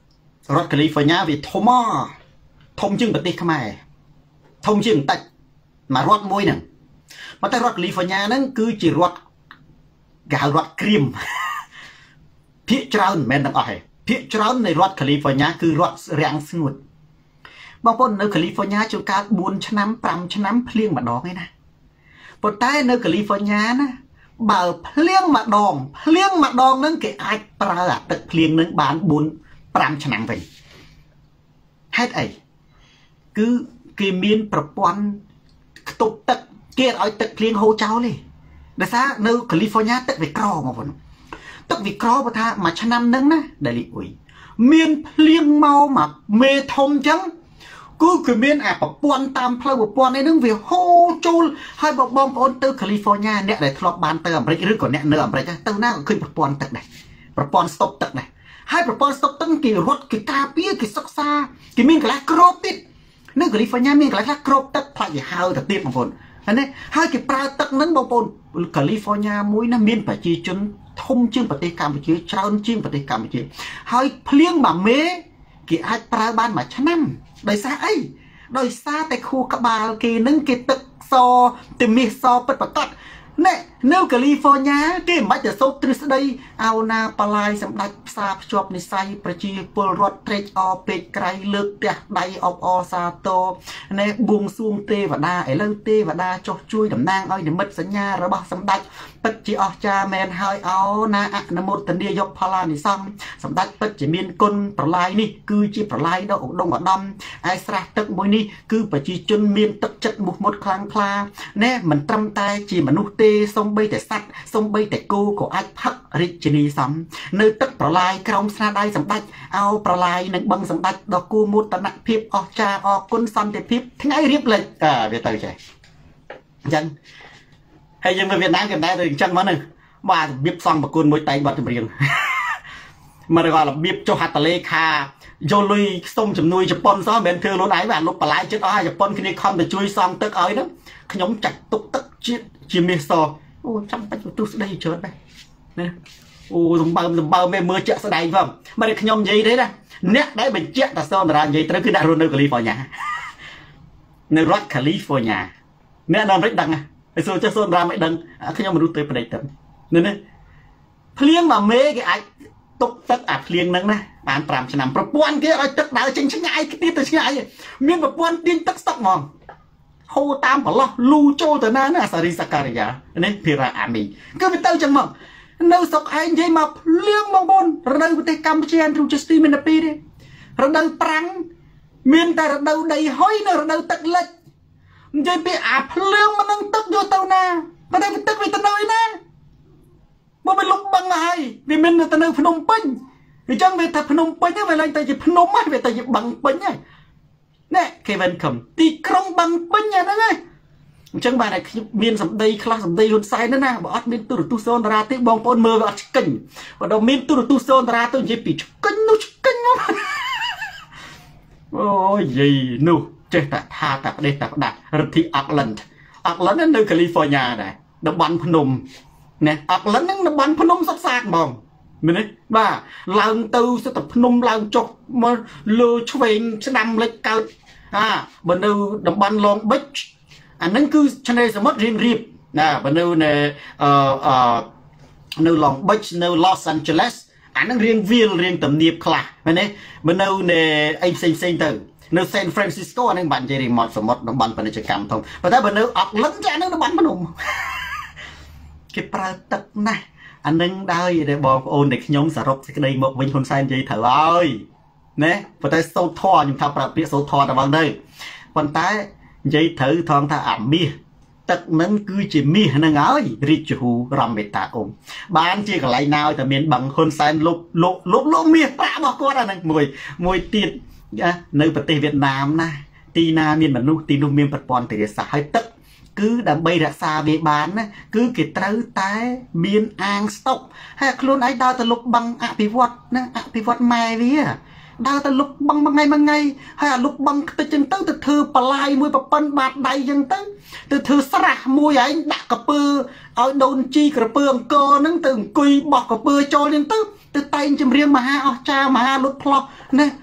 រដ្ឋកាលីហ្វ័រញ៉ាវាធំធំជាងប្រទេសខ្មែរធំជាងតិចមករដ្ឋមួយហ្នឹងប៉ុន្តែរដ្ឋកាលីហ្វ័រញ៉ាហ្នឹងគឺជារដ្ឋគេហៅរដ្ឋក្រៀមភាគច្រើនមិនមែនទាំងអស់ទេភាគច្រើននៃរដ្ឋកាលីហ្វ័រញ៉ាគឺរដ្ឋរាំងស្ងួតបងប្អូននៅកាលីហ្វ័រញ៉ាជួនកាលបួនឆ្នាំប្រាំឆ្នាំភ្លៀងម្ដងឯណាប៉ុន្តែនៅកាលីហ្វ័រញ៉ាណាបើភ្លៀងម្ដងភ្លៀងម្ដងហ្នឹងគេអាចប្រើអាទឹកភ្លៀងហ្នឹងបានបួនប្រាំឆ្នាំវិញហេតុអីគឺគេមានប្រព័ន្ធខ្ទប់ទឹកគេអត់ឲ្យទឹកភ្លៀងហូរចោលទេដោយសារនៅកាលីហ្វ័រញ៉ាទឹកវាក្របងប្អូនទឹកវាក្របើថាមួយឆ្នាំហ្នឹងណាដែលលីអ៊ុយមានភ្លៀងមកមកមេធំអញ្ចឹងគឺគឺមានអាប្រព័ន្ធតាមផ្លូវប្រព័ន្ធនេះនឹងវាហូរចូលហើយបងប្អូនទៅកាលីហ្វ័រញ៉ាអ្នកដែលធ្លាប់បានទៅអាមេរិកឬក៏អ្នកនៅអាមេរិកទៅណាក៏ឃើញប្រព័ន្ធទឹកដែរប្រព័ន្ធស្តុកទឹកដែរហើយប្រព័ន្ធស្តុកទឹកគេរត់គេការពារគេសិក្សាគេមានកន្លែងក្របទៀតនៅកាលីហ្វ័រញ៉ាមានកន្លែងខ្លះក្របទឹកផ្លាច់វាហៅទៅទៀតបងប្អូនហ្នឹងហើយគេប្រើទឹកហ្នឹងបងប្អូនកាលីហ្វ័រញ៉ាមួយណាមានប្រជាជនធំជាងប្រទេសកម្ពុជាច្រើនជាងប្រទេសកម្ពុជាហើយភ្លៀងមួយមេគេអាចប្រើបានមួយឆ្នាំដោយសារអីដោយសារតែខួរក្បាលគេនឹងគេទឹកសទៅមាសសពិតប្រាកដណែនៅកាលីហ្វ័រញ៉ាគេមិនបាច់ទៅសូត្រទ្រឹស្ដីអោណាបលាយសម្ដេចផ្សារភ្ជាប់និស័យប្រជាពលរដ្ឋត្រេកអរពេកក្រៃលើកផ្ទះដៃអបអរសាទរណែបួងសួងទេវតាឥឡូវទេវតាចុះជួយតំណាងឲ្យនិមិត្តសញ្ញារបស់សម្ដេចពិតជាអស្ចារ្យមែនហើយអោណាអនុមោទនាយកផលានិសង្ឃសម្ដេចពិតជាមានគុណប្រឡាយនេះគឺជាប្រឡាយដ៏ឧត្តមឧត្តមឯស្រះទឹកមួយនេះគឺប្រជាជនមានទឹកចិត្តមុះមុតខ្លាំងក្លាណែមិនត្រឹមតែជាមនុស្សទេសំបីតែសត្វសំបីតែគោក៏អាចផឹករាជនីសំនៅទឹកប្រឡាយក្រោមស្នាដៃសម្ដេចអោប្រឡាយនឹងបឹងសម្ដេចដ៏គួរមោទនភាពអស្ចារ្យអរគុណសន្តិភាពថ្ងៃរៀបលេចអាវាទៅចេះអញ្ចឹងហើយយើងនៅវៀតណាមគេដែរទៅអញ្ចឹងមកហ្នឹងបាទរបៀបសង់ប្រគុណមួយតែងបទចម្រៀងមកគាត់របៀបចុះហត្ថលេខាយកលុយសុំជំនួយជប៉ុនសោះមិនមែនធ្វើខ្លួនឯងបាទលុបបលាយចិត្តអស់ហើយជប៉ុនគ្នាខំទៅជួយសង់ទឹកឲ្យហ្នឹងខ្ញុំចាច់ទុកទឹកជាតិជាមាសសអូចាំបាច់ទៅស្ដីច្រើនដែរណាអូសម្បើមសម្បើមមើលជាក់ស្ដែងផងមិនតែខ្ញុំនិយាយទេណាអ្នកដែលបញ្ជាក់តាសនតារានិយាយត្រូវគឺអ្នករស់នៅកាលីហ្វ័រញ៉ានៅរដ្ឋកាលីហ្វ័រញ៉ាអ្នកនៅអាមេរិកដឹងណាហើយសួរចេះសនតារាមិនដឹងខ្ញុំមនុស្សទៅប្រដេកទៅនេះភ្លៀងមួយមេគេអាចទុកទឹកអាភ្លៀងហ្នឹងណាបានប្រាំឆ្នាំប្រព័ន្ធគេឲ្យទឹកដើរចេញឆ្ងាយទៀតទៅឆ្ងាយមានប្រព័ន្ធទាញទឹកស្តុកហ្មងហូរតាមប្រឡោះលូចូលទៅណាណាសារីសការីយ៉ានេះភារ៉ាអាមីគឺវាទៅចឹងមកនៅស្រុកឯងនិយាយមកភ្លៀងបងប្អូនរដូវប្រទេសកម្ពុជាអ៊ែនឌ្រូ Justy មានតែពីរទេរដូវប្រាំងមានតែរដូវដីហុយនៅរដូវទឹកលិចនិយាយពីអាភ្លៀងមិននឹងទឹកយកទៅណាប៉ុន្តែទឹកវាទៅនៅឯណាមកវាលុបបឹងហើយវាមានទៅនៅភ្នំពេញអញ្ចឹងវាថាភ្នំពេញហ្នឹងវាឡើងទៅជាភ្នំហើយវាទៅជាបឹងពេញហើយណែ Kevin ខំទីក្រុងបឹងពេញហ្នឹងហើយអញ្ចឹងបានតែខ្ញុំមានសម្ដីខ្លះសម្ដីហ៊ុនសែនណាបើអត់មានទូរទស្សន៍សូនតារាទេបងប្អូនមើលវាអត់ឆ្កិញបើដល់មានទូរទស្សន៍សូនតារាទៅនិយាយពីឆ្កិញនោះឆ្កិញមកអូយយាយនោះចេះតែថាតែប្រទេសតែផ្ដាច់រដ្ឋាភិបាល Auckland Auckland នៅកាលីហ្វ័រញ៉ាដែរតំបន់ភ្នំណែ Auckland ហ្នឹងតំបន់ភ្នំសុខសាកហ្មងមែនទេបាទឡើងទៅសិតតែភ្នំឡើងចុះមកលើឆ្វេងស្ដាំលិចកើតអាបើនៅតំបន់ Long Beach អាហ្នឹងគឺឆ្នេរសមុទ្ររៀងរៀបណាបើនៅនៅអឺអឺនៅ Long Beach នៅ Los Angeles អាហ្នឹងរៀងវាលរៀងទំនៀបខ្លះមែនទេបើនៅនៅអីផ្សេងផ្សេងទៅនៅ San Francisco អាហ្នឹងបាននិយាយរៀងមាត់សមុទ្រតំបន់ពាណិជ្ជកម្មធំប៉ុន្តែបើនៅ Auckland ចាអាហ្នឹងតំបន់ភ្នំគេប្រើទឹកណាស់អានឹងដែរដែលបងប្អូនដែលខ្ញុំសរុបសេចក្តីមកវិញហ៊ុនសែននិយាយត្រូវហើយណាប៉ុន្តែសូត្រធរខ្ញុំថាប្រើពាក្យសូត្រធរតែបងទៅប៉ុន្តែនិយាយត្រូវថងថាអាមាសទឹកនឹងគឺជាមាសហ្នឹងហើយរាជហូរំមេតាអ៊ុំបានជាកន្លែងណាឲ្យតែមានបឹងហ៊ុនសែនលុបលុបលុបលុបមាសប្រាក់របស់គាត់អាហ្នឹងមួយមួយទៀតនៅប្រទេសវៀតណាមណាទីណាមានមនុស្សទីនោះមានប្រព័ន្ធធារាសាស្ត្រហើយទឹកគឺដើម្បីរក្សាវាបានណាគឺគេត្រូវតែមានអាងស្តុកហើយខ្លួនឯងដើរទៅលុបបឹងអភិវឌ្ឍណាអភិវឌ្ឍម៉ែវាដើរទៅលុបបឹងមួយថ្ងៃមួយថ្ងៃហើយអាលុបបឹងខ្ទេចចឹងទៅទៅធ្វើបលាយមួយប្រប៉ុនបាតដៃចឹងទៅទៅធ្វើស្រះមួយឯងដាក់កពើឲ្យដូនជីក្រពើអង្គរហ្នឹងទៅអង្គុយបោះកពើចូលចឹងទៅទៅតែងចម្រៀងមហាអស្ចារ្យមហាលុតផ្លោះណា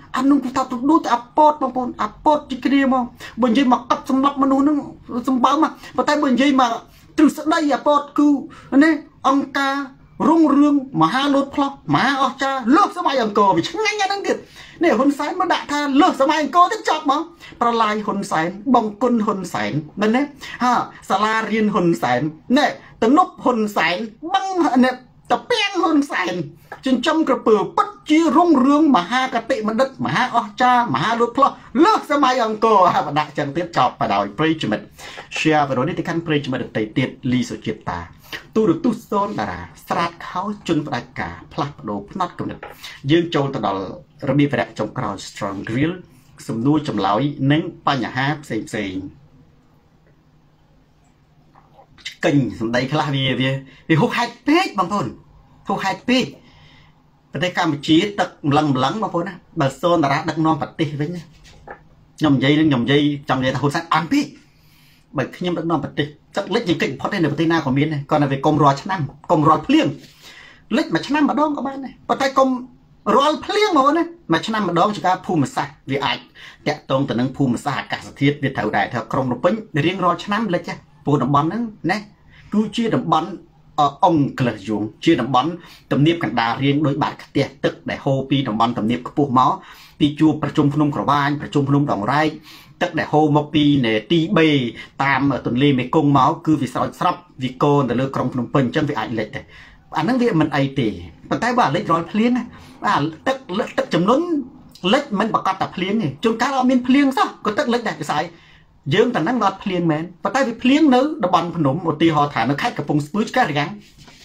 anh nung ta tụt đuôi ta apot bang pon apot chỉ kia mà bên dưới mà cắt sầm lấp mà nung nung sầm bao mà và tay bên dưới mà từ sợi dây apot cứ này ông ca rung rương mà ha lột phlo mà ở cha lướt sớm mai ông cò vì chẳng ngay đang thiệt này hôn sái mà đã tha lướt sớm mai ông cò thích chọc mà para lai hôn sái bong côn hôn sái bên đấy ha sala riêng hôn sái này tận nút hôn sái băng này tập beng hôn sái trên trong cái bờ bất chi rung rương mà ha cái tệ mà đất mà ha ở cha mà ha lột phlo lướt sớm mai ông cò ha và đã chẳng tiếp chọc và đòi preachment share và đối với cái căn preachment được tẩy tiệt ly sự triệt ta tu được tu son là sát kháo chun đại cả plak đồ nát cầm được dương châu từ đó rồi đi về trong crowd strong grill sum nuôi chầm lói nén pa nhà hát xì xì kinh đây khá là vì vì vì hút hai pít bằng thôn hút hai pít ở đây cam chỉ tật lần lắng bằng thôn á bà son là đặt non bạch tì với nhá nhom dây nhom dây trong dây ta hút sát ăn pít bởi khi nhom đặt non bạch tì chắc lết những kinh phát đây là tây na của miền này còn là về công roi chăn năm công roi plieng lết mà chăn năm mà đong các bạn này và tay công roi plieng mà này mà chăn năm mà đong chỉ cả phù mà sạch vì ai tẹt tông từ nâng phù mà sạch cả sự thiết về thầu đại thầu công đồng pin để riêng roi chăn năm lết chứ phù đồng bắn nâng này cứ chia đồng bắn ông cờ dùng chia đồng bắn tầm niệm cảnh đà riêng đối bản tiệt tức để hô pi đồng bắn tầm niệm của phù máu pi chuaประชุม phun khẩu ban ประชุม phun đồng rai tức để hô một pi này ti bê tam ở tuần lê mấy công máu cứ vì sao sắp vì cô để lừa công phun pin chân vì ảnh lệch anh nói việc mình ai tỉ bàn tay bà lấy rồi phlieng à tức tức chấm nón lệch mình bạc tập phlieng này chúng cáเราmiên phlieng sao có tức lệch đại cái sai dương tận năng lọt phlieng mền bàn tay vì phlieng nữ đã bắn phun nổ một tì họ thả nó kháchกับpung spruce cái răng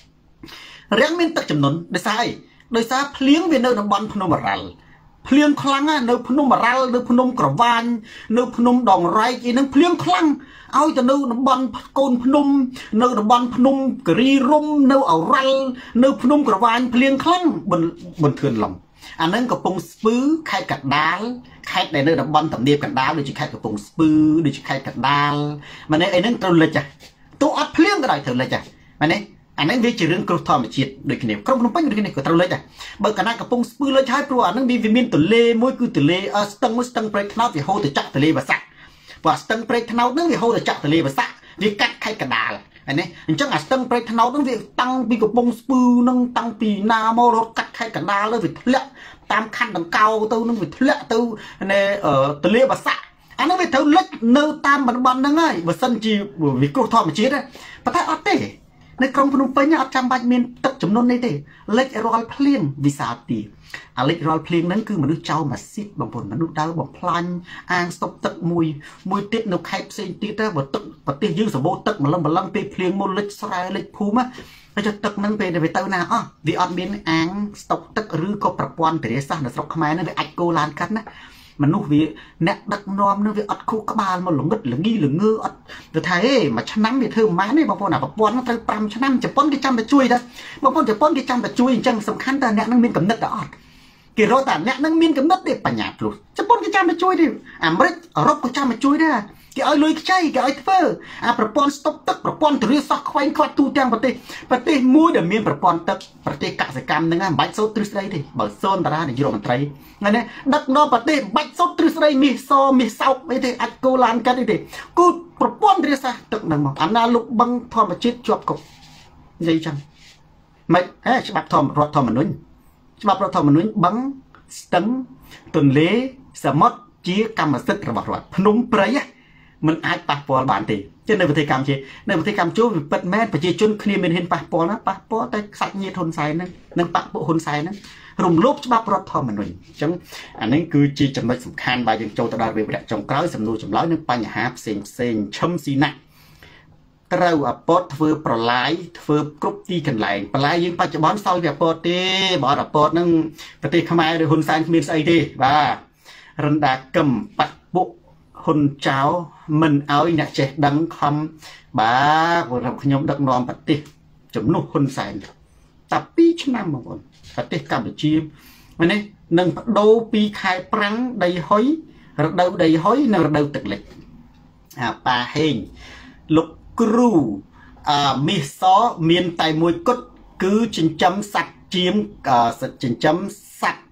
răng miên tức chấm nón để sai đời xa phlieng vì nơi nó bắn phun nổ mà rалเพลียงคลังอ่ะเนื้อพนมมารัลเนื้อพนมกระวานเนื้อพนมดองไรจีนั่งเพลียงคลังเอาแต่เนื้อน้ำบันโกนพนมเนื้อน้ำบันพนมกรีร่มเนื้อเอารัลเนื้อพนมกระวานเพลียงคลังบนบนเทือนลำอันนั้นกับปงสปื้อไข่กัดดาลไข่ในเนื้อน้ำบันต่ำเดียบกัดดาลโดยจะไข่กับปงสปื้อโดยจะไข่กัดดาลมันเนี่ยไอ้นั่นตรงเลยจ้ะตัวอัดเพลียงก็ได้เถอะเลยจ้ะมันเนี่ยอันนั้นวิจิเรื่องกรุธรรมจิตโดยขณะครบน้ำปั้นโดยขณะก็ตรงเลยจ้ะเบิกกันนะกับปงสปืนเลยใช้ปลัวอันนั้นมีวิมินตุเล่มวยคือตุเล่เออสตังมุสตังเปรตนาวิโฮตุจักตุเล่ภาษาว่าสตังเปรตนานั้นวิโฮตุจักตุเล่ภาษาวิกัดไข่กระดาลอันนี้จังอ่ะสตังเปรตนานั้นวิตั้งปีกับปงสปืนนั่งตั้งปีนาโมรกัดไข่กระดาลเลยวิทละตามขั้นต่างเก่าตัวนั่งวิทละตัวในเอ่อตุเล่ภาษาอันนั้นวิเท่าเล็กเนื้อตามบันบันนั่งไงว่าสันจีวิกรุธรรมจิตนะประเทศอัตเต้ในกรมพนมเปญเนี่ยอาจารย์บาดเมนตัดจำนวนในเดเล็กรอลเพลียงวิสาตีอเล็กรอลเพลียงนั้นคือมนุษย์เจ้ามาซิบบางคนมนุษย์ดาวบอกพลันอ่างสตบตักมวยมวยติดนกไข่เซนติดบอกตักปฏิยื้อสมบูรณ์ตักมาลังมาลังไปเพลียงมเล็กสลายเล็กภูมิเราจะตักนั้นไปในไปเต้านาอ๋อวิออดเมนอ่างสตบตักหรือก็ประปวนแต่เรื่องในสระขมายนั้นไปอัดโกลานกันนะมันนู่นวิเน็ตดักนอมนู่นวิอัดคู่กบาลมันหลงกึดหลงงี้หลงเงืออัดแต่ไทยมาชนะมีเธอมาเนี่ยบางคนอ่ะบางคนมันเธอปรำชนะจะป้อนกิจำไปช่วยได้บางคนจะป้อนกิจำไปช่วยจังสำคัญแต่เน็ตนั่งมีกับเน็ตอัดกี่ร้อยแต่เน็ตนั่งมีกับเน็ตเด็กปัญญาปลุกจะป้อนกิจำไปช่วยดิอ่ะไม่รบกิจำไปช่วยได้กี่ไอ้ลุยใช่กี่ไอ้เฟอร์อ่ะประปอนสต็อปตักประปอนถือสักควายขวัญตูจังปฏิปฏิมวยเดี๋ยวมีประปอนตักปฏิกสิกรรมนึงอ่ะใบโซ่ตรึสไรดิใบโซ่ตราเนี่ยยูโรมันไตรงั้นเนี่ยดักนอปฏิใบโซ่ตรึสไรมีโซมีเสาไม่ได้อัดโกลานกันดิกูประปอนเรียสตักนั่งมองอันนั้นลุกบังทอมจิตจวบกบยังจังไม่เฮ้ยฉบับทอมรอทอมมันนุ่นฉบับรอทอมมันนุ่นบังสตังตุนเล่สมดจีกรรมสิทธิ์ระบาดระบาดพนมเปรย์มันอาจปะปอลบานตีเช่นในประเทศกรรมเช่ในประเทศกรรมจูบปิดแม่ประเทศจุนคลีเมนเห็นปะปอนะปะปอแต่สัตว์ยีทนใส่นั้นนั่งปะปอคนใส่นั้นรุมลบฉบับรถทอมันหนึ่งจังอันนี้คือจีจำเป็นสำคัญบางอย่างโจตดาเวรจงกล้าสำนูจำล้อยนึงปัญหาเสียงเสียงชมสีนักเราอัปอดเฟือปลายเฟือกรุบตีกันไหลปลายยิงปัจจุบันเศร้าแบบปอดตีบอดอัปอดนั่งประเทศขมายโดยคนใส่มีไอทีบ้ารันดากำปักบุคนเจ้ามันเอาอีนักเจ็ดดังคำบ้าเราขยมดักนอนปฏิจมนุคนใส่ตับปีชนะบางคนปฏิกรรมจีบมันนี่หนึ่งโดปีขายปรังได้ห้อยระเดาได้ห้อยนั่งระเดาตึกเล็กอ่าปลาเฮงลูกครูอ่ามีซอเมียนไตมวยกดคือจินจำสัตว์จีมอ่าจินจำสัตว์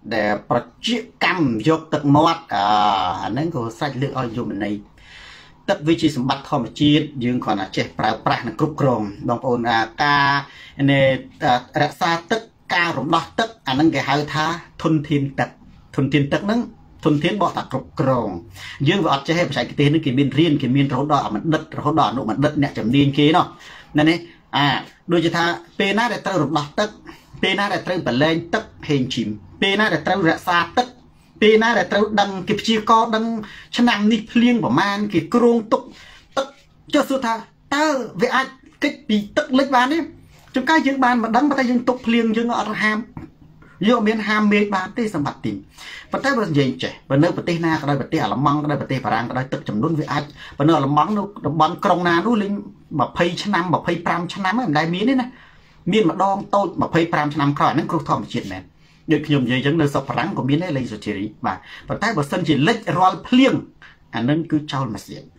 ដែលប្រជាកម្មយកទឹកមាត់អាហ្នឹងក៏សាច់លើកឲ្យយមន័យទឹកវាជាសម្បត្តិធម្មជាតិយើងគ្រាន់តែចេះប្រើប្រាស់និងគ្រប់គ្រងបងប្អូនអាការរក្សាទឹកការរំដោះទឹកអាហ្នឹងគេហៅថាធនធានទឹកធនធានទឹកហ្នឹងធនធានបោះតែគ្រប់គ្រងយើងវាអត់ចេះបច្ចេកទេសនេះគេមានរៀនគេមានរហូតដល់អបណ្ឌិតរហូតដល់អនុបណ្ឌិតអ្នកជំនាញគេនោះណានេះអាដូចជាថាពេលណាដែលត្រូវរំដោះទឹកពេលណាដែលត្រូវបលែងទឹកហេងជីមពេលណាដែលត្រូវរក្សាទឹកពេលណាដែលត្រូវដឹងគេព្យាករដឹងឆ្នាំនេះភ្លៀងប្រមាណគេគ្រោងទុកទឹកចុះសួរថាតើវាអាចគេចពីទឹកលិចបានទេចុងកាយយើងបានមិនដឹងតែយើងទុកភ្លៀងយើងអត់ហាមយកមានហាមមេឃបានទេសម្បត្តិទីប៉ុន្តែបើនិយាយចេះបើនៅប្រទេសណាក៏ដោយប្រទេសអាល្លឺម៉ង់ក៏ដោយប្រទេសបារាំងក៏ដោយទឹកចំនួនវាអាចបើនៅអាល្លឺម៉ង់នៅតំបន់ក្រុងណានោះលេង20ឆ្នាំ25ឆ្នាំហ្នឹងមិនដែលមានទេណាមានម្ដងតូច25ឆ្នាំក្រោយហ្នឹងគ្រោះធម្មជាតិមែនដូចខ្ញុំនិយាយអញ្ចឹងនៅស្រុកបារាំងក៏មានដែរលេងសូជេរីបាទប៉ុន្តែបើសិនជាលិចរាល់ភ្លៀងអានឹងគឺចោលមួយសៀង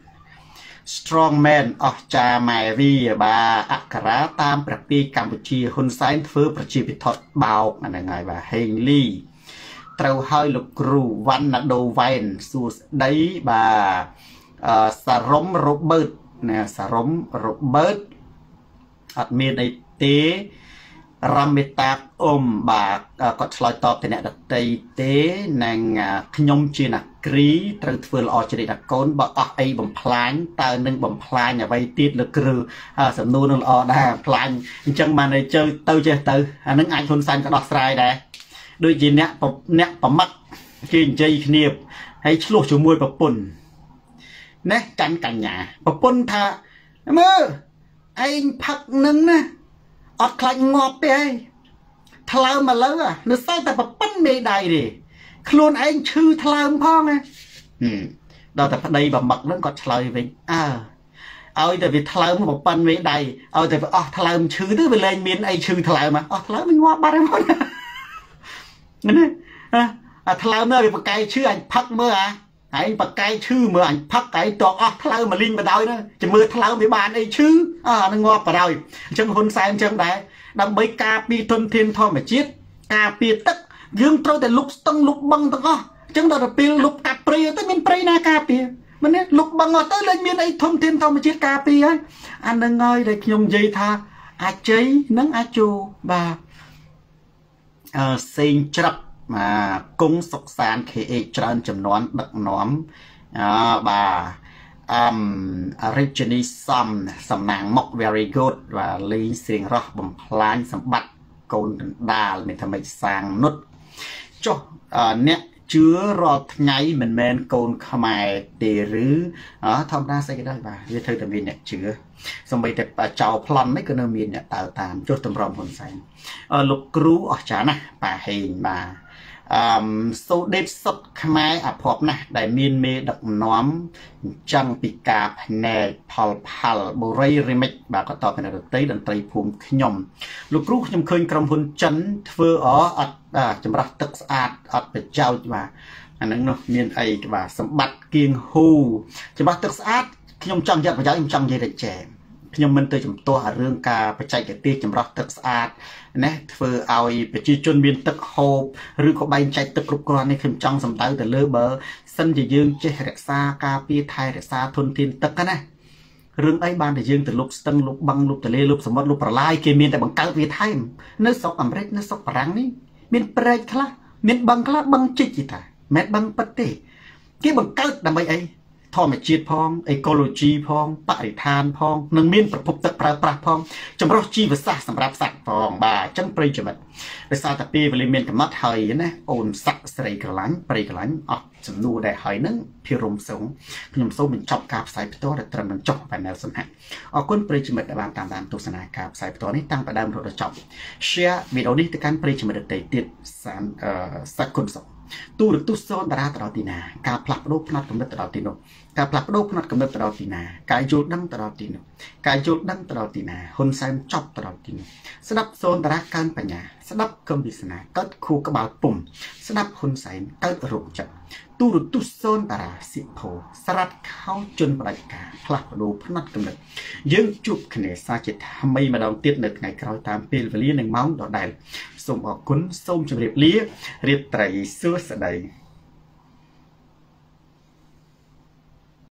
strong man អស្ចារ្យម៉ែវីបាទអក្សរាតាមព្រះពីកម្ពុជាហ៊ុនសែនធ្វើប្រជាពិធបោកអាហ្នឹងហើយបាទហេងលីត្រូវឲ្យលោកគ្រូវណ្ណដូវ៉ែនសួស្ដីបាទអឺសារ៉ុំរ៉ូបឺតណាសារ៉ុំរ៉ូបឺតអត់មានអីទេរ៉ាមេតាអ៊ុំបាទគាត់ឆ្លើយតបទៅអ្នកដតីទេនឹងខ្ញុំជាអ្នកគ្រីត្រូវធ្វើល្អជ្រិតកូនបើអស់អីបំផ្លាញតើនឹងបំផ្លាញអ្វីទៀតលើគ្រូសំណួរនឹងល្អដែរបំផ្លាញអញ្ចឹងបានទៅជើទៅចេះទៅអានឹងអាចហ៊ុនសែនក៏ដោះស្រាយដែរដូចជាអ្នកអ្នកប្រមឹកគេនិយាយគ្នាហើយឆ្លោះជាមួយប្រពន្ធណែចាញ់កញ្ញាប្រពន្ធថាមើលឯងផឹកនឹងណាអត់ខ្លាចងាប់ទេឯងថ្លើមឥឡូវនៅសល់តែប្រពន្ធមេដៃទេខ្លួនឯងឈឺថ្លើមផងណាដល់តែប្តីប្រមឹកហ្នឹងគាត់ឆ្លើយវិញអើឲ្យតែវាថ្លើមប្រពន្ធមេដៃឲ្យតែវាអស់ថ្លើមឈឺទៅវាលែងមានអីឈឺថ្លើមអស់ថ្លើមវាងាប់បាត់ហើយណាអាថ្លើមនោះវាបកែឈឺអញផឹកមើលអាឯងបកែឈឺមើលអញផឹកឯងតអស់ថ្លើមមកលីងបដ ாய் ណាចាំមើលថ្លើមវាបានអីឈឺអានឹងងាប់បដ ாய் អញ្ចឹងហ៊ុនសែនអញ្ចឹងដែរដើម្បីការពារធនធានធម្មជាតិការពារទឹកយើងត្រូវតែលុបស្ទឹងលុបបឹងទាំងអស់អញ្ចឹងដល់ទៅពេលលុបកាប់ព្រៃទៅមានព្រៃណាការពារមិនទេលុបបឹងអត់ទៅលែងមានអីធនធានធម្មជាតិការពារហើយអានឹងហើយដែលខ្ញុំនិយាយថាអាចជ័យនិងអាចជោបាទអឺសេងច្រាប់បាទគង់សុកសាន ខេ អេច ច្រើនចំនួនដឹកនាំអឺបាទអឹម originally សំសំណាងមក very good បាទលេងសៀងរស់បំផ្លាញសម្បត្តិកូនដណ្ដាលមានថាមិនសាងនុតចុះអ្នកជឿរាល់ថ្ងៃមិនមែនកូនខ្មែរទេឬធម្មតាស្អីក៏ដោយបាទវាត្រូវតែមានអ្នកជឿសម្បីតែចៅប្លន់នេះក៏នៅមានអ្នកដើរតាមចុះតម្រុំហ៊ុនសែនលោកគ្រូអស្ចារ្យណាស់ប៉ាហេងបាទអឺសូដេតសុតខ្មែរអភ័ព្វណាស់ដែលមានមេដឹកនាំអញ្ចឹងពីការផ្នែកផលផលបុរីរីមិចបាទក៏តបទៅនៅទីតន្ត្រីភូមិខ្ញុំលោកគ្រូខ្ញុំឃើញក្រុមហ៊ុនចិនធ្វើអអត់ចម្រោះទឹកស្អាតអត់ប្រយោជន៍បាទអាហ្នឹងនោះមានអីបាទសម្បត្តិគៀងហ៊ូចម្រោះទឹកស្អាតខ្ញុំចង់យកប្រយោជន៍ខ្ញុំចង់និយាយតែចែខ្ញុំមិនទៅជំទាស់រឿងការបច្ចេកទេសចម្រោះទឹកស្អាតណាធ្វើឲ្យប្រជាជនមានទឹកហូបឬក៏បែងចែកទឹកគ្រប់គ្រាន់នេះខ្ញុំចង់សម្ដៅទៅលើបើសិនជាយើងចេះរក្សាការពារថែរក្សាធនធានទឹកណារឿងអីបានតែយើងទៅលុបស្ទឹងលុបបឹងលុបទន្លេលុបសមុទ្រលុបប្រឡាយគេមានតែបង្កើតវាថែមនៅស្រុកអាមេរិកនៅស្រុកបារាំងនេះមានព្រែកខ្លះមានបឹងខ្លះបឹងជីកទេតាមិនបឹងប៉ិតទេគេបង្កើតដើម្បីអីធម្មជាតិផងអេកូឡូជីផងបរិស្ថានផងនិងមានប្រភពទឹកប្រើប្រាស់ផងចម្រុះជីវសាស្ត្រសម្រាប់សត្វផងបាទអញ្ចឹងប្រិយមិត្តដោយសារតែពេលវេលាមានកំណត់ហើយណាអូនស័កស្រីក្រឡាញ់ប្រិយក្រឡាញ់អស់សំណួរដែរហើយនឹងភិរមសុងខ្ញុំសូមបញ្ចប់ការផ្សាយផ្ទាល់ដែលត្រឹមនឹងចប់បែបនេះសិនហ่ะអរគុណប្រិយមិត្តដែលបានតាមដានទស្សនាការផ្សាយផ្ទាល់នេះតាំងពីដើមរហូតដល់ចប់ share វីដេអូនេះទៅកាន់ប្រិយមិត្តដទៃទៀតសានអឺសាគុណសុខទូរទស្សន៍សូនតារាទៅដល់ទីណាការផ្លាស់ប្ដូរផ្នត់កំណត់ទៅដល់ទីនោះការផ្លាស់ប្ដូរផ្នត់កំណត់ទៅដល់ទីណាការយល់ដឹងទៅដល់ទីនោះការយល់ដឹងទៅដល់ទីណាហ៊ុនសែនចប់ទៅដល់ទីនោះស្ដាប់សូនតារាកើនបញ្ញាស្ដាប់កឹមវិសនាកើតខួរក្បាលពុំស្ដាប់ហ៊ុនសែនកើតរោគចិត្តទូរទស្សន៍សូនតារាសិភោស្រាត់ខោជន់ផ្ដាច់ការផ្លាស់ប្ដូរផ្នត់កំណត់យើងជួបគ្នាសាជាថ្មីម្ដងទៀតនៅថ្ងៃក្រោយតាមពេលវេលានិងម៉ោងដដែលសូមអរគុណសូមជម្រាបលារាត្រីសួស្តី